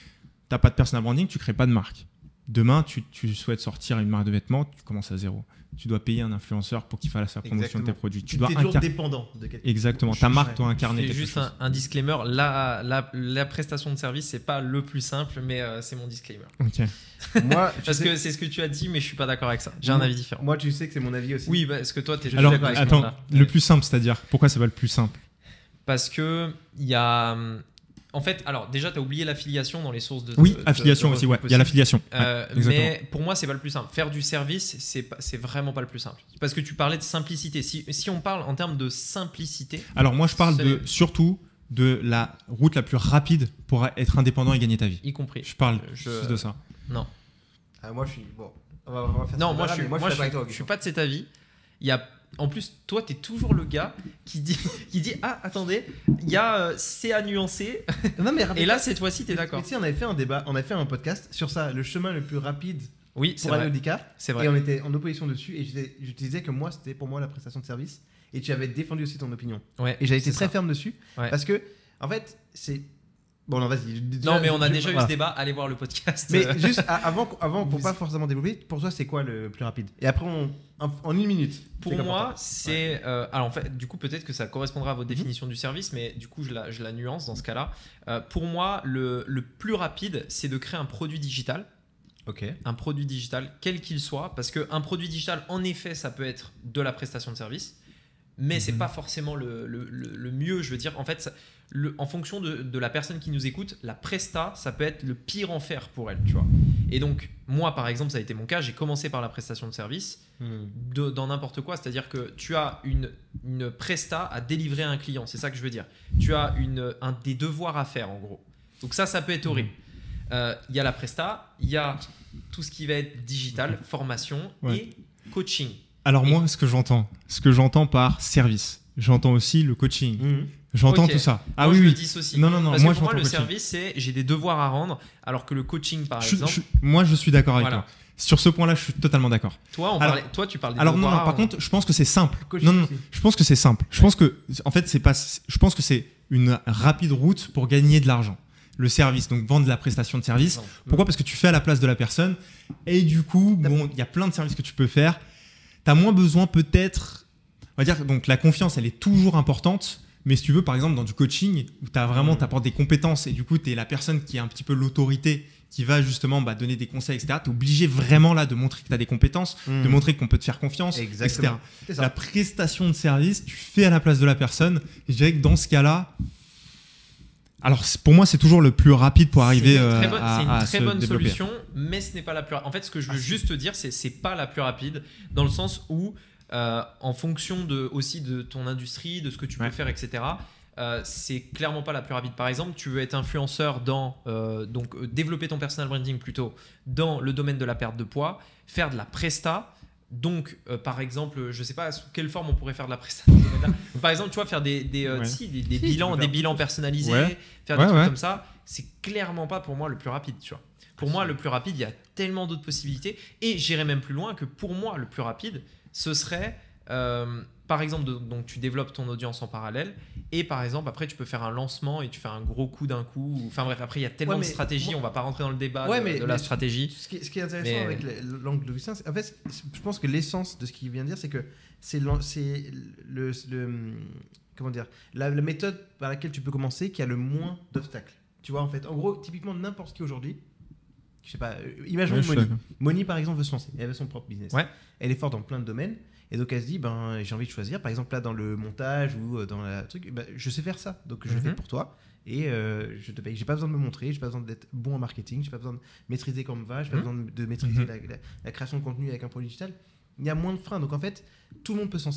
Tu n'as pas de personal branding, tu ne crées pas de marque. Demain, tu, tu souhaites sortir une marque de vêtements, tu commences à zéro. Tu dois payer un influenceur pour qu'il fasse la promotion Exactement. de tes produits. Tu Tu dois es toujours incar- dépendant de quelqu'un. Exactement. Ta Ouais. marque doit incarner Je fais quelque juste chose. un, un disclaimer. La, la, la prestation de service, c'est pas le plus simple, mais euh, c'est mon disclaimer. Ok. Moi, tu Parce sais- que c'est ce que tu as dit, mais je suis pas d'accord avec ça. J'ai un Moi- avis différent. Moi, tu sais que c'est mon avis aussi. Oui, parce que toi, t'es suis Alors, d'accord avec ce attends, monde-là. le plus simple, c'est-à-dire, pourquoi c'est pas le plus simple? Parce que il y a. hum, En fait, alors déjà, tu as oublié l'affiliation dans les sources de. Oui, de- de- affiliation de aussi, ouais. revenus Il y a possibles. l'affiliation. Ouais, Euh, exactement. mais pour moi, c'est pas le plus simple. Faire du service, c'est pas- c'est vraiment pas le plus simple. Parce que tu parlais de simplicité. Si, si on parle en termes de simplicité, Alors moi, je parle C'est- de, surtout de la route la plus rapide pour être indépendant et gagner ta vie. y compris. Je parle Je- juste de ça. Non. Ah, moi, je suis. Bon. On va, on va faire Non, ce moi, débat-là, je suis, mais moi, moi, je, je suis suis, d'accord avec je toi. suis pas de cet avis. Il y a, en plus, toi, tu es toujours le gars qui dit, qui dit ah, attendez, il y a euh, c'est à nuancer. Non, mais Et là, cette fois-ci, tu es mais- d'accord. mais tu sais, on avait fait un débat, on a fait un podcast sur ça, le chemin le plus rapide Oui, c'est pour aller vrai. au DICAF. C'est Et vrai. on était en opposition dessus. Et je disais- je te disais que moi, c'était pour moi la prestation de service. Et tu avais défendu aussi ton opinion. Ouais, Et j'avais été c'est très ça. ferme dessus. Ouais. Parce que, en fait, c'est. Bon, non, vas-y. Non, mais on a je- déjà eu voilà. ce débat. Allez voir le podcast. Mais juste a- avant, qu- avant pour Vous- pas forcément développer, pour toi, c'est quoi le plus rapide? Et après, on, en, en une minute. Pour c'est quoi moi, toi c'est. euh, alors, en fait, du coup, peut-être que ça correspondra à Mhm. votre définition du service, mais du coup, je la, je la nuance dans ce cas-là. Euh, pour moi, le, le plus rapide, c'est de créer un produit digital. Ok. Un produit digital, quel qu'il soit, parce qu'un produit digital, en effet, ça peut être de la prestation de service, mais c'est Mhm. pas forcément le, le- le- le mieux. Je veux dire, en fait, ça- le- en fonction de, de la personne qui nous écoute, la presta, ça peut être le pire enfer pour elle, tu vois. Et donc, moi, par exemple, ça a été mon cas. J'ai commencé par la prestation de service Hmm. de- dans n'importe quoi. C'est-à-dire que tu as une, une presta à délivrer à un client. C'est ça que je veux dire. Tu as une, un, des devoirs à faire, en gros. Donc ça, ça peut être horrible. Euh, Il y a la presta, il y a tout ce qui va être digital, formation Ouais. et coaching. Alors Et- moi, ce que j'entends, ce que j'entends par service, j'entends aussi le coaching. Mhm. J'entends Ok. tout ça. Ah Moi, oui, je le oui. dissocie. Non, non, non. Parce moi, que pour moi, j'entends le coaching. service, c'est j'ai des devoirs à rendre, alors que le coaching, par Je- exemple, je- moi, je suis d'accord avec Voilà. toi. Sur ce point-là, je suis totalement d'accord. toi, on Alors- parlait- toi, tu parles des Alors non, devoirs non, à par rendre. contre, je pense que c'est simple. Coaching Non, non, aussi. je pense que c'est simple. Je pense que, en fait, c'est pas. Je pense que c'est une rapide route pour gagner de l'argent. Le service, donc vendre de la prestation de service. Pourquoi? Parce que tu fais à la place de la personne. Et du coup, T'as- bon, il y a plein de services que tu peux faire. Tu as moins besoin peut-être. On va dire, donc la confiance, elle est toujours importante. Mais si tu veux, par exemple, dans du coaching, où tu as vraiment, Mm. t'apportes des compétences et du coup, tu es la personne qui a un petit peu l'autorité, qui va justement bah, donner des conseils, et cetera. Tu es obligé vraiment là de montrer que tu as des compétences, Mhm. de montrer qu'on peut te faire confiance, Exactement. et cetera. C'est ça. La prestation de service, tu fais à la place de la personne. Et je dirais que dans ce cas-là, alors c'est- pour moi, c'est toujours le plus rapide pour arriver C'est une euh, très bonne, à, c'est une à très se bonne développer. solution, mais ce n'est pas la plus. En fait, ce que je veux Ah, si. juste te dire, c'est c'est pas la plus rapide, dans le sens où, euh, en fonction de aussi de ton industrie, de ce que tu Ouais. peux faire, et cetera. euh, c'est clairement pas la plus rapide. Par exemple, tu veux être influenceur dans euh, donc euh, développer ton personal branding plutôt dans le domaine de la perte de poids, faire de la presta. Donc, euh, par exemple, je sais pas sous quelle forme on pourrait faire de la presta. dans ce domaine-là. Par exemple, tu vois, faire des, des, euh, Ouais. si, des, des Si, bilans, tu peux des faire bilans personnalisés, Ouais. faire des Ouais, trucs ouais. comme ça, c'est clairement pas pour moi le plus rapide, tu vois. Pour moi, le plus rapide, il y a tellement d'autres possibilités. Et j'irais même plus loin que pour moi, le plus rapide, ce serait, euh, par exemple, de- donc tu développes ton audience en parallèle. Et par exemple, après, tu peux faire un lancement et tu fais un gros coup d'un coup. Enfin bref, après, il y a tellement Ouais, de mais stratégies. moi- On va pas rentrer dans le débat Ouais, de, mais- de la mais- stratégie. Ce qui, est, ce qui est intéressant Mais- avec le- l'angle d'Augustin, c'est- en fait, c'est- je pense que l'essence de ce qu'il vient de dire, c'est que c'est l'en- c'est le, le- comment dire, la, la méthode par laquelle tu peux commencer qui a le moins d'obstacles. Tu vois, en fait, en gros, typiquement n'importe qui aujourd'hui, je sais pas, euh, imaginons Ouais, je suis Moni. d'accord. Moni, par exemple, veut se lancer. Elle veut son propre business. Ouais. Elle est forte dans plein de domaines. Et donc, elle se dit, ben, j'ai envie de choisir. Par exemple, là, dans le montage ou euh, dans la truc, ben, je sais faire ça. Donc, je le Mhm. fais pour toi. Et euh, je te paye. J'ai pas besoin de me montrer. J'ai pas besoin d'être bon en marketing. J'ai pas besoin de maîtriser Canva. J'ai pas Mhm. besoin de, de maîtriser Mhm. la, la- la création de contenu avec un produit digital. Il y a moins de freins. Donc, en fait, tout le monde peut se lancer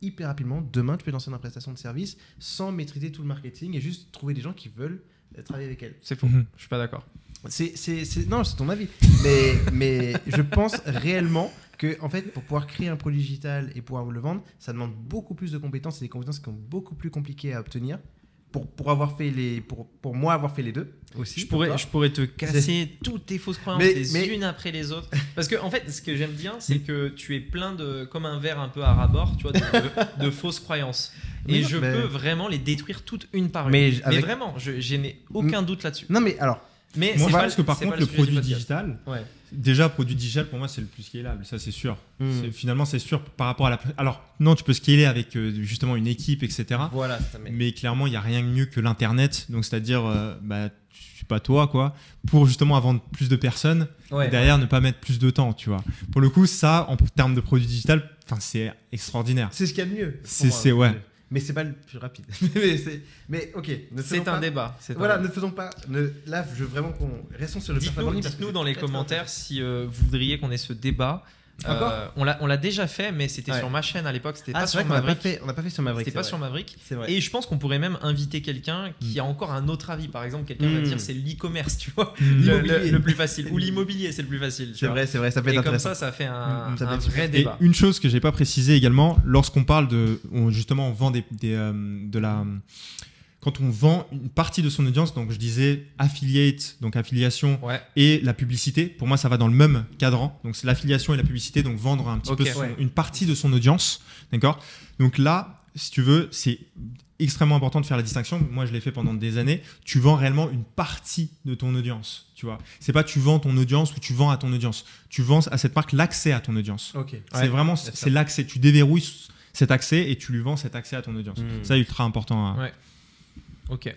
hyper rapidement. Demain, tu peux lancer une prestation de service sans maîtriser tout le marketing et juste trouver des gens qui veulent travailler avec elle. C'est faux. Mhm. Je suis pas d'accord. C'est, c'est, c'est... Non, c'est ton avis. Mais, mais je pense réellement que, en fait, pour pouvoir créer un produit digital et pouvoir le vendre, ça demande beaucoup plus de compétences et des compétences qui sont beaucoup plus compliquées à obtenir. Pour, pour, avoir fait les, pour, pour moi avoir fait les deux aussi. Je pourrais, je pourrais te casser toutes tes fausses croyances Mais- les mais- unes après les autres. Parce que en fait, ce que j'aime bien, c'est que tu es plein de, comme un verre un peu à ras-bord, tu vois, de, de- de fausses croyances. Et Mais non, je mais- peux vraiment les détruire toutes une par une. Mais Mais, avec- vraiment, je, je n'ai aucun doute là-dessus. Non, mais alors. Mais Moi, c'est je pas pense que par c'est contre, pas le sujet du produit podcast. digital, Ouais. déjà, produit digital, pour moi, c'est le plus scalable. Ça, c'est sûr. Mm. C'est- Finalement, c'est sûr par rapport à la. Alors, non, tu peux scaler avec euh, justement une équipe, et cetera. Voilà, ça met. Mais clairement, il n'y a rien de mieux que l'Internet. Donc, c'est-à-dire, euh, bah, je suis pas toi, quoi, pour justement vendre plus de personnes. Ouais. Et derrière, ne pas mettre plus de temps, tu vois. Pour le coup, ça, en termes de produit digital, enfin, c'est extraordinaire. C'est ce qu'il y a de mieux. pour C'est- moi, c'est- le ouais. mieux. Mais c'est pas le plus rapide. mais, c'est... mais ok. ne faisons C'est un pas- débat. c'est un Voilà, débat. ne faisons pas. Ne... Là, je veux vraiment qu'on. Restons sur le Dites-nous, performance parce que dites-nous c'est dans les très, très commentaires si euh, vous voudriez qu'on ait ce débat. Encore Euh, on l'a on l'a déjà fait, mais c'était Ouais. sur ma chaîne à l'époque. C'était Ah, pas c'est sur vrai qu'on n'a pas Maverick. fait, on n'a pas fait sur Maverick. C'était pas c'est sur vrai. Maverick. C'est vrai. Et je pense qu'on pourrait même inviter quelqu'un qui a encore un autre avis. Par exemple, quelqu'un va Mm. dire c'est l'e-commerce, tu vois, Mm. le, L'immobilier. le- le plus facile. Ou l'immobilier, c'est le plus facile. tu C'est vois. vrai, c'est vrai, ça peut être Et comme intéressant. ça, ça fait un, Mm, ça peut un être vrai Et débat. une chose que j'ai pas précisé également, lorsqu'on parle de, on- justement, on vend des, des, euh, de la, quand on vend une partie de son audience, donc je disais affiliate, donc affiliation, Ouais. et la publicité, pour moi ça va dans le même cadran. Donc c'est l'affiliation et la publicité, donc vendre un petit Ok, peu son- ouais. une partie de son audience, d'accord. Donc là, si tu veux, c'est extrêmement important de faire la distinction. Moi, je l'ai fait pendant des années. Tu vends réellement une partie de ton audience, tu vois. C'est pas tu vends ton audience ou tu vends à ton audience. Tu vends à cette marque l'accès à ton audience. Ok. C'est Ouais, vraiment, bien sûr. c'est l'accès. Tu déverrouilles cet accès et tu lui vends cet accès à ton audience. Mm. Ça, ultra important. à- Ouais. Ok.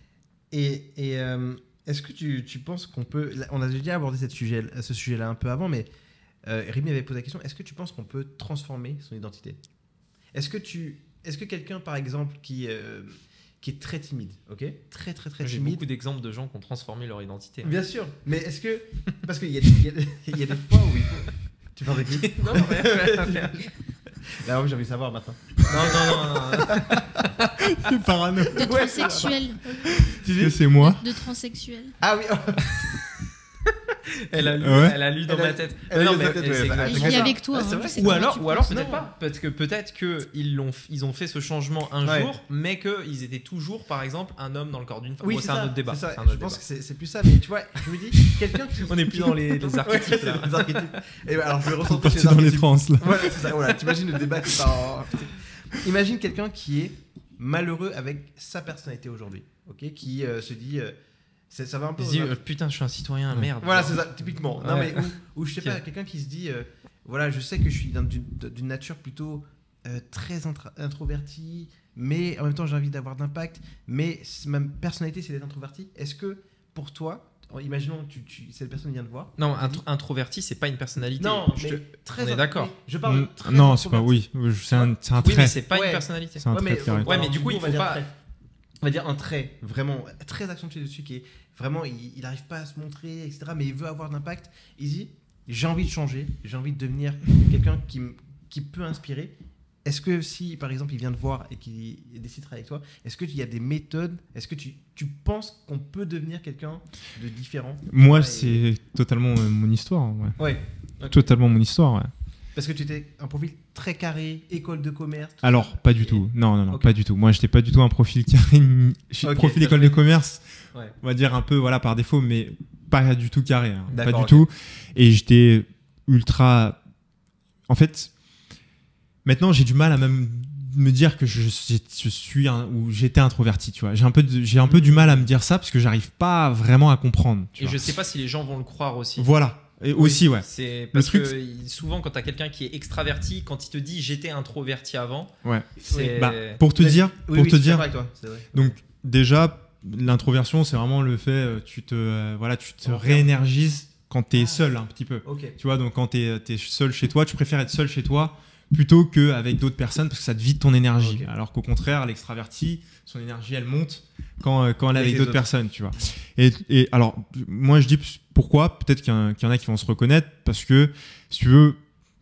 Et, et euh, est-ce que tu, tu penses qu'on peut. Là, on a déjà abordé cette sujet, ce sujet-là un peu avant, mais euh, Rémi avait posé la question est-ce que tu penses qu'on peut transformer son identité Est-ce que, tu, est-ce que quelqu'un, par exemple, qui, euh, qui est très timide, ok Très, très, très J'ai timide. beaucoup d'exemples de gens qui ont transformé leur identité. Bien sûr, mais est-ce que. Parce qu'il y, a des- il y, a des- il y a des fois où il faut. Tu parles de qui Non, non, rien, rien, rien. Là, oui, j'ai envie de savoir maintenant. non, non, non, non. C'est parano. De transsexuel. Tu Que dis c'est moi. De transsexuel. Ah oui, oh, Elle a lu, Ouais. elle a lu dans Elle a- ma tête. elle a Non, lu dans mais ta tête, c'est ouais, exactement bah, Je c'est vis ça. avec toi. Ouais, c'est hein, vrai. je sais Ou comment alors, tu ou alors penses. peut-être Non. pas, parce que peut-être qu'ils l'ont, ils ont fait ce changement un Ouais. jour, mais qu'ils étaient toujours, par exemple, un homme dans le corps d'une femme. oui, Bon, c'est, c'est ça, un autre débat. c'est ça. c'est un Je autre pense débat. que c'est, c'est plus ça, mais tu vois, je me dis, quelqu'un qui. On n'est plus dans les, les Ouais, archétypes c'est là. des archétypes. Et ben, alors, je vais On est recentrer parti chez les dans les archétypes. trans là. Voilà, c'est ça. Voilà, t'imagines le débat qui part en- Imagine quelqu'un qui est malheureux avec sa personnalité aujourd'hui, ok Qui euh, se dit. euh, c'est- ça va un peu. Il se dit, euh, putain, je suis un citoyen, Ouais. merde. Voilà, c'est ça, typiquement. Non, Ouais. mais ou, ou je sais Ok. pas, quelqu'un qui se dit, euh, voilà, je sais que je suis d'un- d'une, d'une nature plutôt euh, très intra- introvertie, mais en même temps j'ai envie d'avoir d'impact, mais c- ma personnalité c'est d'être introverti. Est-ce que pour toi, en- imaginons tu, tu, cette personne vient de voir. Non, tu int- dis- introverti, c'est pas une personnalité. non, Je mais te- très on est intro- d'accord. mais Je parle de Mm, très Non, c'est pas. introverti. Oui, c'est un, c'est un Oui, mais trait. c'est pas Ouais. une personnalité. C'est un Ouais, trait mais, carré. Ouais, mais alors, du coup, il on va faut dire pas- trait. On va dire un trait vraiment très accentué dessus qui est vraiment, il, il arrive pas à se montrer, et cetera. Mais il veut avoir d'impact. Il dit, j'ai envie de changer, j'ai envie de devenir quelqu'un qui, m- qui peut inspirer. Est-ce que si, par exemple, il vient te voir et qu'il décide de travailler avec toi, est-ce qu'il y a des méthodes, est-ce que tu, tu penses qu'on peut devenir quelqu'un de différent Moi, Ouais, c'est totalement euh, mon histoire. Ouais. Ouais. Ok. Totalement mon histoire. Ouais. Parce que tu étais un profil très carré, école de commerce. tout Alors, ça. pas du Et- tout. Non, non, non, Ok. pas du tout. Moi, j'étais pas du tout un profil carré. ni- Je suis Ok, profil t'as école de jamais- commerce, Ouais. on va dire un peu voilà par défaut, mais pas du tout carré. hein. Pas D'accord, du ok. tout. Et j'étais ultra. En fait, maintenant, j'ai du mal à même me dire que je, je- je suis un, ou j'étais introverti. Tu vois, j'ai un peu, de- j'ai un peu du mal à me dire ça parce que j'arrive pas vraiment à comprendre. Tu Et vois. je sais pas si les gens vont le croire aussi. Voilà. Et aussi, ouais. C'est parce truc, que il- souvent, quand t'as quelqu'un qui est extraverti, quand il te dit j'étais introverti avant, Ouais. c'est. Bah, pour te Mais- dire, Oui, pour oui, te je suis dire, d'accord avec toi, c'est vrai. donc déjà l'introversion, c'est vraiment le fait, euh, tu te, euh, voilà, tu te Enferme. réénergises quand t'es Ah. seul un petit peu. Ok. Tu vois, donc quand t'es es seul chez toi, tu préfères être seul chez toi plutôt qu'avec d'autres personnes parce que ça te vide ton énergie. Ok. Alors qu'au contraire, l'extraverti, son énergie, elle monte quand, euh, quand elle est Avec avec les d'autres autres. personnes, tu vois. Et, et alors, moi je dis pourquoi, peut-être qu'il y, en a- qu'il y en a qui vont se reconnaître parce que, si tu veux,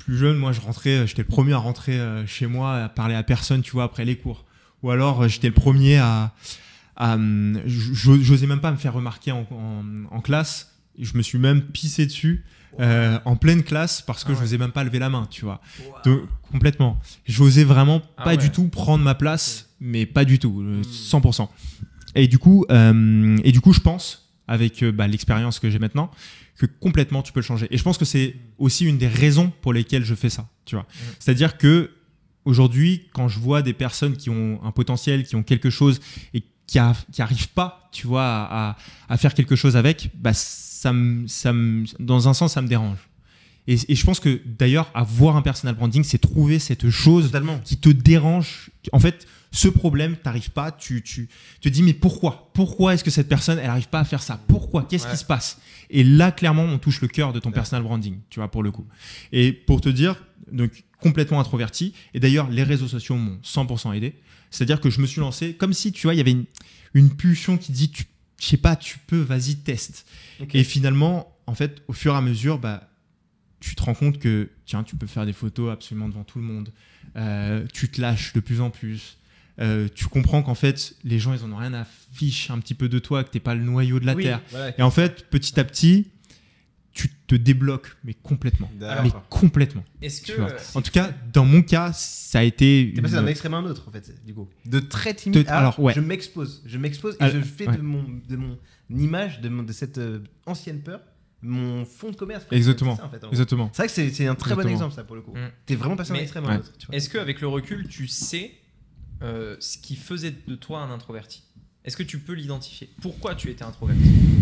plus jeune, moi, je rentrais, j'étais le premier à rentrer euh, chez moi, à parler à personne, tu vois, après les cours. Ou alors, euh, j'étais le premier à, à j'osais même pas me faire remarquer en, en, en classe. Je me suis même pissé dessus euh, en pleine classe parce que Ah je ouais. n'osais même pas lever la main, tu vois. Donc, complètement. J'osais vraiment Ah pas ouais. du tout prendre ma place, mais pas du tout, euh, cent pour cent. Et du coup, euh, et du coup, je pense, avec euh, bah, l'expérience que j'ai maintenant, que complètement tu peux le changer. Et je pense que c'est aussi une des raisons pour lesquelles je fais ça, tu vois. Mm. C'est-à-dire que aujourd'hui, quand je vois des personnes qui ont un potentiel, qui ont quelque chose et qui n'arrivent pas, tu vois, à, à, à faire quelque chose avec, bah, ça me, ça me, dans un sens, ça me dérange. Et, et je pense que d'ailleurs, avoir un personal branding, c'est trouver cette chose Totalement. qui te dérange. En fait, ce problème, t'arrives pas, tu, tu te dis mais pourquoi Pourquoi est-ce que cette personne, elle n'arrive pas à faire ça Pourquoi Qu'est-ce Ouais. qui se passe? Et là, clairement, on touche le cœur de ton Ouais. personal branding, tu vois, pour le coup. Et pour te dire, donc complètement introverti. Et d'ailleurs, les réseaux sociaux m'ont cent pour cent aidé. C'est-à-dire que je me suis lancé comme si, tu vois, il y avait une, une pulsion qui dit, tu, je sais pas, tu peux, vas-y, teste. Okay. Et finalement, en fait, au fur et à mesure, bah, tu te rends compte que, tiens, tu peux faire des photos absolument devant tout le monde. Euh, tu te lâches de plus en plus. Euh, tu comprends qu'en fait, les gens, ils en ont rien à fiche un petit peu de toi, que t'es pas le noyau de la Oui, Terre. voilà. Et en fait, petit à petit, tu te débloques, mais complètement. D'accord. Mais complètement. Est-ce que Tu vois. euh, En tout cas, dans mon cas, ça a été. T'es passé une- d'un extrême à un autre, en fait, du coup. De très timide De- à alors, ouais. je m'expose. Je m'expose et Alors, je fais ouais. de, mon, de mon image, de, mon, de cette euh, ancienne peur, mon fond de commerce. presque. Exactement. C'est ça, en fait, en gros. Exactement. C'est vrai que c'est, c'est un très bon Exactement. exemple, ça, pour le coup. Mm. T'es vraiment passé d'un Mais- extrême à ouais. un autre. Tu vois. est-ce qu'avec le recul, tu sais euh, ce qui faisait de toi un introverti? Est-ce que tu peux l'identifier? Pourquoi tu étais introverti?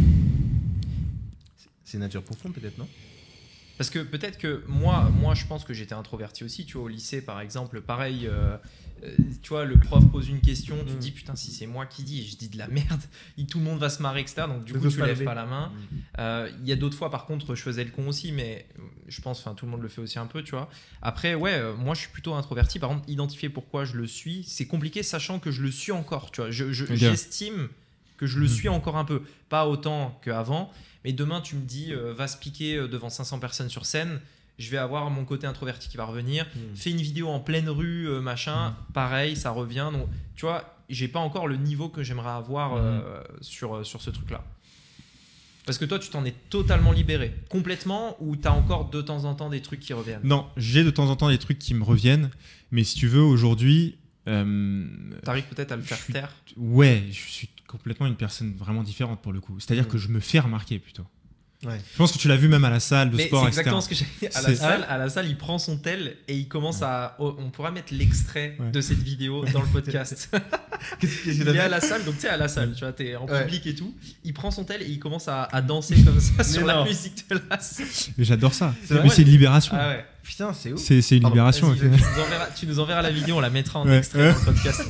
C'est nature profonde, peut-être, non? Parce que peut-être que moi, moi, je pense que j'étais introverti aussi. Tu vois, au lycée, par exemple, pareil. euh, euh, tu vois, le prof pose une question, tu te Mm. dis putain, si c'est moi qui dis, je dis de la merde, et tout le monde va se marrer, et cetera. Donc du Donc, coup, t'oses tu pas lèves lever. pas la main. Euh, Il y a d'autres fois, par contre, je faisais le con aussi, mais euh, je pense, enfin, tout le monde le fait aussi un peu, tu vois. Après, ouais, euh, moi, je suis plutôt introverti. Par contre, identifier pourquoi je le suis, c'est compliqué, sachant que je le suis encore. Tu vois, je, je- Ok. j'estime que je le Mhm. suis encore un peu, pas autant qu'avant. Mais demain, tu me dis, euh, va se piquer euh, devant cinq cents personnes sur scène. Je vais avoir mon côté introverti qui va revenir. Mm. Fais une vidéo en pleine rue, euh, machin, pareil, ça revient. Donc, tu vois, j'ai pas encore le niveau que j'aimerais avoir euh, sur, euh, sur ce truc-là. Parce que toi, tu t'en es totalement libéré, complètement, ou t'as encore de temps en temps des trucs qui reviennent? Non, j'ai de temps en temps des trucs qui me reviennent, mais si tu veux, aujourd'hui, euh, T'arrives peut-être à le je faire suis- taire. ouais, je suis complètement une personne vraiment différente pour le coup. C'est-à-dire Mm. que je me fais remarquer plutôt. Ouais. Je pense que tu l'as vu même à la salle de Mais sport, c'est et cetera. exactement ce que j'ai dit. À la, C'est- salle, à la salle, il prend son tel et il commence à. oh, on pourra mettre l'extrait Ouais. de cette vidéo dans le podcast. Qu'est-ce que Il est à la salle, donc tu sais, à la salle, tu vois, t'es en Ouais. public et tout. Il prend son tel et il commence à, à danser comme ça sur la non. musique de la salle. Mais j'adore ça. C'est Mais vrai c'est une libération. Ah ouais. Putain, c'est ouf. C'est c'est une Pardon, libération. Vas-y, au final. tu, nous enverras, tu nous enverras la vidéo, on la mettra en Ouais. extrait dans le podcast.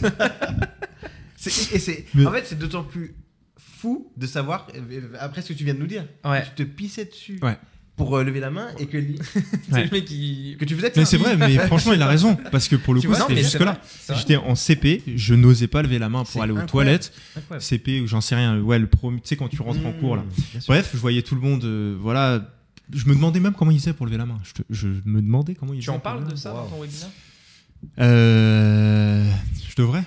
C'est- et c'est, Mais- En fait, c'est d'autant plus fou de savoir, euh, après ce que tu viens de nous dire, Ouais. que tu te pissais dessus Ouais. pour euh, lever la main et que, li- C'est le mec qui. que tu faisais Mais ça. c'est vrai, mais franchement, il a raison. Parce que pour le Tu coup, vois, non, c'était mais c'est jusque-là. vrai, c'est vrai. J'étais en C P, je n'osais pas lever la main C'est pour aller aux incroyable. toilettes. Incroyable. C P ou j'en sais rien. Ouais, le premier, tu sais, quand tu rentres en Mmh, cours là. bien sûr. Bref, je voyais tout le monde. euh, voilà. Je me demandais même comment il faisait pour lever la main. Je, te- je me demandais comment il Tu faisait en pour parles lever de la ça Wow. dans ton webinaire? main. Euh, Je devrais.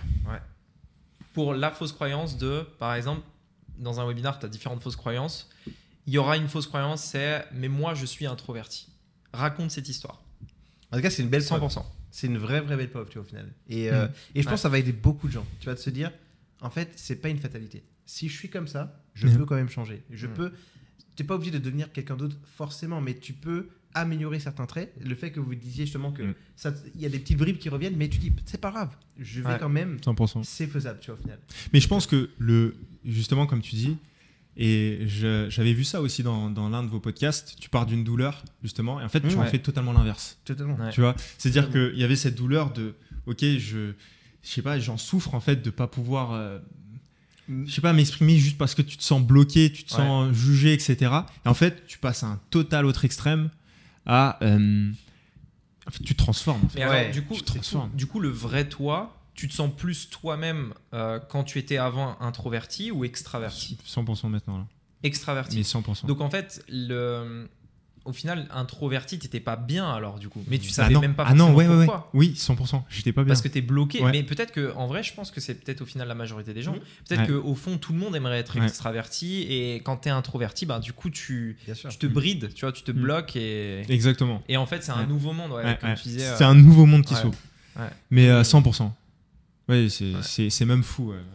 Pour la fausse croyance de, par exemple, dans un webinaire, tu as différentes fausses croyances. Il y aura une fausse croyance, c'est mais moi je suis introverti. Raconte cette histoire. En tout cas, c'est une belle cent preuve. pour cent. C'est une vraie, vraie belle preuve, tu vois, au final. Et, euh, Mm. et je pense Ouais. que ça va aider beaucoup de gens. Tu vas te se dire, en fait, c'est pas une fatalité. Si je suis comme ça, je Mm. peux quand même changer. Je Mm. peux. Tu n'es pas obligé de devenir quelqu'un d'autre forcément, mais tu peux améliorer certains traits. Le fait que vous disiez justement que Mm. ça, il y a des petites bribes qui reviennent, mais tu dis, c'est pas grave, je vais Ouais. quand même. cent pour cent. C'est faisable, tu vois, au final. Mais je pense que le, justement, comme tu dis, et je- j'avais vu ça aussi dans, dans l'un de vos podcasts, tu pars d'une douleur, justement, et en fait, tu Mmh, en ouais. fais totalement l'inverse. Totalement. Ouais. Tu vois, c'est-à-dire Totalement. qu'il y avait cette douleur de, ok, je, je sais pas, j'en souffre en fait de pas pouvoir, euh, je sais pas, m'exprimer juste parce que tu te sens bloqué, tu te Ouais. sens jugé, et cetera. Et en fait, tu passes à un total autre extrême, à, euh, en fait, tu te transformes. En fait. Mais Ouais, alors, du coup, tu te c'est transformes. fou. Du coup, le vrai toi, tu te sens plus toi-même euh, quand tu étais avant introverti ou extraverti? cent pour cent maintenant là. Extraverti. Mais cent pour cent. Donc en fait, le... au final, introverti, t'étais pas bien alors du coup. Mais tu Ah savais non. même pas Ah non, forcément ouais, ouais, ouais. pourquoi. Oui, cent pour cent. J'étais pas bien. Parce que t'es bloqué. Ouais. Mais peut-être que, en vrai, je pense que c'est peut-être au final la majorité des gens. Mhm. Peut-être Ouais. qu'au fond, tout le monde aimerait être Ouais. extraverti. Et quand t'es introverti, bah, du coup, tu, Bien sûr. tu te brides, tu vois, tu te Mhm. bloques. Et, Exactement. et en fait, c'est un Ouais. nouveau monde, ouais, Ouais, comme ouais. tu disais. C'est euh, un nouveau monde qui ouais. s'ouvre. Ouais. Mais euh, cent pour cent. Oui, c'est Ouais. c'est- c'est même fou. ouais.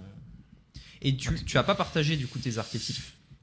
Et tu, tu as pas partagé du coup tes archétypes.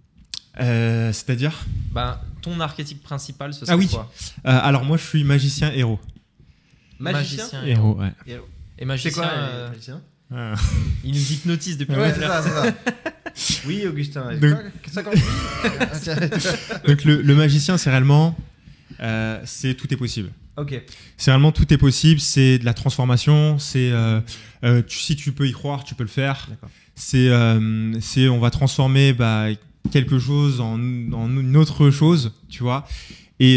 Euh, C'est-à-dire Bah, ton archétype principal, ce serait Ah oui. quoi? Euh, Alors moi, je suis magicien héros. Magicien. Magicien. Héros, ouais. Et- Et C'est magicien, quoi, euh, euh, magicien Euh, il nous hypnotise depuis Ouais, tout c'est à l'heure. ça, c'est ça. Oui, Augustin. Donc- Quoi, ça quand Ah, tiens. Donc le, le magicien, c'est réellement, euh, c'est tout est possible. Ok. C'est réellement tout est possible. C'est de la transformation. C'est euh, euh, tu- si tu peux y croire, tu peux le faire. D'accord. C'est euh, c'est on va transformer bah, quelque chose en, en une autre chose, tu vois. Et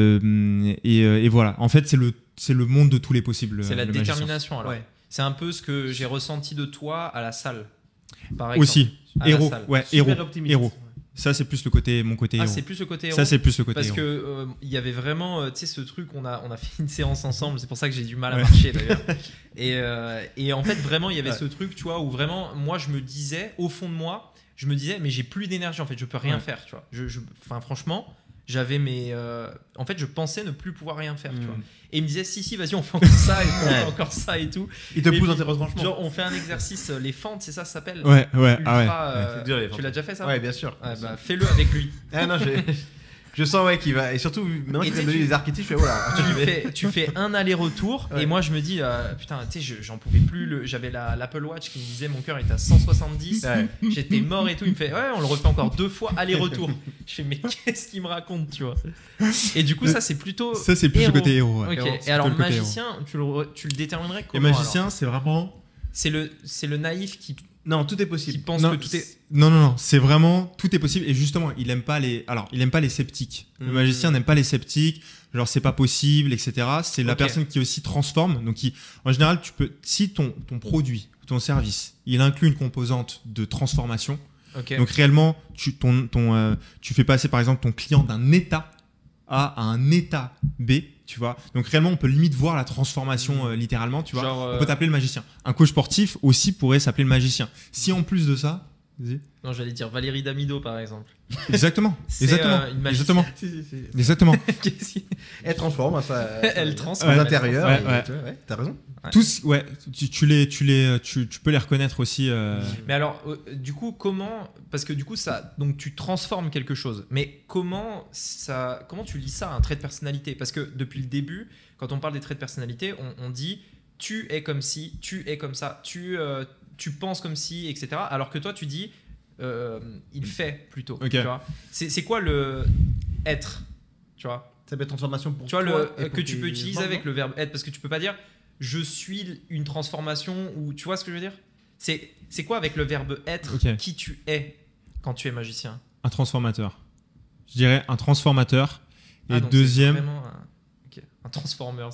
euh, et, euh, et voilà. En fait, c'est le c'est le monde de tous les possibles. C'est la le magicien. détermination alors. Ouais. C'est un peu ce que j'ai ressenti de toi à la salle. Par exemple. Aussi. À la Héros. salle. Ouais. Super Héros. optimiste. Héros. Ça, c'est plus le côté mon côté Ah, héros. c'est plus le côté héros. Ça, c'est plus le côté Parce héros. que euh, il y avait vraiment, euh, tu sais, ce truc, on a, on a fait une séance ensemble, c'est pour ça que j'ai du mal à Ouais. marcher d'ailleurs. Et, euh, et en fait, vraiment, il y avait Ouais. ce truc, tu vois, où vraiment, moi, je me disais, au fond de moi, je me disais, mais j'ai plus d'énergie, en fait, je peux rien Ouais. faire, tu vois. Je, je- enfin, franchement, j'avais mes. euh, en fait, je pensais ne plus pouvoir rien faire, tu Mm. vois. Et il me disait, si, si, vas-y, on fait encore ça, et on Ouais. fait encore ça et tout. Il te Et pousse dans puis, tes retranchements. Genre, on fait un exercice, euh, les fentes, c'est ça, ça s'appelle Ouais, ouais, Ultra, ah ouais. euh, C'est dur, les tu fentes. l'as déjà fait ça Ouais, bien sûr. Ouais, bah, fais-le avec lui. Ah non, j'ai- je sens ouais qu'il va. Et surtout, maintenant Et qu'il tu sais, m'a donné tu- les archétypes, je fais voilà. tu, fais, tu fais un aller-retour Ouais. et moi je me dis euh, putain tu sais je- j'en pouvais plus le- j'avais la- l'Apple Watch qui me disait mon cœur est à cent soixante-dix, Ouais. j'étais mort et tout, il me fait ouais on le refait encore deux fois aller-retour. Je fais mais qu'est-ce qu'il me raconte, tu vois. Et du coup ça c'est plutôt Ça, c'est plus héros. le côté héros. ouais. Ok. Héros, Et c'est alors plutôt le côté magicien tu le, re- tu le déterminerais Et comment magicien, alors c'est vraiment. c'est le, c'est le naïf qui, Non, tout est qui possible. pense non, que tout est c'est- non, non, non, c'est vraiment tout est possible. Et justement, il aime pas les. Alors, il aime pas les sceptiques. Le Mhm. magicien n'aime pas les sceptiques. Genre, c'est pas possible, et cetera. C'est la Ok. personne qui aussi transforme. Donc, qui, en général, tu peux, si ton ton produit, ton service, il inclut une composante de transformation. ok. Donc, réellement, tu ton ton euh, tu fais passer par exemple ton client d'un état A à un état B. Tu vois. Donc, réellement, on peut limite voir la transformation euh, littéralement. Tu vois. Genre, euh, On peut t'appeler le magicien. Un coach sportif aussi pourrait s'appeler le magicien. Si en plus de ça, vas-y. non j'allais dire Valérie Damido par exemple. Exactement, C'est, exactement, euh, une magicienne. exactement, Si, si, si. exactement. Qu'est-ce qui- Elle transforme, hein, ça. Elle ça- transforme, Aux elle intérieurs. transforme. et- Ouais, tu vois, ouais, T'as raison. Ouais. Tous, ouais, tu, tu les, tu les, tu, tu peux les reconnaître aussi. euh, Mais alors, euh, du coup, comment. Parce que du coup, ça. Donc, tu transformes quelque chose. Mais comment, ça, comment tu lis ça, un trait de personnalité? Parce que depuis le début, quand on parle des traits de personnalité, on, on dit tu es comme si, tu es comme ça, tu, euh, tu penses comme si, et cetera. Alors que toi, tu dis euh, il fait plutôt. Ok. Tu vois. C'est, c'est quoi le être? Tu vois, Ça peut être transformation pour tu vois toi le, et pour que tu tes peux utiliser membres, avec non le verbe être. Parce que tu peux pas dire je suis une transformation ou tu vois ce que je veux dire? C'est, c'est quoi avec le verbe être Ok. qui tu es quand tu es magicien? Un transformateur. Je dirais un transformateur. Et Ah, donc c'est deuxième, vraiment un, ok, un transformer.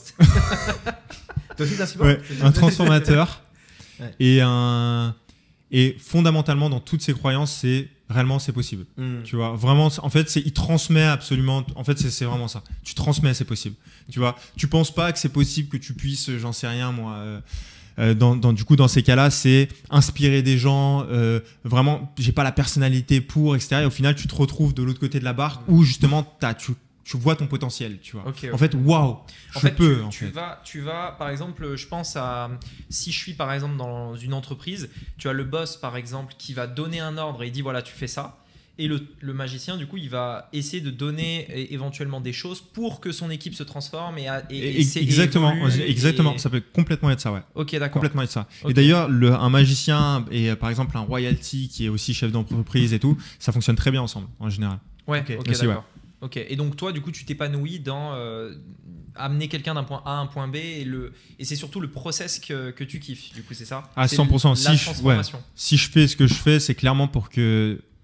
Toi aussi, t'as six ouais, un transformateur. Ouais. Et un, et fondamentalement dans toutes ces croyances, c'est réellement c'est possible. Hmm. Tu vois, vraiment, en fait, c'est, il transmet absolument. En fait, c'est, c'est vraiment ça. Tu transmets, c'est possible. Tu vois, tu penses pas que c'est possible que tu puisses, j'en sais rien, moi. Euh, euh, dans, dans, du coup, dans ces cas-là, c'est inspirer des gens. Euh, vraiment, j'ai pas la personnalité pour, et cetera. Et au final, tu te retrouves de l'autre côté de la barre où justement, t'as, tu, tu vois ton potentiel. Tu vois. Ok, En ok. fait, waouh, je En fait, peux. tu, en tu fait. vas, tu vas, par exemple, je pense à si je suis par exemple dans une entreprise, tu as le boss par exemple qui va donner un ordre et il dit voilà tu fais ça, et le, le magicien du coup il va essayer de donner é- éventuellement des choses pour que son équipe se transforme et, a- et, Et- et c'est- et exactement, évolue exactement. et- Ça peut complètement être ça, ouais. Ok d'accord. Complètement être ça. Ok. Et d'ailleurs, le, un magicien et euh, par exemple un royalty qui est aussi chef d'entreprise et tout, ça fonctionne très bien ensemble en général. Ouais, Ok. ok, Aussi, d'accord. Ok, et donc toi, du coup, tu t'épanouis dans euh, amener quelqu'un d'un point A à un point B et, le, et c'est surtout le process que, que tu kiffes, du coup, c'est ça? À C'est cent pour cent, la si je- transformation. Si je fais ce que je fais, c'est clairement pour que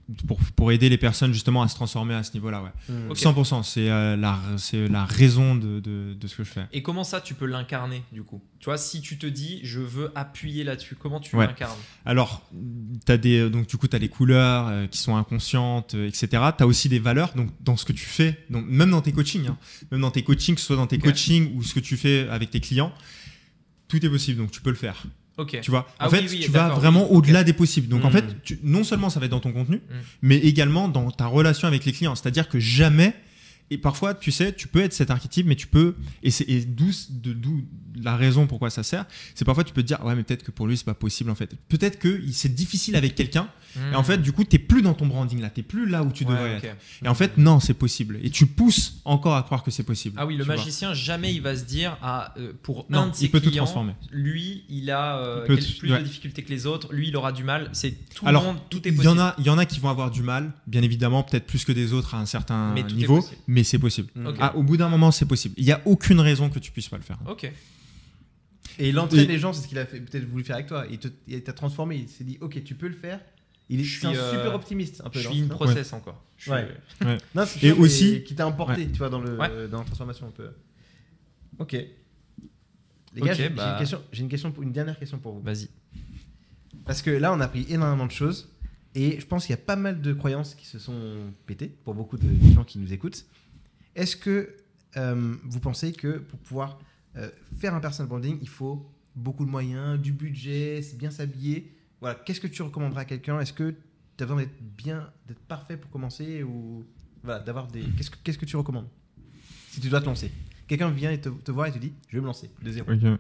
pour, pour aider les personnes justement à se transformer à ce niveau-là. Ouais. Mmh. Ok. cent pour cent, c'est euh, la, c'est la raison de, de, de ce que je fais. Et comment ça, tu peux l'incarner du coup? Tu vois, si tu te dis, je veux appuyer là-dessus, comment tu Ouais. l'incarnes? Alors, t'as des, donc du coup, tu as les couleurs euh, qui sont inconscientes, euh, et cetera. Tu as aussi des valeurs donc, dans ce que tu fais, donc, même dans tes coachings, hein, même dans tes coachings, que ce soit dans tes Ok. coachings ou ce que tu fais avec tes clients, tout est possible, donc tu peux le faire. Ok. Tu vois, Ah en fait, oui, oui, tu vas d'accord, vraiment oui, au-delà des possibles. Donc, en Mm. fait, tu- non seulement ça va être dans ton contenu, Mm. mais également dans ta relation avec les clients. C'est-à-dire que jamais, et parfois, tu sais, tu peux être cet archétype, mais tu peux, et c'est et d'où, de, d'où la raison pourquoi ça sert, c'est parfois tu peux te dire, ouais, mais peut-être que pour lui, c'est pas possible en fait. Peut-être que il- c'est difficile avec quelqu'un, et en fait, du coup, t'es plus dans ton branding là, t'es plus là où tu Ouais, devrais ok. être. Et en fait, non, c'est possible. Et tu pousses encore à croire que c'est possible. Ah oui, le tu vois. magicien, jamais il va se dire, ah, euh, pour Non, un de ses il peut tout clients, transformer. lui, il a euh, Il peut quel- tout- plus ouais. de difficultés que les autres, lui, il aura du mal. C'est tout Alors, le monde, tout est il possible. y en a, il y en a qui vont avoir du mal, bien évidemment, peut-être plus que des autres à un certain Mais tout est niveau, possible. mais c'est possible. Ok. Ah, au bout d'un moment, c'est possible. Il y a aucune raison que tu puisses pas le faire. Ok. Et il entraîne Et- les gens, c'est ce qu'il a fait, peut-être voulu faire avec toi. Il te- il t'a transformé, il s'est dit, ok, tu peux le faire. Il est Je c'est un suis, euh, super optimiste, un peu. Je non suis in Non process encore. Je suis- Ouais. Ouais. Non, c'est Et sûr, mais aussi- qui t'a emporté, tu vois, dans, le, Ouais. dans la transformation un peu. Ok. Les Ok, gars, j'ai j'ai bah- une, question, j'ai une, question pour- une dernière question pour vous. Vas-y. Parce que là, on a appris énormément de choses. Et je pense qu'il y a pas mal de croyances qui se sont pétées pour beaucoup de gens qui nous écoutent. Est-ce que euh, vous pensez que pour pouvoir euh, faire un personal branding, il faut beaucoup de moyens, du budget, c'est bien s'habiller? Voilà. Qu'est-ce que tu recommanderais à quelqu'un? Est-ce que tu as besoin d'être bien, d'être parfait pour commencer ou voilà, d'avoir des. Qu'est-ce que, qu'est-ce que tu recommandes si tu dois te lancer? Quelqu'un vient et te, te voir et te dit, je vais me lancer de zéro. Ok.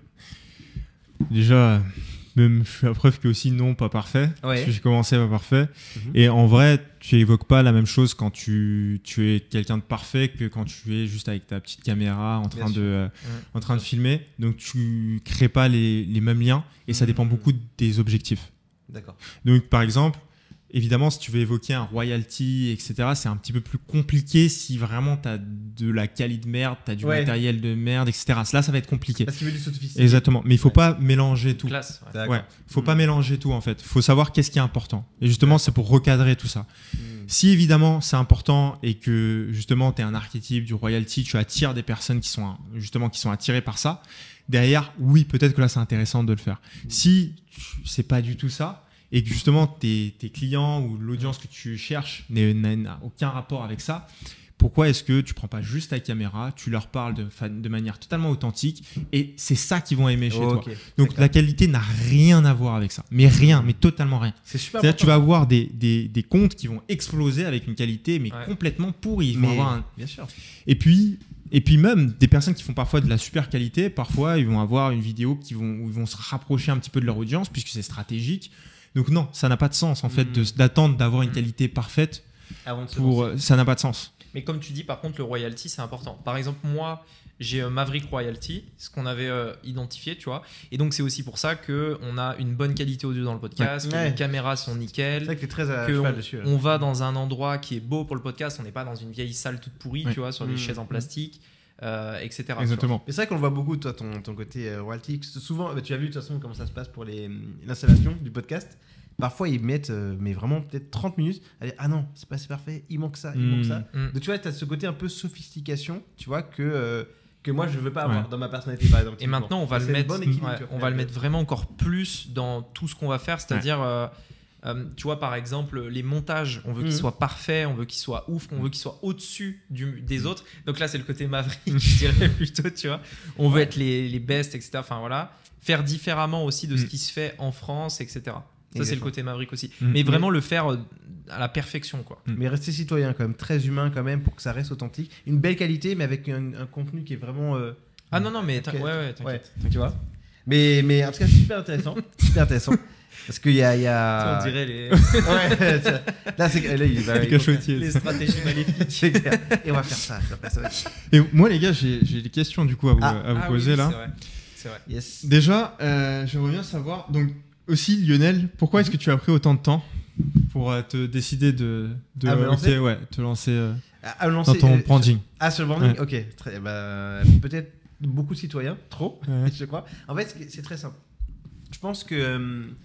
Déjà, même, je suis à preuve que aussi non, pas parfait. Ouais. Parce que j'ai commencé pas parfait. Mhm. Et en vrai, tu évoques pas la même chose quand tu, tu es quelqu'un de parfait que quand tu es juste avec ta petite caméra en train, Bien de, sûr. euh, Ouais. en train de filmer. Donc tu crées pas les, les mêmes liens et ça dépend Mhm. beaucoup des objectifs. D'accord. Donc par exemple, évidemment, si tu veux évoquer un royalty, et cetera, c'est un petit peu plus compliqué si vraiment tu as de la qualité de merde, tu as du Ouais. matériel de merde, et cetera. Là, ça va être compliqué. Parce qu'il veut du sophistiqué. Exactement. Mais il faut Ouais. pas mélanger tout. Classe. ouais. D'accord. Ouais, faut Mm. pas mélanger tout en fait. Faut savoir qu'est-ce qui est important. Et justement, c'est pour recadrer tout ça. Mm. Si évidemment c'est important et que justement tu es un archétype du royalty, tu attires des personnes qui sont justement qui sont attirées par ça. Derrière, oui, peut-être que là c'est intéressant de le faire. Si tu- c'est pas du tout ça et que justement tes, tes clients ou l'audience que tu cherches n'est- n'a n'a aucun rapport avec ça, pourquoi est-ce que tu prends pas juste ta caméra, tu leur parles de, fa- de manière totalement authentique et c'est ça qu'ils vont aimer chez toi. Ok. Donc D'accord. la qualité n'a rien à voir avec ça, mais rien, mais totalement rien. C'est super C'est-à-dire que tu important. vas avoir des, des, des comptes qui vont exploser avec une qualité mais Ouais. complètement pourrie. Ils vont Mais- avoir un- Bien sûr. Et puis et puis même des personnes qui font parfois de la super qualité, parfois ils vont avoir une vidéo qui vont, où ils vont se rapprocher un petit peu de leur audience puisque c'est stratégique. Donc non, ça n'a pas de sens en fait Mm. de- d'attendre d'avoir une Mm. qualité parfaite Avant de se pour lancer. euh, ça n'a pas de sens. Mais comme tu dis, par contre, le royalty, c'est important. Par exemple, moi, j'ai euh, Maverick Royalty, ce qu'on avait euh, identifié, tu vois. Et donc, c'est aussi pour ça qu'on a une bonne qualité audio dans le podcast, que Ouais. les caméras sont C'est nickel, vrai que t'es très à que cheval on, dessus. là. on va dans un endroit qui est beau pour le podcast, on n'est pas dans une vieille salle toute pourrie, Ouais. tu vois, sur des Mm. chaises en plastique, euh, et cetera. tu vois. Exactement. Mais c'est vrai qu'on le voit beaucoup, toi, ton, ton côté euh, royalty. que Souvent, bah, tu as vu de toute façon comment ça se passe pour les, l'installation du podcast. Parfois, ils mettent, euh, mais vraiment peut-être trente minutes à dire, ah non, c'est pas assez parfait, il manque ça, il Mm. manque ça. Mm. Donc tu vois, tu as ce côté un peu sophistication, tu vois, que, euh, que moi, je veux pas avoir Ouais. dans ma personnalité, par exemple. Et maintenant, on va le C'est mettre, bon équilibre, ouais, tu vois, on va le finalement. mettre vraiment encore plus dans tout ce qu'on va faire, c'est-à-dire, euh, euh, tu vois, par exemple, les montages, on veut qu'ils Mhm. soient parfaits, on veut qu'ils soient ouf, on veut qu'ils soient au-dessus du- Mhm. des autres. Donc là, c'est le côté Maverick, je dirais plutôt, tu vois. On veut Ouais. être les, les best, et cetera. Enfin voilà, faire différemment aussi de ce Mhm. qui se fait en France, et cetera. Ça, c'est le Exactement. côté Maverick aussi. Mhm. Mais vraiment le faire euh, à la perfection, quoi. Mais rester citoyen, quand même, très humain, quand même, pour que ça reste authentique. Une belle qualité, mais avec un, un contenu qui est vraiment. euh, Ah non, non, mais t'in- Ok. ouais, ouais, t'inquiète. Ouais, tu vois. Mais, mais en tout cas, c'est super intéressant. super intéressant. Parce qu'il y a. Il y a... On dirait les, Ouais, ça- là, c'est. Là, il va. Les il- cachotiers. les stratégies maléfiques. C'est clair. Et on va faire ça. ça, ça va être- Et moi les gars, j'ai j'ai des questions du coup à vous, Ah. à vous Ah oui, poser oui, là. c'est vrai. C'est vrai. Yes. Déjà, euh, j'aimerais bien savoir, donc aussi Lionel, pourquoi est-ce que tu as pris autant de temps pour euh, te décider de, de À me ok, lancer ouais, te lancer euh, À, à lancer, dans ton euh, branding Ah, sur le branding Ouais. Ok. Très, bah, peut-être beaucoup de citoyens, trop, Ouais. je crois. En fait, c'est- c'est très simple. Je pense que. euh,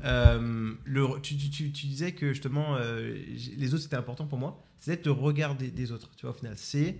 euh, le, tu, tu, tu, tu disais que justement, euh, les autres c'était important pour moi. C'est d'être le regard des, des autres. Tu vois, au final, c'est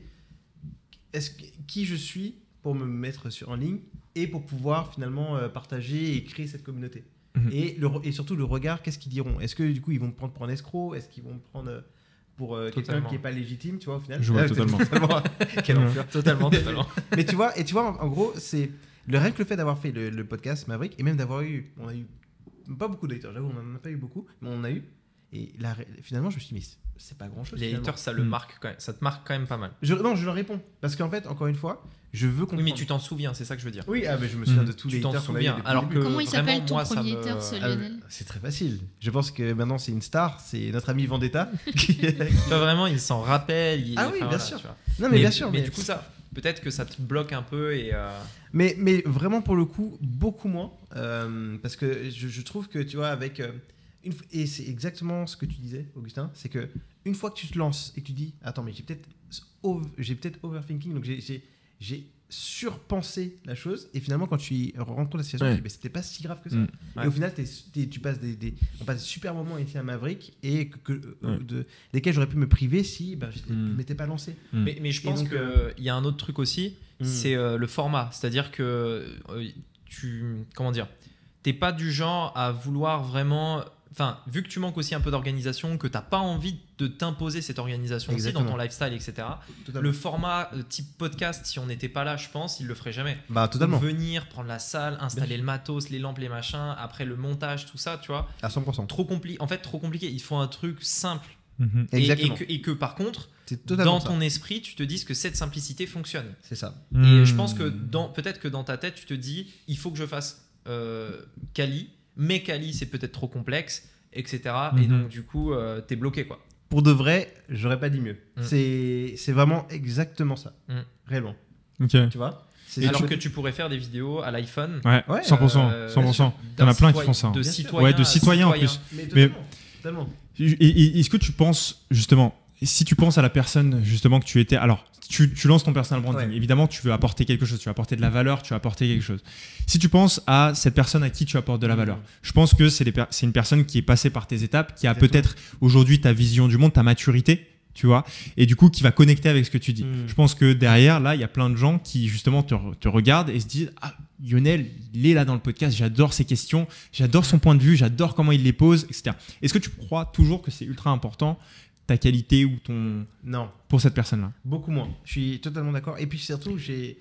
est-ce que, qui je suis pour me mettre sur, en ligne et pour pouvoir finalement euh, partager et créer cette communauté. Mmh. Et, le, et surtout le regard, qu'est-ce qu'ils diront? Est-ce que du coup ils vont me prendre pour un escroc? Est-ce qu'ils vont me prendre euh, pour euh, quelqu'un qui n'est pas légitime, tu vois, au final? Je vois ah, totalement. totalement. Quel enfer. Totalement, totalement. Mais tu vois, et tu vois, en, en gros, c'est le rien que le fait d'avoir fait le, le podcast Maverick et même d'avoir eu, on a eu pas beaucoup d'éditeurs, j'avoue, on n'en a pas eu beaucoup, mais on en a eu. Et là, finalement, je me suis dit, mais c'est pas grand chose. Les haters, ça le marque quand même, ça te marque quand même pas mal. Je, non, je leur réponds. Parce qu'en fait, encore une fois, je veux comprendre. Oui, mais tu t'en souviens, c'est ça que je veux dire. Oui, ah, mais je me souviens mmh. de tous tu les haters qu'on a eu. Alors que comment il s'appelle ton moi, premier me... hater, ce Lionel? ah, c'est très facile. Je pense que maintenant, c'est une star. C'est notre ami Vendetta. qui... tu vois, vraiment, il s'en rappelle. Il... Ah oui, enfin, bien voilà, sûr. Tu vois. Non, mais, mais bien sûr. Mais, mais du coup, ça, peut-être que ça te bloque un peu. Et euh... mais, mais vraiment, pour le coup, beaucoup moins. Euh, parce que je, je trouve que, tu vois, avec. Euh, Une f- et c'est exactement ce que tu disais, Augustin, c'est que une fois que tu te lances et que tu dis attends, mais j'ai peut-être over, j'ai peut-être overthinking, donc j'ai, j'ai, j'ai surpensé la chose, et finalement quand tu rencontres la situation, ouais. tu dis, mais c'était pas si grave que ça. Mmh. Et Ouais. au final, t'es, t'es, tu passes des, des, on passe des super moments ici à Maverick et que, que, euh, Ouais. de, desquels j'aurais pu me priver si ben, je ne Mmh. m'étais pas lancé. Mmh. Mais, mais je Et pense donc, qu'il euh, y a un autre truc aussi, Mm. c'est euh, le format. C'est-à-dire que euh, tu. Comment dire? T'es pas du genre à vouloir vraiment. Enfin, vu que tu manques aussi un peu d'organisation, que t'as pas envie de t'imposer cette organisation aussi dans Exactement. ton lifestyle, et cetera. Totalement. Le format euh, type podcast, si on n'était pas là, je pense, il le ferait jamais. Bah, totalement. Donc, venir, prendre la salle, installer Bien le matos, les lampes, les machins, après le montage, tout ça, tu vois. À cent pour cent. Trop compliqué. En fait, trop compliqué. Il faut un truc simple. Mhm. Et, et Exactement. que, et que par contre, C'est totalement dans ça. ton esprit, tu te dises que cette simplicité fonctionne. C'est ça. Et Mmh. je pense que dans, peut-être que dans ta tête, tu te dis, il faut que je fasse euh, Kali, mais Kali, c'est peut-être trop complexe, et cetera. Et Mhm. donc, du coup, euh, t'es bloqué, quoi. Pour de vrai, j'aurais pas dit mieux. Mm. C'est, c'est vraiment exactement ça. Mm. Réellement. Ok. Tu vois? C'est Alors sûr. que tu pourrais faire des vidéos à l'iPhone. Ouais, Ouais, cent pour cent. euh, cent pour cent. d'un T'en as plein qui citoyen- font ça. hein. De Bien sûr. citoyens Ouais, de à citoyens en citoyens. plus. Mais Mais- totalement. Totalement. Et- et- Est-ce que tu penses, justement, si tu penses à la personne, justement, que tu étais. Alors, tu, tu lances ton personal branding. Ouais. Évidemment, tu veux apporter quelque chose, tu veux apporter de la valeur, tu veux apporter quelque chose. Si tu penses à cette personne à qui tu apportes de la valeur, Mhm. je pense que c'est, des per- c'est une personne qui est passée par tes étapes, qui a Exactement. peut-être aujourd'hui ta vision du monde, ta maturité, tu vois, et du coup, qui va connecter avec ce que tu dis. Mhm. Je pense que derrière, là, il y a plein de gens qui, justement, te, re- te regardent et se disent Ah, Lionel, il est là dans le podcast, j'adore ses questions, j'adore son point de vue, j'adore comment il les pose, et cetera. Est-ce que tu crois toujours que c'est ultra important ta qualité ou ton Non. pour cette personne-là? Beaucoup moins. Je suis totalement d'accord. Et puis surtout, j'ai,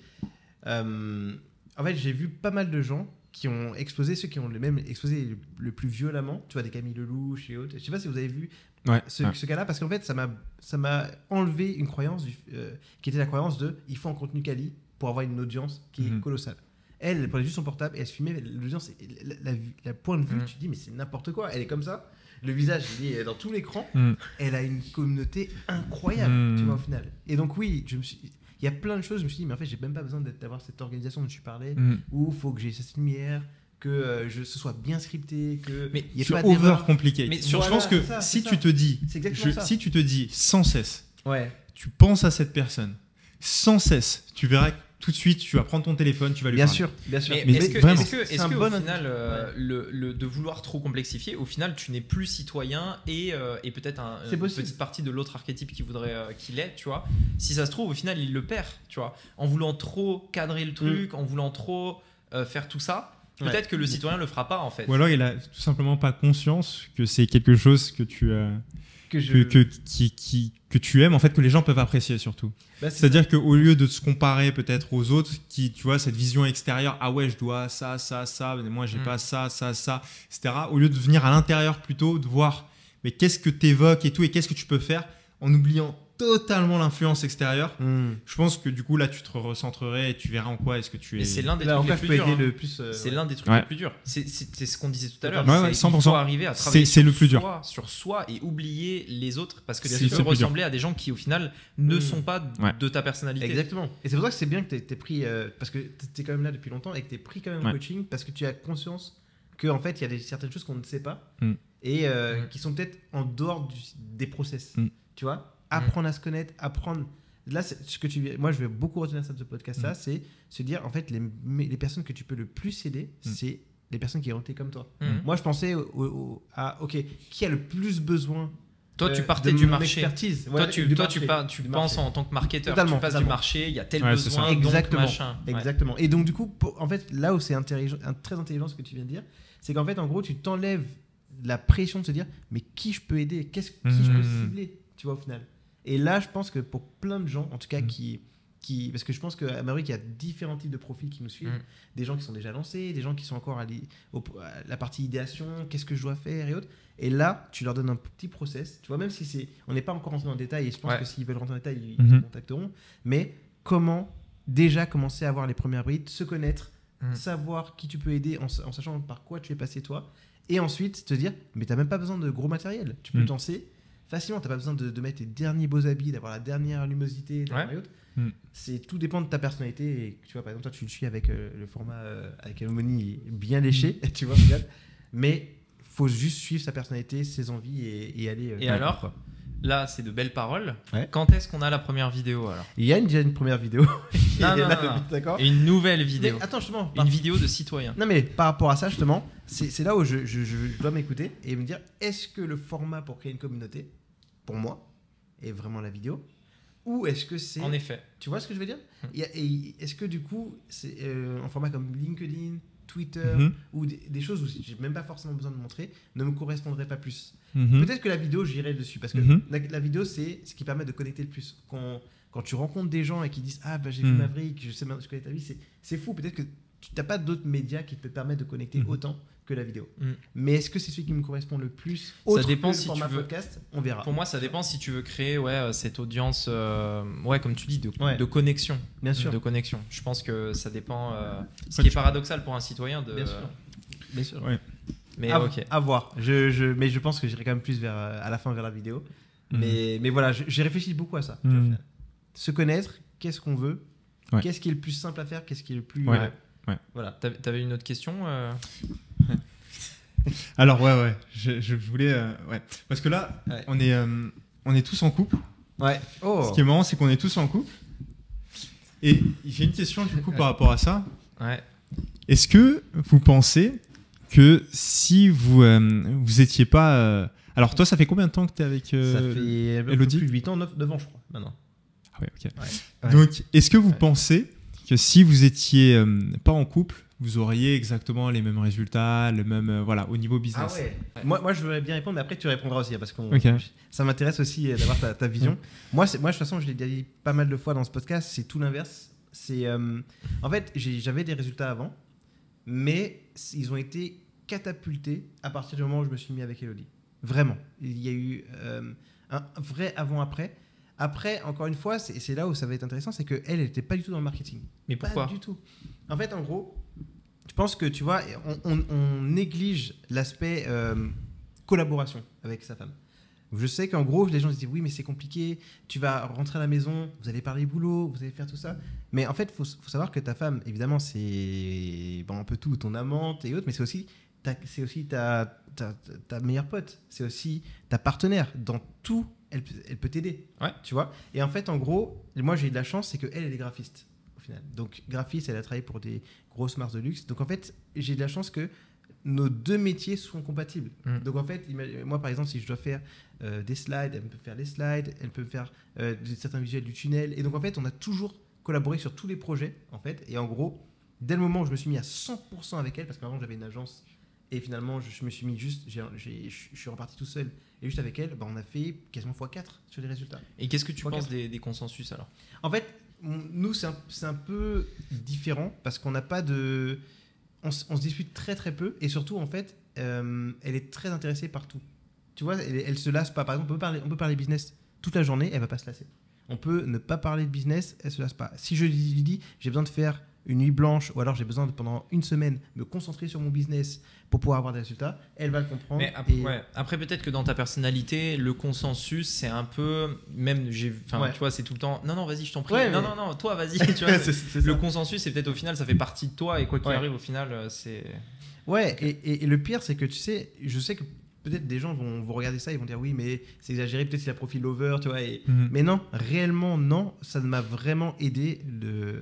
euh, en fait, j'ai vu pas mal de gens qui ont explosé, ceux qui ont le même explosé le, le plus violemment. Tu vois, des Camille Lelouch et autres. Je sais pas si vous avez vu Ouais. ce, ouais. ce cas-là, parce qu'en fait, ça m'a, ça m'a enlevé une croyance du- euh, qui était la croyance de il faut un contenu quali pour avoir une audience qui Mhm. est colossale. Elle, elle prenait juste son portable et elle se filmait. L'audience, la, la, la point de vue, Mhm. tu te dis mais c'est n'importe quoi. Elle est comme ça. Le visage, il est dans tout l'écran. Mhm. Elle a une communauté incroyable, Mhm. tu vois, au final. Et donc, oui, je me suis... il y a plein de choses, je me suis dit, mais en fait, j'ai même pas besoin d'être- d'avoir cette organisation dont tu parlais, Mhm. où il faut que j'ai cette lumière, que euh, je, ce soit bien scripté, que Mais il y ait Sur pas over d'erreur. compliqué. Mais je sur- pense Voilà, que c'est ça, si c'est tu ça. te dis, C'est exactement je- ça. si tu te dis sans cesse, Ouais. tu penses à cette personne, sans cesse, tu verras que tout de suite, tu vas prendre ton téléphone, tu vas lui Bien parler. sûr, bien sûr. Mais, Mais est-ce que, vraiment. est-ce que, C'est est-ce un que bon au indice. final, euh, Ouais. le, le- de vouloir trop complexifier, au final, tu n'es plus citoyen et, euh, et peut-être un, C'est une possible. petite partie de l'autre archétype qui voudrait euh, qu'il est, tu vois. Si ça se trouve, au final, il le perd, tu vois. En voulant trop cadrer le truc, en voulant trop euh, faire tout ça, peut-être Ouais. que le citoyen le fera pas, en fait. Ou alors il a tout simplement pas conscience que c'est quelque chose que tu, euh, Que, je... que, que, qui, qui- que tu aimes, en fait, que les gens peuvent apprécier surtout. Bah, c'est C'est-à-dire qu'au lieu de se comparer peut-être aux autres, qui, tu vois, cette vision extérieure, ah ouais, je dois ça, ça, ça, mais moi j'ai Mm. pas ça, ça, ça, et cetera. Au lieu de venir à l'intérieur plutôt, de voir, mais qu'est-ce que tu évoques et tout, et qu'est-ce que tu peux faire en oubliant totalement l'influence extérieure. ça. Hmm. Je pense que du coup, là, tu te recentrerais et tu verras en quoi est-ce que tu es. Mais c'est l'un des Là, trucs encore, les je plus peux durs. aider hein. le plus. euh, C'est ouais. l'un des trucs Ouais. les plus durs. C'est, c'est- c'est ce qu'on disait tout à l'heure. Ouais, ouais, C'est- cent pour cent. Il faut arriver à travailler C'est- c'est sur le plus dur. soi, sur soi et oublier les autres parce que C'est- tu c'est peux le plus dur. ressembler à des gens qui au final ne Mm. sont pas d- Ouais. de ta personnalité. Exactement. Et c'est pour ça que c'est bien que tu aies pris. euh, parce que tu es quand même là depuis longtemps et que tu pris quand même Ouais. le coaching parce que tu as conscience qu'en fait, il y a des, certaines choses qu'on ne sait pas Mm. et euh, Mm. qui sont peut-être en dehors du- des process. Mm. Tu vois, apprendre à se connaître, apprendre. Là, c'est ce que tu. Moi, je vais beaucoup retenir ça de ce podcast-là, Mm. c'est se dire en fait, les, mais les personnes que tu peux le plus aider, Mm. c'est les personnes qui ont été comme toi. Mhm. Moi, je pensais au- au- à, ok, qui a le plus besoin Toi, tu euh, partais de du mon marché. expertise. Toi, Voilà, tu, du toi, marché, tu, pas- tu du penses marché. en tant que marketeur. Totalement, tu passes totalement. du marché, il y a tel Ouais, c'est besoin, ça. donc Exactement. machin. Ouais. Exactement. Et donc, du coup, pour- en fait, là où c'est intelligent- un- très intelligent ce que tu viens de dire, c'est qu'en fait, en gros, tu t'enlèves la pression de se dire, mais qui je peux aider, qu'est-ce qui je peux Mhm. cibler, tu vois, au final. Et là, je pense que pour plein de gens, en tout cas, Mhm. qui, qui, parce que je pense qu'à Maverick, il y a différents types de profils qui nous suivent, Mhm. des gens qui sont déjà lancés, des gens qui sont encore à, l'i- au- à la partie idéation, qu'est-ce que je dois faire et autres. Et là, tu leur donnes un petit process, tu vois, même si c'est, on n'est pas encore rentré dans le détail, et je pense Ouais. que s'ils veulent rentrer dans le détail, ils Mhm. te contacteront. Mais comment déjà commencer à avoir les premières brides, se connaître, Mhm. savoir qui tu peux aider en, sa- en sachant par quoi tu es passé toi, et ensuite te dire, mais t'as même pas besoin de gros matériel, tu peux Mhm. te lancer facilement, t'as pas besoin de, de mettre tes derniers beaux habits, d'avoir la dernière luminosité, d'avoir Ouais. et autres. Mhm. C'est tout dépend de ta personnalité. Et, tu vois, par exemple, toi, tu le suis avec euh, le format euh, avec Harmonie bien léché, tu vois, regarde. Mais faut juste suivre sa personnalité, ses envies et, et aller. euh, Et dans le alors coup, quoi. Là, c'est de belles paroles. Ouais. Quand est-ce qu'on a la première vidéo alors Il y a une, déjà une première vidéo. Et Non, non, là, non, le non. but, d'accord. Une nouvelle Mais vidéo. attends, justement. par- Une vidéo de citoyen. Non, mais par rapport à ça, justement, c'est c'est là où je, je- je dois m'écouter et me dire est-ce que le format pour créer une communauté, pour moi, est vraiment la vidéo, ou est-ce que c'est. En effet. Tu vois ce que je veux dire? Hmm. Il y a- et est-ce que du coup, c'est euh, un format comme LinkedIn, Twitter, Mhm. ou des, des choses où j'ai même pas forcément besoin de montrer, ne me correspondraient pas plus? Mhm. Peut-être que la vidéo, j'irai dessus, parce que Mhm. la, la vidéo, c'est ce qui permet de connecter le plus. Quand, quand tu rencontres des gens et qui disent ah bah j'ai vu Mhm. Maverick, je sais je connais ta vie, c'est c'est fou. Peut-être que tu n'as pas d'autres médias qui te permettent de connecter Mhm. autant que la vidéo. Mhm. Mais est-ce que c'est celui qui me correspond le plus? Autre dépend que le si format tu veux. podcast, on verra. Pour moi, ça dépend si tu veux créer ouais, euh, cette audience, euh, ouais, comme tu dis, de, Ouais. de connexion. Bien sûr. De connexion. Je pense que ça dépend. euh, ce Ouais, qui est tu- paradoxal pour un citoyen de. Bien sûr. Bien sûr. Ouais. Mais à, ok. à voir. Je, je, mais je pense que j'irai quand même plus vers, euh, à la fin vers la vidéo. Mhm. Mais, mais voilà, je- j'ai réfléchi beaucoup à ça. tu vois, Mhm. au final. Se connaître, qu'est-ce qu'on veut, Ouais. qu'est-ce qui est le plus simple à faire, qu'est-ce qui est le plus. Ouais. euh, Ouais. Voilà. T'avais t'avais une autre question euh Alors ouais ouais, je, je voulais euh, ouais parce que là Ouais. on est euh, on est tous en couple. Ouais. Oh. Ce qui est marrant c'est qu'on est tous en couple. Et j'ai une question du coup par rapport à ça. Ouais. Est-ce que vous pensez que si vous euh, vous étiez pas euh, alors toi ça fait combien de temps que tu es avec euh, Ça fait un peu Elodie plus de huit ans, neuf, neuf ans, je crois, maintenant. Ah ouais, ok. Ouais. Donc est-ce que vous Ouais. pensez que si vous étiez euh, pas en couple, vous auriez exactement les mêmes résultats, le même euh, voilà au niveau business? ouais. Moi, moi, je voudrais bien répondre, mais après, tu répondras aussi, hein, parce que Ok. ça m'intéresse aussi euh, d'avoir ta, ta vision. moi, c'est- moi, de toute façon, je l'ai déjà dit pas mal de fois dans ce podcast, c'est tout l'inverse. C'est, euh, en fait, j'ai- j'avais des résultats avant, mais c- ils ont été catapultés à partir du moment où je me suis mis avec Elodie. Vraiment. Il y a eu euh, un vrai avant-après. Après, encore une fois, c'est c'est là où ça va être intéressant, c'est qu'elle, elle n'était pas du tout dans le marketing. Mais pourquoi Pas du tout. En fait, en gros, je pense que, tu vois, on, on- on néglige l'aspect euh, collaboration avec sa femme. Je sais qu'en gros, les gens se disent oui, mais c'est compliqué, tu vas rentrer à la maison, vous allez parler boulot, vous allez faire tout ça. Mais en fait, il faut, faut savoir que ta femme, évidemment, c'est bon, un peu tout, ton amante et autres, mais c'est aussi ta, c'est aussi ta, ta, ta- ta meilleure pote, c'est aussi ta partenaire. Dans tout, elle, peut- elle peut t'aider. Ouais. Tu vois. Et en fait, en gros, moi, j'ai eu de la chance, c'est qu'elle, elle est graphiste, au final. Donc, graphiste, elle a travaillé pour des grosses marques de luxe. Donc, en fait, j'ai de la chance que nos deux métiers sont compatibles. Mm. Donc en fait, ima- moi par exemple, si je dois faire euh, des slides, elle peut faire les slides, elle peut faire euh, de- certains visuels du tunnel. Et donc en fait, on a toujours collaboré sur tous les projets en fait. Et en gros, dès le moment où je me suis mis à cent pour cent avec elle, parce qu'avant j'avais une agence et finalement je, je me suis mis juste, j'ai- j'ai- je je suis reparti tout seul et juste avec elle, bah, on a fait quasiment fois quatre sur les résultats. Et qu'est-ce que tu Ok. penses des, des consensus alors? En fait, on- nous, c'est un, c'est un peu différent parce qu'on n'a pas de. On, s- on se dispute très très peu et surtout, en fait, euh, elle est très intéressée par tout. Tu vois, elle, elle se lasse pas. Par exemple, on peut, parler, on peut parler business toute la journée, elle va pas se lasser. On peut ne pas parler de business, elle se lasse pas. Si je lui dis, j'ai besoin de faire une nuit blanche ou alors j'ai besoin de pendant une semaine me concentrer sur mon business pour pouvoir avoir des résultats, elle va le comprendre. Mais après, et- ouais. Après, peut-être que dans ta personnalité, le consensus, c'est un peu. Même, j'ai, enfin, Ouais. tu vois, c'est tout le temps. Non, non, vas-y, je t'en prie. Ouais, non, mais- non, non, toi, vas-y. Tu vois, C'est- c'est le ça. consensus, c'est peut-être au final, ça fait partie de toi et quoi qu'il Ouais. arrive, au final, euh, c'est. Ouais, et, et- et le pire, c'est que tu sais, je sais que peut-être des gens vont, vont regarder ça, ils vont dire oui, mais c'est exagéré, peut-être qu'il a profil lover, tu vois. Et... Mhm. Mais non, réellement, non, ça m'a vraiment aidé. Le...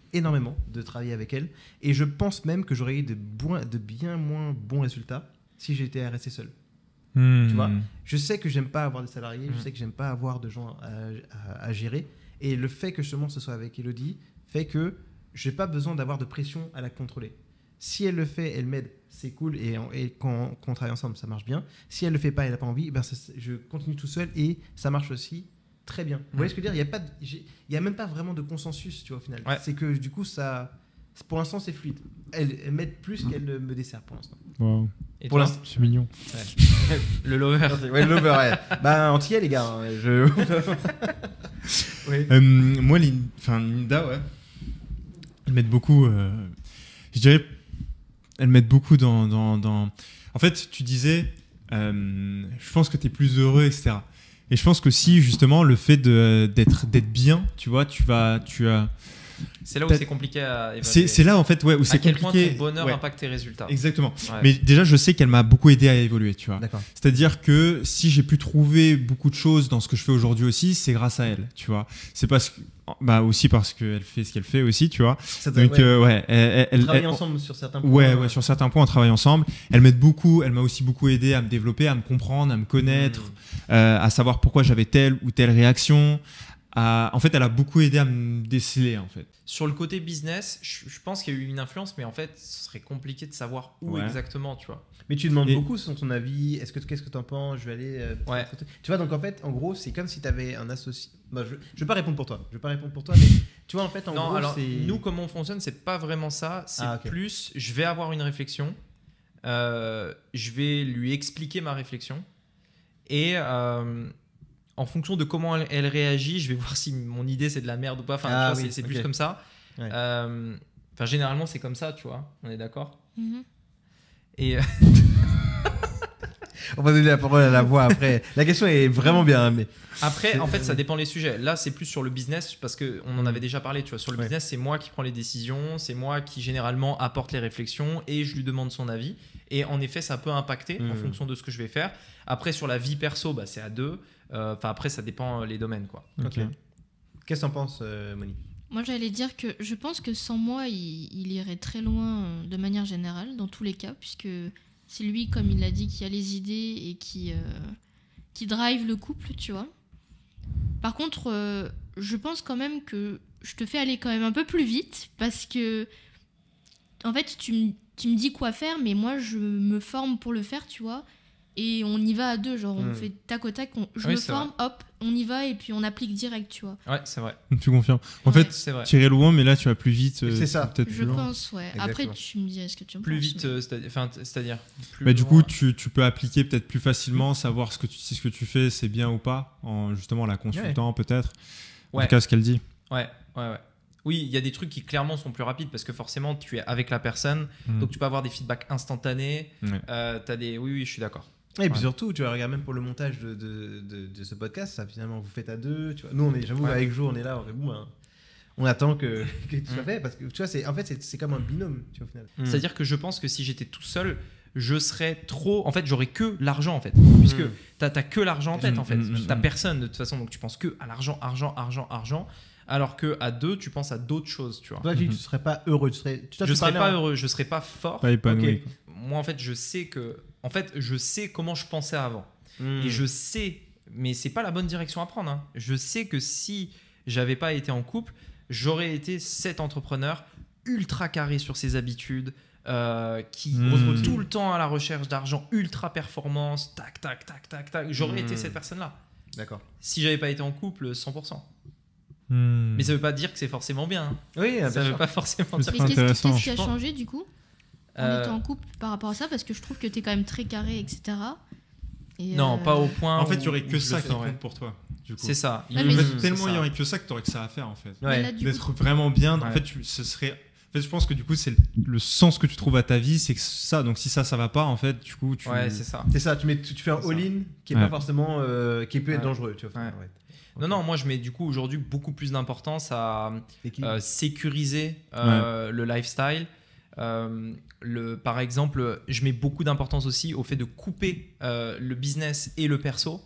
énormément de travailler avec elle. Et je pense même que j'aurais eu de, bon- de bien moins bons résultats si j'étais resté seul. Hmm. Tu vois, je sais que j'aime pas avoir des salariés, Mhm. je sais que j'aime pas avoir de gens à, à- à gérer. Et le fait que justement ce soit avec Elodie fait que j'ai pas besoin d'avoir de pression à la contrôler. Si elle le fait, elle m'aide, c'est cool. Et, et quand, quand on travaille ensemble, ça marche bien. Si elle le fait pas, elle n'a pas envie, ben ça- je continue tout seul et ça marche aussi très bien. Vous voyez ce que je veux dire? Il y a pas, de- j'ai- il y a même pas vraiment de consensus, tu vois, au final. Ouais. C'est que du coup, ça, pour l'instant, c'est fluide. Elle, elle m'aide plus qu'elle ne me dessert pour l'instant. Wow. Et Pour toi, l'instant. C'est mignon. le lover. Ouais, l'over, ouais. Bah, entier, les gars. hein, Je... oui. Euh, moi, Lin- enfin, Linda, ouais. Elle m'aide beaucoup. euh, je dirais, elle m'aide beaucoup dans, dans, dans- En fait, tu disais, euh, je pense que tu es plus heureux, et cetera. Et je pense que si, justement, le fait de- d'être d'être bien, tu vois, tu vas, tu as. C'est là où Peut-être- c'est compliqué à évaluer. C'est c'est là, en fait, ouais, où à c'est quel compliqué. point ton bonheur Ouais, impacte tes résultats. exactement. Ouais. Mais déjà, je sais qu'elle m'a beaucoup aidé à évoluer, tu vois. D'accord. C'est-à-dire que si j'ai pu trouver beaucoup de choses dans ce que je fais aujourd'hui aussi, c'est grâce à elle, tu vois. C'est parce que, bah aussi parce qu'elle fait ce qu'elle fait aussi, tu vois. Ça doit- Donc ouais. euh, ouais, elle, elle- Travailler elle- ensemble sur certains points. ouais, ouais, sur certains points, on travaille ensemble. Elle m'aide beaucoup. Elle m'a aussi beaucoup aidé à me développer, à me comprendre, à me connaître, Mmh. euh, à savoir pourquoi j'avais telle ou telle réaction. À- En fait, elle a beaucoup aidé à me déceler, en fait. Sur le côté business, je, je pense qu'il y a eu une influence, mais en fait, ce serait compliqué de savoir où Ouais. exactement, tu vois. Mais tu demandes Et- beaucoup sur ton avis. Est-ce que qu'est-ce que t'en penses? Je vais aller. euh, Ouais. Tu vois, donc en fait, en gros, c'est comme si tu avais un associé. Bah, je, je vais pas répondre pour toi. Je vais pas répondre pour toi, mais tu vois, en fait, en non, gros, alors c'est. nous, comment on fonctionne, c'est pas vraiment ça. C'est Ah, ok. plus, je vais avoir une réflexion, euh, je vais lui expliquer ma réflexion, et euh, en fonction de comment elle, elle réagit, je vais voir si mon idée c'est de la merde ou pas. Enfin, Ah tu vois, oui, c'est c'est ok. plus comme ça. Ouais. Euh, Enfin, généralement, c'est comme ça, tu vois. On est d'accord. Mhm. Et euh, On va donner la parole à la voix après. La question est vraiment bien, hein, mais. après, C'est- en fait, ça dépend les sujets. Là, c'est plus sur le business parce que on en avait déjà parlé. Tu vois, sur le Ouais. business, c'est moi qui prends les décisions, c'est moi qui généralement apporte les réflexions et je lui demande son avis. Et en effet, ça peut impacter en Mhm. fonction de ce que je vais faire. Après, sur la vie perso, bah, c'est à deux. Euh, Enfin, après, ça dépend euh, les domaines, quoi. Ok. Qu'est-ce que t'en penses, euh, Moni? Moi, j'allais dire que je pense que sans moi, il, il irait très loin euh, de manière générale, dans tous les cas, puisque c'est lui, comme il l'a dit, qui a les idées et qui, euh, qui drive le couple, tu vois. Par contre, euh, je pense quand même que je te fais aller quand même un peu plus vite, parce que, en fait, tu, me- tu me dis quoi faire, mais moi, je me forme pour le faire, tu vois. Et on y va à deux, genre on Hmm. fait tac au tac, on- je Oui, me c'est forme, hop, on y va et puis on applique direct, tu vois. Ouais, c'est vrai. Tu confirmes. En Ouais. fait, C'est vrai. tirer loin, mais là, tu vas plus vite. euh, C'est ça. Peut-être Je plus loin. pense, ouais. Après, Exactement. tu me dis ce que tu en Plus penses, vite, mais- euh, c'est-à-dire. Enfin, c'est-à-dire plus Bah, du loin. coup, tu, tu peux appliquer peut-être plus facilement, savoir ce que tu, si ce que tu fais, c'est bien ou pas, en justement la consultant peut-être. En Ouais. tout cas, ce qu'elle dit. Ouais, ouais, ouais. Oui, il y a des trucs qui clairement sont plus rapides parce que forcément tu es avec la personne, Mm. donc tu peux avoir des feedbacks instantanés. Ouais. Euh, t'as des, oui, oui, je suis d'accord. Et puis Ouais. surtout, tu vois, regarde même pour le montage de, de, de, de ce podcast, ça finalement vous faites à deux. Tu vois. Nous, on est, j'avoue, Ouais. avec Jo, on est là, on fait bon, ben, on attend que, que tout soit Mm. fait parce que tu vois, c'est, en fait, c'est, c'est comme un binôme, tu vois, au final. C'est-à-dire que je pense que si j'étais tout seul, je serais trop. En fait, j'aurais que l'argent en fait, puisque Mm. t'as t'as que l'argent en tête en fait. Mm, mm, T'as mm. personne de toute façon, donc tu penses que à l'argent, argent, argent, argent. Alors que à deux, tu penses à d'autres choses, tu vois. Toi, tu, Mhm. tu serais pas heureux, tu serais. Tu, toi, Je tu serais parlais pas en- heureux, je serais pas fort. Pas épanoui. Ok. quoi. Moi, en fait, je sais que, en fait, je sais comment je pensais avant. Mm. Et je sais, mais c'est pas la bonne direction à prendre, hein. Je sais que si j'avais pas été en couple, j'aurais été cet entrepreneur ultra carré sur ses habitudes, euh, qui Mmh. est tout le temps à la recherche d'argent, ultra performance, tac, tac, tac, tac, tac. J'aurais Mmh. été cette personne-là. D'accord. Si j'avais pas été en couple, cent pour cent. Hmm. Mais ça veut pas dire que c'est forcément bien, hein. Oui, bien Ça veut sûr. pas forcément Mais dire c'est Mais qu'est-ce qui- intéressant, qu'est-ce qui a je pense. changé du coup en Euh, étant en couple par rapport à ça? Parce que je trouve que t'es quand même très carré, et cetera. Et, Non, euh, pas au point. En fait, il où- y aurait où que je ça le qui ferais. compte pour toi. Du coup. C'est ça. Ouais, En mais fait, c'est tellement il y ça. aurait que ça que tu aurais que ça à faire en fait. mais Ouais. là, du D'être coup, vraiment bien. En Ouais. fait, tu- ce serait. En fait, je pense que du coup, c'est le, le sens que tu trouves à ta vie, c'est que ça. Donc, si ça, ça va pas, en fait, du coup, tu. Ouais, c'est ça. C'est ça, tu, mets, tu, tu fais un C'est ça. all-in qui est Ouais. pas forcément. euh, qui peut être Ouais. dangereux, tu vois. Ouais. Ouais. Non, non, moi je mets du coup aujourd'hui beaucoup plus d'importance à L'équilibre. euh, sécuriser euh, le lifestyle. Euh, le, par exemple, je mets beaucoup d'importance aussi au fait de couper euh, le business et le perso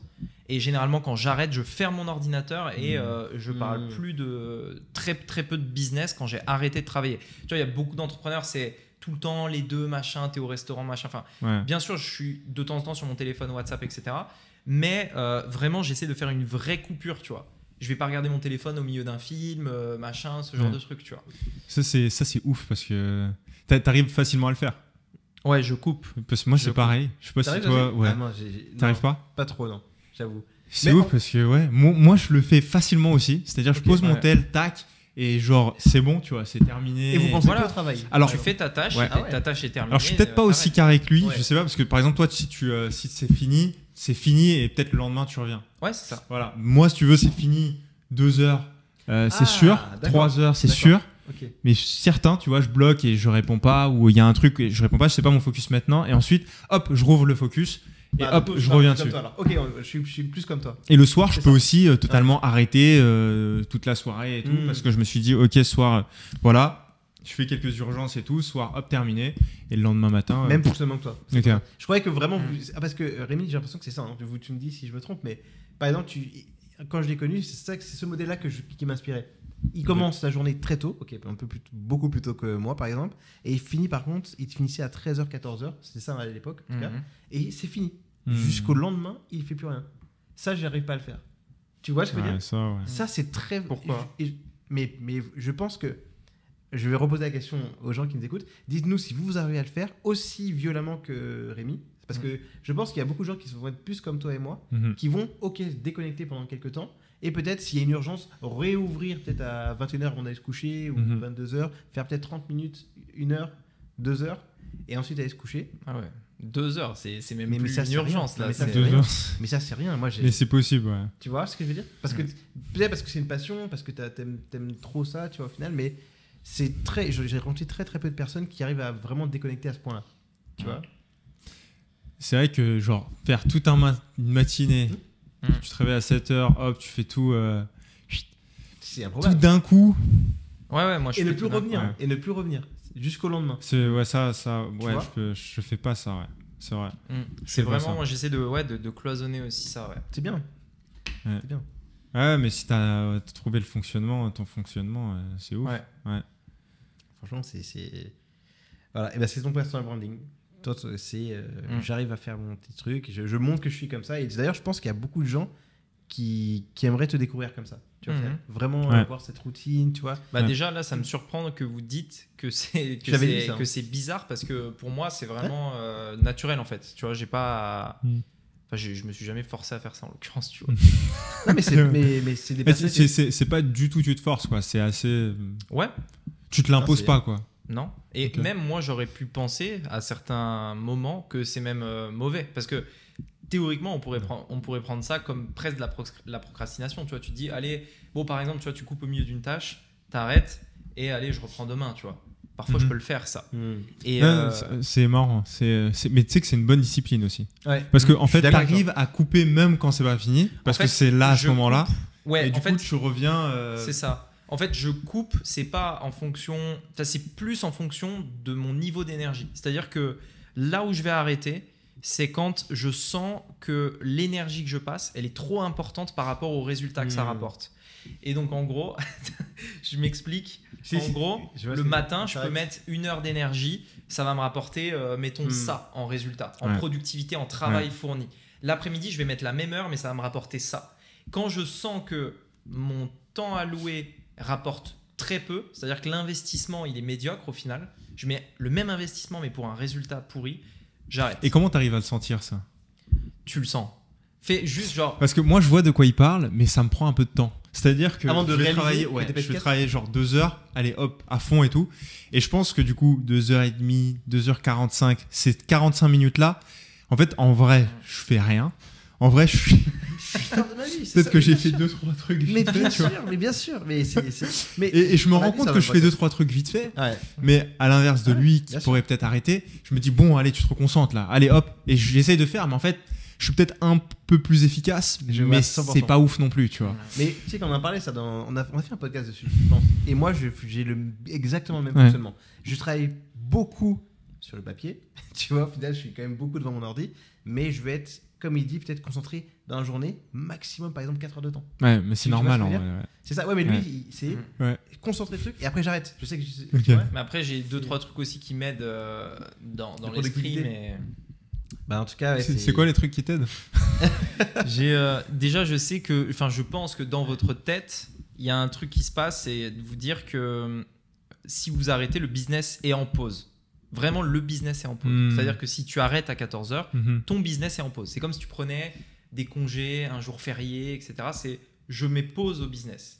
Et généralement, quand j'arrête, je ferme mon ordinateur et euh, je parle Mmh. plus de très, très peu de business quand j'ai arrêté de travailler. Tu vois, il y a beaucoup d'entrepreneurs, c'est tout le temps les deux, machin, t'es au restaurant, machin. Enfin, Ouais. bien sûr, je suis de temps en temps sur mon téléphone, WhatsApp, et cetera. Mais euh, vraiment, j'essaie de faire une vraie coupure, tu vois. Je vais pas regarder mon téléphone au milieu d'un film, euh, machin, ce genre Ouais. de truc, tu vois. Ça, c'est, ça, c'est ouf parce que t'a- t'arrives facilement à le faire. Ouais, je coupe. Parce que moi, Je c'est coupe. pareil. Je sais pas si T'arrives toi. là-dessus Ouais. Ah non, j'ai- j'ai- T'arrives non, pas Pas trop, non, j'avoue. C'est Mais ouf en- parce que, ouais, moi, moi, je le fais facilement aussi. C'est-à-dire, je Ok, pose mon ouais. tel, tac, et genre, c'est bon, tu vois, c'est terminé. Et vous pensez Voilà. que au travail Alors, tu fais ta tâche, Ouais. et Ah ouais. ta tâche est terminée. Alors, je suis peut-être euh, pas aussi t'arrêtes. carré que lui, Ouais. je sais pas, parce que par exemple, toi, si, tu, euh, si c'est fini, c'est fini et peut-être le lendemain, tu reviens. Ouais, c'est ça. Voilà. Moi, si tu veux, c'est fini deux heures, euh, c'est Ah, sûr. d'accord. Trois heures, c'est D'accord. sûr. Ok. Mais certains, tu vois, je bloque et je réponds pas, ou il y a un truc et je réponds pas, c'est pas mon focus maintenant, et ensuite, hop, je rouvre le focus, et Bah, hop, du coup, je pars reviens plus dessus. comme toi, alors. Ok, on- je suis, je suis plus comme toi. Et le soir, je C'est peux ça. aussi euh, totalement arrêter euh, toute la soirée et tout, Mm. parce que je me suis dit, ok, ce soir, euh, voilà, je fais quelques urgences et tout, soir, hop, terminé, et le lendemain matin. euh, Même plus seulement que toi. C'est Ok. pour ça. Je croyais que vraiment. Mm. vous- Ah, parce que euh, Rémi, j'ai l'impression que c'est ça. Hein. Vous, tu me dis si je me trompe, mais par exemple, tu... quand je l'ai connu, c'est ça, c'est ce modèle-là que je- qui m'inspirait. Il commence la journée très tôt, ok, un peu plus, beaucoup plus tôt que moi par exemple, et il finit par contre, il finissait à treize heures, quatorze heures, c'était ça à l'époque en tout cas, Mhm. et c'est fini. Hmm. Jusqu'au lendemain, il fait plus rien. Ça, j'arrive pas à le faire. Tu vois ce que je veux Ouais, dire? ça, ouais. Ça, c'est très. Pourquoi et je- mais, mais je pense que. Je vais reposer la question aux gens qui nous écoutent. Dites-nous si vous arrivez à le faire aussi violemment que Rémi. Parce que je pense qu'il y a beaucoup de gens qui vont être plus comme toi et moi, Mhm. qui vont, ok, se déconnecter pendant quelques temps. Et peut-être, s'il y a une urgence, réouvrir peut-être à vingt et une heures avant d'aller se coucher, ou Mhm. vingt-deux heures, faire peut-être trente minutes, une heure, deux heures, et ensuite aller se coucher. Ah ouais. Deux heures, c'est c'est même Mais- mais plus ça, une c'est rien. urgence Non, là. mais ça, c'est- c'est Deux rien. heures. Mais ça, c'est rien. Moi, j'ai. Mais c'est possible, ouais. Tu vois ce que je veux dire? Parce que peut-être parce que c'est une passion, parce que t'as- t'aimes t'aimes trop ça, tu vois, au final, mais c'est très. je- J'ai rencontré très très peu de personnes qui arrivent à vraiment déconnecter à ce point-là. Tu vois? C'est vrai que, genre, faire tout un ma- une matinée, Mhm. tu te réveilles à sept heures, hop, tu fais tout, euh, C'est tout improbable. d'un coup. Ouais, ouais, moi je Et ne fais plus tout d'un coup. revenir. ouais. Et ne plus revenir jusqu'au lendemain. C'est, ouais, ça, ça, Tu ouais, vois je, peux, je fais pas ça, ouais. C'est vrai. Mm. Je C'est fais pas vraiment, ça. moi j'essaie de, ouais, de, de cloisonner aussi ça, ouais. C'est bien. Ouais. C'est bien. Ouais, mais si t'as t'as trouvé le fonctionnement, ton fonctionnement, euh, c'est ouf. Ouais. Franchement, c'est. c'est- Voilà. Et ben c'est ton personal branding. Toi, c'est. euh, Mm. J'arrive à faire mon petit truc. Je, je montre que je suis comme ça. Et d'ailleurs, je pense qu'il y a beaucoup de gens qui, qui aimeraient te découvrir comme ça. Tu vois, Mhm. faire- vraiment Ouais. avoir cette routine, tu vois. Bah Ouais. déjà là, ça me surprend que vous dites que c'est Je que l'avais dit, c'est ça, hein. que c'est bizarre parce que pour moi c'est vraiment euh, naturel en fait. Tu vois, j'ai pas. à- Mm. Enfin, j'ai- je me suis jamais forcé à faire ça en l'occurrence, tu vois. Non, mais c'est mais, mais c'est des Mais personnes. c'est, c'est, c'est pas du tout tu te forces, quoi. C'est assez. euh, Ouais. Tu te l'imposes c'est- pas, quoi. Non. Et Ok. même moi, j'aurais pu penser à certains moments que c'est même euh, mauvais. Parce que théoriquement, on pourrait, prendre, on pourrait prendre ça comme presque de la, proc- la procrastination. Tu vois, tu te dis, allez, bon, par exemple, tu vois, tu coupes au milieu d'une tâche, t'arrêtes, et allez, je reprends demain, tu vois. Parfois, je Mhm. peux le faire, ça. Hmm. Et Non, euh, c'est- C'est marrant. C'est, c'est- Mais tu sais que c'est une bonne discipline aussi. Ouais. Parce que, Je en suis fait, d'accord avec t'arrives à couper même quand c'est pas fini. Parce fait, que c'est là, à ce je moment-là. coupe. Ouais, Et du en coup, fait, tu reviens. euh, c'est ça. En fait, je coupe, c'est pas en fonction. Ça, c'est plus en fonction de mon niveau d'énergie. C'est-à-dire que là où je vais arrêter, c'est quand je sens que l'énergie que je passe, elle est trop importante par rapport au résultat que ça Mmh. rapporte. Et donc, en gros, je m'explique. Si, en si. gros, Je vois le ce que- matin, c'est je vrai peux que- mettre une heure d'énergie. Ça va me rapporter, euh, mettons, Hmm. ça en résultat, en Ouais. productivité, en travail fourni. L'après-midi, je vais mettre la même heure, mais ça va me rapporter ça. Quand je sens que mon temps alloué rapporte très peu, c'est-à-dire que l'investissement, il est médiocre au final, je mets le même investissement, mais pour un résultat pourri, j'arrête. Et comment t'arrives à le sentir, ça? Tu le sens. Fais juste genre... Parce que moi, je vois de quoi il parle, mais ça me prend un peu de temps. C'est-à-dire que Avant de je vais réaliser travailler, que ouais, t'es je vais efficace. travailler genre deux heures, allez hop, à fond et tout. Et je pense que du coup, deux heures trente, deux heures quarante-cinq, ces quarante-cinq minutes-là, en fait, en vrai, je fais rien. En vrai, je suis. Putain de ma vie, c'est Peut-être ça, que mais j'ai bien fait sûr. deux, trois trucs Mais vite fait, bien tu vois. sûr, mais bien sûr. Mais c'est, c'est- mais Et, et je me on a rends dit compte ça que dans je le fais deux, podcast. trois trucs vite fait. Ouais. Mais à l'inverse de Ouais, lui, qui bien sûr. pourrait peut-être arrêter, je me dis, bon, allez, tu te reconcentres là. Allez hop. Et j'essaye de faire, mais en fait, je suis peut-être un peu plus efficace, Je vois mais cent pour c'est cent. pas ouf non plus, tu vois. Mais tu sais qu'on en a parlé ça dans, on a, on a fait un podcast dessus, je pense. Et moi, je- j'ai le exactement le même Ouais. fonctionnement. Je travaille beaucoup sur le papier. Tu vois, au final, je suis quand même beaucoup devant mon ordi, mais je vais être, comme il dit, peut-être concentré dans la journée, maximum par exemple quatre heures de temps. Ouais, mais c'est Tu vois normal. ce que je En veux vrai, ouais. C'est ça, ouais, mais lui, Ouais. il- c'est Ouais. concentré le truc et après j'arrête. Je sais que je- Ok. tu vois. Mais après, j'ai deux, trois trucs aussi qui m'aident euh, dans, dans De l'esprit. productivité. Mais Bah, en tout cas, ouais, C'est c'est quoi les trucs qui t'aident? j'ai euh, déjà, je sais que, enfin, je pense que dans votre tête, il y a un truc qui se passe, c'est de vous dire que euh, si vous arrêtez, le business est en pause. Vraiment, le business est en pause. Hmm. C'est-à-dire que si tu arrêtes à quatorze heures, Mhm. ton business est en pause. C'est comme si tu prenais des congés, un jour férié, et cetera. C'est je mets pause au business.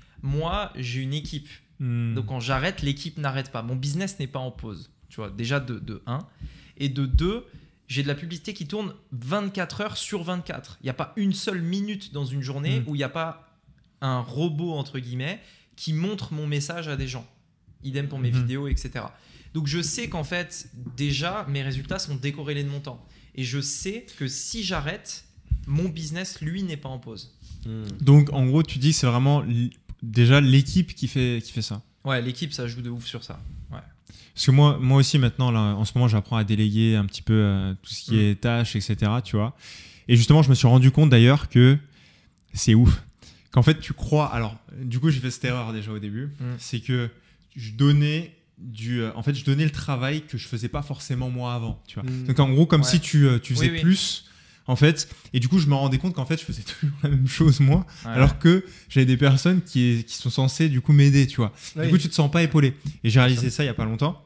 Moi, j'ai une équipe. Hmm. Donc quand j'arrête, l'équipe n'arrête pas. Mon business n'est pas en pause. Tu vois, déjà de, de un. Et de deux, j'ai de la publicité qui tourne vingt-quatre heures sur vingt-quatre. Il n'y a pas une seule minute dans une journée Mm. où il n'y a pas un robot, entre guillemets, qui montre mon message à des gens. Idem pour mes Mhm. vidéos, et cetera. Donc je sais qu'en fait, déjà, mes résultats sont décorrélés de mon temps. Et je sais que si j'arrête, mon business, lui, n'est pas en pause. Donc en gros, tu dis que c'est vraiment l- déjà l'équipe qui fait, qui fait ça. Ouais, l'équipe, ça joue de ouf sur ça. Ouais. Parce que moi, moi aussi maintenant, là, en ce moment, j'apprends à déléguer un petit peu euh, tout ce qui Mm. est tâches, et cetera. Tu vois. Et justement, je me suis rendu compte d'ailleurs que c'est ouf. Qu'en fait, tu crois. Alors, du coup, j'ai fait cette erreur déjà au début. Mm. C'est que je donnais du. euh, en fait, je donnais le travail que je faisais pas forcément moi avant. Tu vois. Mm. Donc en gros, comme Ouais. si tu, euh, tu faisais Oui, oui. plus. En fait, et du coup, je me rendais compte qu'en fait, je faisais toujours la même chose moi, Ouais. alors que j'avais des personnes qui, qui sont censées du coup m'aider, tu vois. Oui. Du coup, tu te sens pas épaulé. Et j'ai réalisé ça il y a pas longtemps.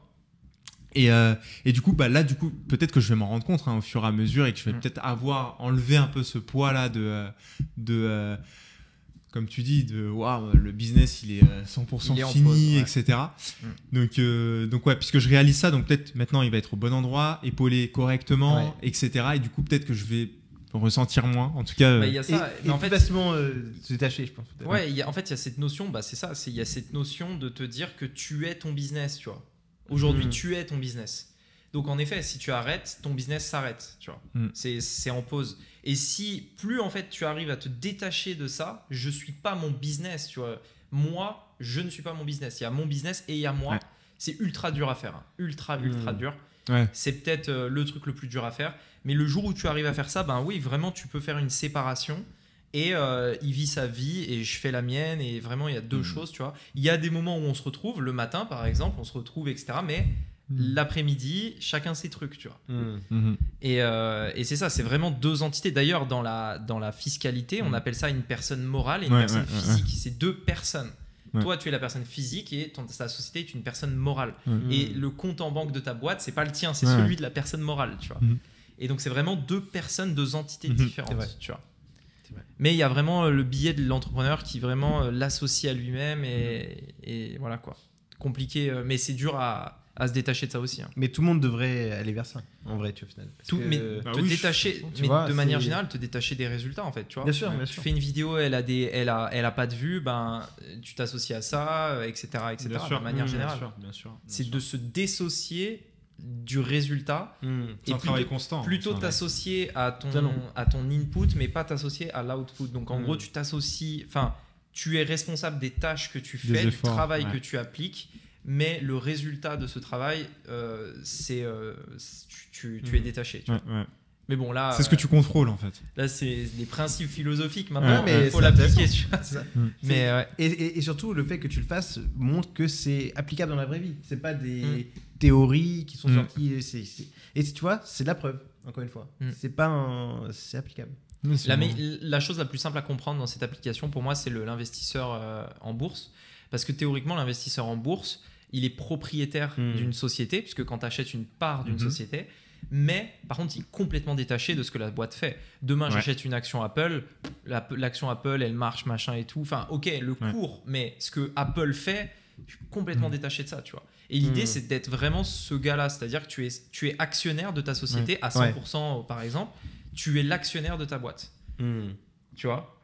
Et, euh, et du coup, bah là, du coup, peut-être que je vais m'en rendre compte hein, au fur et à mesure et que je vais Mm. peut-être avoir enlevé un peu ce poids-là de, euh, de euh, comme tu dis, de waouh, le business il est euh, cent pour cent Il est en fini, pause, ouais. et cetera. Mm. Donc, euh, donc ouais, puisque je réalise ça, donc peut-être maintenant il va être au bon endroit, épaulé correctement, Ouais. et cetera. Et du coup, peut-être que je vais ressentir moins. En tout cas, euh, Bah, il y a Et, ça. et mais en plus fait, facilement euh, se détacher, je pense. ouais, il y a- en fait, il y a cette notion, bah, c'est ça, c'est- il y a cette notion de te dire que tu es ton business, tu vois. Aujourd'hui, Mm. tu es ton business. Donc, en effet, si tu arrêtes, ton business s'arrête, tu vois. Mm. C'est, c'est en pause. Et si plus, en fait, tu arrives à te détacher de ça, je suis pas mon business, tu vois. Moi, je ne suis pas mon business. Il y a mon business et il y a moi. Ouais. C'est ultra dur à faire. hein. Ultra, ultra Mm. dur. ouais. C'est peut-être euh, le truc le plus dur à faire. Mais le jour où tu arrives à faire ça, ben oui, vraiment, tu peux faire une séparation. Et euh, il vit sa vie et je fais la mienne. Et vraiment, il y a deux Mm. choses, tu vois. Il y a des moments où on se retrouve, le matin, par exemple, on se retrouve, et cetera. Mais l'après-midi, chacun ses trucs, tu vois. Mm. Mhm. Et, euh, et c'est ça, c'est vraiment deux entités. D'ailleurs, dans la, dans la fiscalité, on Mm. appelle ça une personne morale et une Ouais, personne ouais, ouais, physique. C'est deux personnes. Ouais. Toi, tu es la personne physique et ton, ta société est une personne morale. Mm. Et le compte en banque de ta boîte, c'est pas le tien, c'est Ouais. celui de la personne morale, tu vois. Mhm. Et donc, c'est vraiment deux personnes, deux entités Mhm. différentes, C'est vrai. tu vois. C'est vrai. Mais il y a vraiment euh, le biais de l'entrepreneur qui vraiment euh, l'associe à lui-même et, Mhm. et voilà quoi. Compliqué, euh, mais c'est dur à, à se détacher de ça aussi. hein. Mais tout le monde devrait aller vers ça, en vrai, tu vois, au final. Parce Tout, que- mais Bah te oui, détacher, tu mais vois, de manière c'est- générale, te détacher des résultats en fait, tu vois. Bien sûr, Ouais. bien Tu sûr. fais une vidéo, elle a des, elle a, elle a pas de vues, ben tu t'associes à ça, euh, et cetera, et cetera. Bien sûr. De manière Mhm, générale, Bien sûr, bien sûr, bien c'est sûr. de se dissocier du résultat, Mm. C'est et un plutôt- travail constant. plutôt ça, ouais. t'associer à ton, Totalement. à ton input, mais pas t'associer à l'output. Donc en Mm. gros, tu t'associes, enfin, tu es responsable des tâches que tu Des fais, du efforts, travail ouais. que tu appliques. Mais le résultat de ce travail, euh, c'est euh, c'est- tu, tu- tu es Mm. détaché. tu Ouais, vois. ouais. Mais bon, là, C'est ce que euh, tu contrôles en fait. là, c'est des principes philosophiques maintenant. Ouais, mais mais il faut c'est l'appliquer. intéressant. tu vois. C'est ça. Mais ouais. Et, et- et surtout, le fait que tu le fasses montre que c'est applicable dans la vraie vie. C'est pas des Mm. théories qui sont Mm. sorties. et c'est- c'est- Et tu vois, c'est de la preuve, encore une fois. Mm. C'est pas un... C'est applicable. Mais c'est La, bon. mais- la chose la plus simple à comprendre dans cette application, pour moi, c'est le- l'investisseur euh, en bourse. Parce que théoriquement, l'investisseur en bourse, il est propriétaire Mm. d'une société, puisque quand tu achètes une part d'une Mhm. société, mais par contre, il est complètement détaché de ce que la boîte fait. Demain, Ouais. j'achète une action Apple, la- l'action Apple, elle marche, machin et tout. Enfin, ok, le Ouais. cours, mais ce que Apple fait, je suis complètement Mm. détaché de ça, tu vois. Et l'idée, Mm. c'est d'être vraiment ce gars-là, c'est-à-dire que tu es, tu es actionnaire de ta société à cent pour cent, par exemple. Tu es l'actionnaire de ta boîte, Mm. tu vois.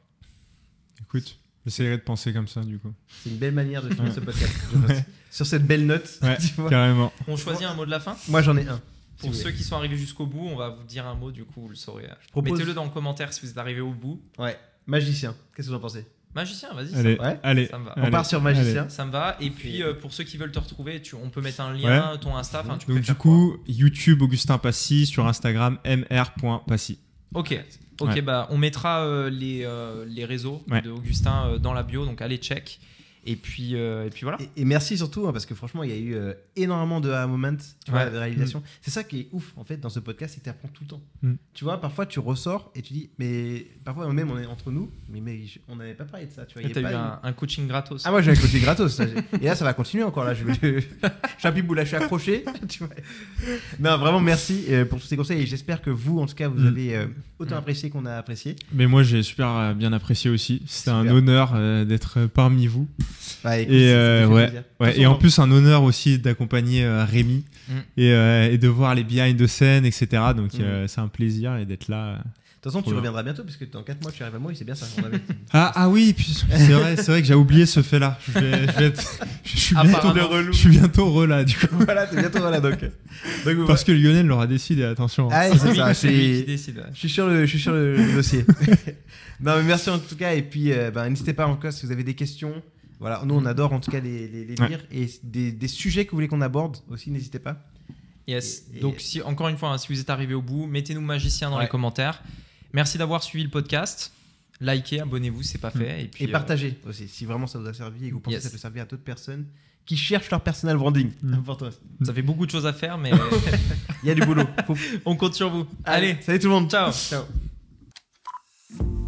Écoute, j'essaierai de penser comme ça du coup. C'est une belle manière de finir ce podcast. je pense. Ouais. Sur cette belle note, Ouais, tu vois. carrément. On choisit un mot de la fin. Moi, j'en ai un. Pour Si vous ceux qui sont arrivés jusqu'au bout, on va vous dire un mot, du coup, vous le saurez. propose- Mettez-le dans le commentaire si vous êtes arrivé au bout. Ouais. Magicien. Qu'est-ce que vous en pensez? Magicien, vas-y. Allez, ça me va. Ouais. allez. Ça me va. On allez, part sur magicien. Ça me va. Et puis, euh, pour ceux qui veulent te retrouver, tu, on peut mettre un lien, ton Insta. Enfin, tu Donc, du préfères coup, YouTube Augustin Passy, sur Instagram m r point passy. quoi Ok. Ok, Ouais. bah, on mettra euh, les, euh, les réseaux Ouais. de Augustin euh, dans la bio. Donc, allez, check. Et puis, euh, et puis voilà. Et, et merci surtout, hein, parce que franchement, il y a eu euh, énormément de aha moments, tu vois, Ouais. de réalisation. C'est ça qui est ouf, en fait, dans ce podcast, c'est que tu apprends tout le temps. Mm. Tu vois, parfois, tu ressors et tu dis, mais parfois, même, on est entre nous, mais, mais je- on n'avait pas parlé de ça, tu vois. Et il y a t'as eu pas un, un coaching gratos. Ah, moi, j'ai un côté gratos. ça, j'ai- et là, ça va continuer encore. Là, je, vais- je suis un pitbull, là, je suis accroché. Tu vois. Non, vraiment, merci euh, pour tous ces conseils. Et j'espère que vous, en tout cas, vous Mm. avez euh, autant Mm. apprécié qu'on a apprécié. Mais moi, j'ai super euh, bien apprécié aussi. C'était un Super. honneur euh, d'être euh, parmi vous. Bah, écoute, Et, ça- ça euh, fait ouais, plaisir. De toute Ouais, façon, et en on- plus, un honneur aussi d'accompagner euh, Rémi Mm. et, euh, et de voir les behind the scène, et cetera. Donc, Mm. euh, c'est un plaisir et d'être là. euh. De toute façon, tu Trop reviendras bientôt, parce que dans quatre mois, tu arrives à moi, et c'est bien ça. On avait... Ah, ah oui, puis c'est vrai, c'est vrai que j'ai oublié ce fait-là. Je, vais, je, vais être- je suis bientôt, Apparemment. je suis bientôt relâ, du coup. voilà, t'es bientôt là, donc. donc vous- Parce que Lionel l'aura décidé, attention. Ah, C'est c'est lui, ça. c'est lui qui c'est- décide. ouais. Je suis sur le, je suis sur le, le dossier. Non, mais merci en tout cas. Et puis, euh, ben, n'hésitez pas encore si vous avez des questions. Voilà, nous, on adore en tout cas les, les, les Ouais. lire. Et des, des sujets que vous voulez qu'on aborde aussi, n'hésitez pas. Yes. Et- et- Donc, si, encore une fois, hein, si vous êtes arrivé au bout, mettez-nous magicien dans Ouais. les commentaires. Merci d'avoir suivi le podcast. Likez, abonnez-vous, c'est pas fait. Et, puis, Et euh, partagez aussi, si vraiment ça vous a servi et que vous pensez Yes. que ça peut servir à d'autres personnes qui cherchent leur personal branding. Mm. Important. ça fait beaucoup de choses à faire, mais Il y a du boulot. Faut- on compte sur vous. Allez, salut tout le monde. ciao. Ciao.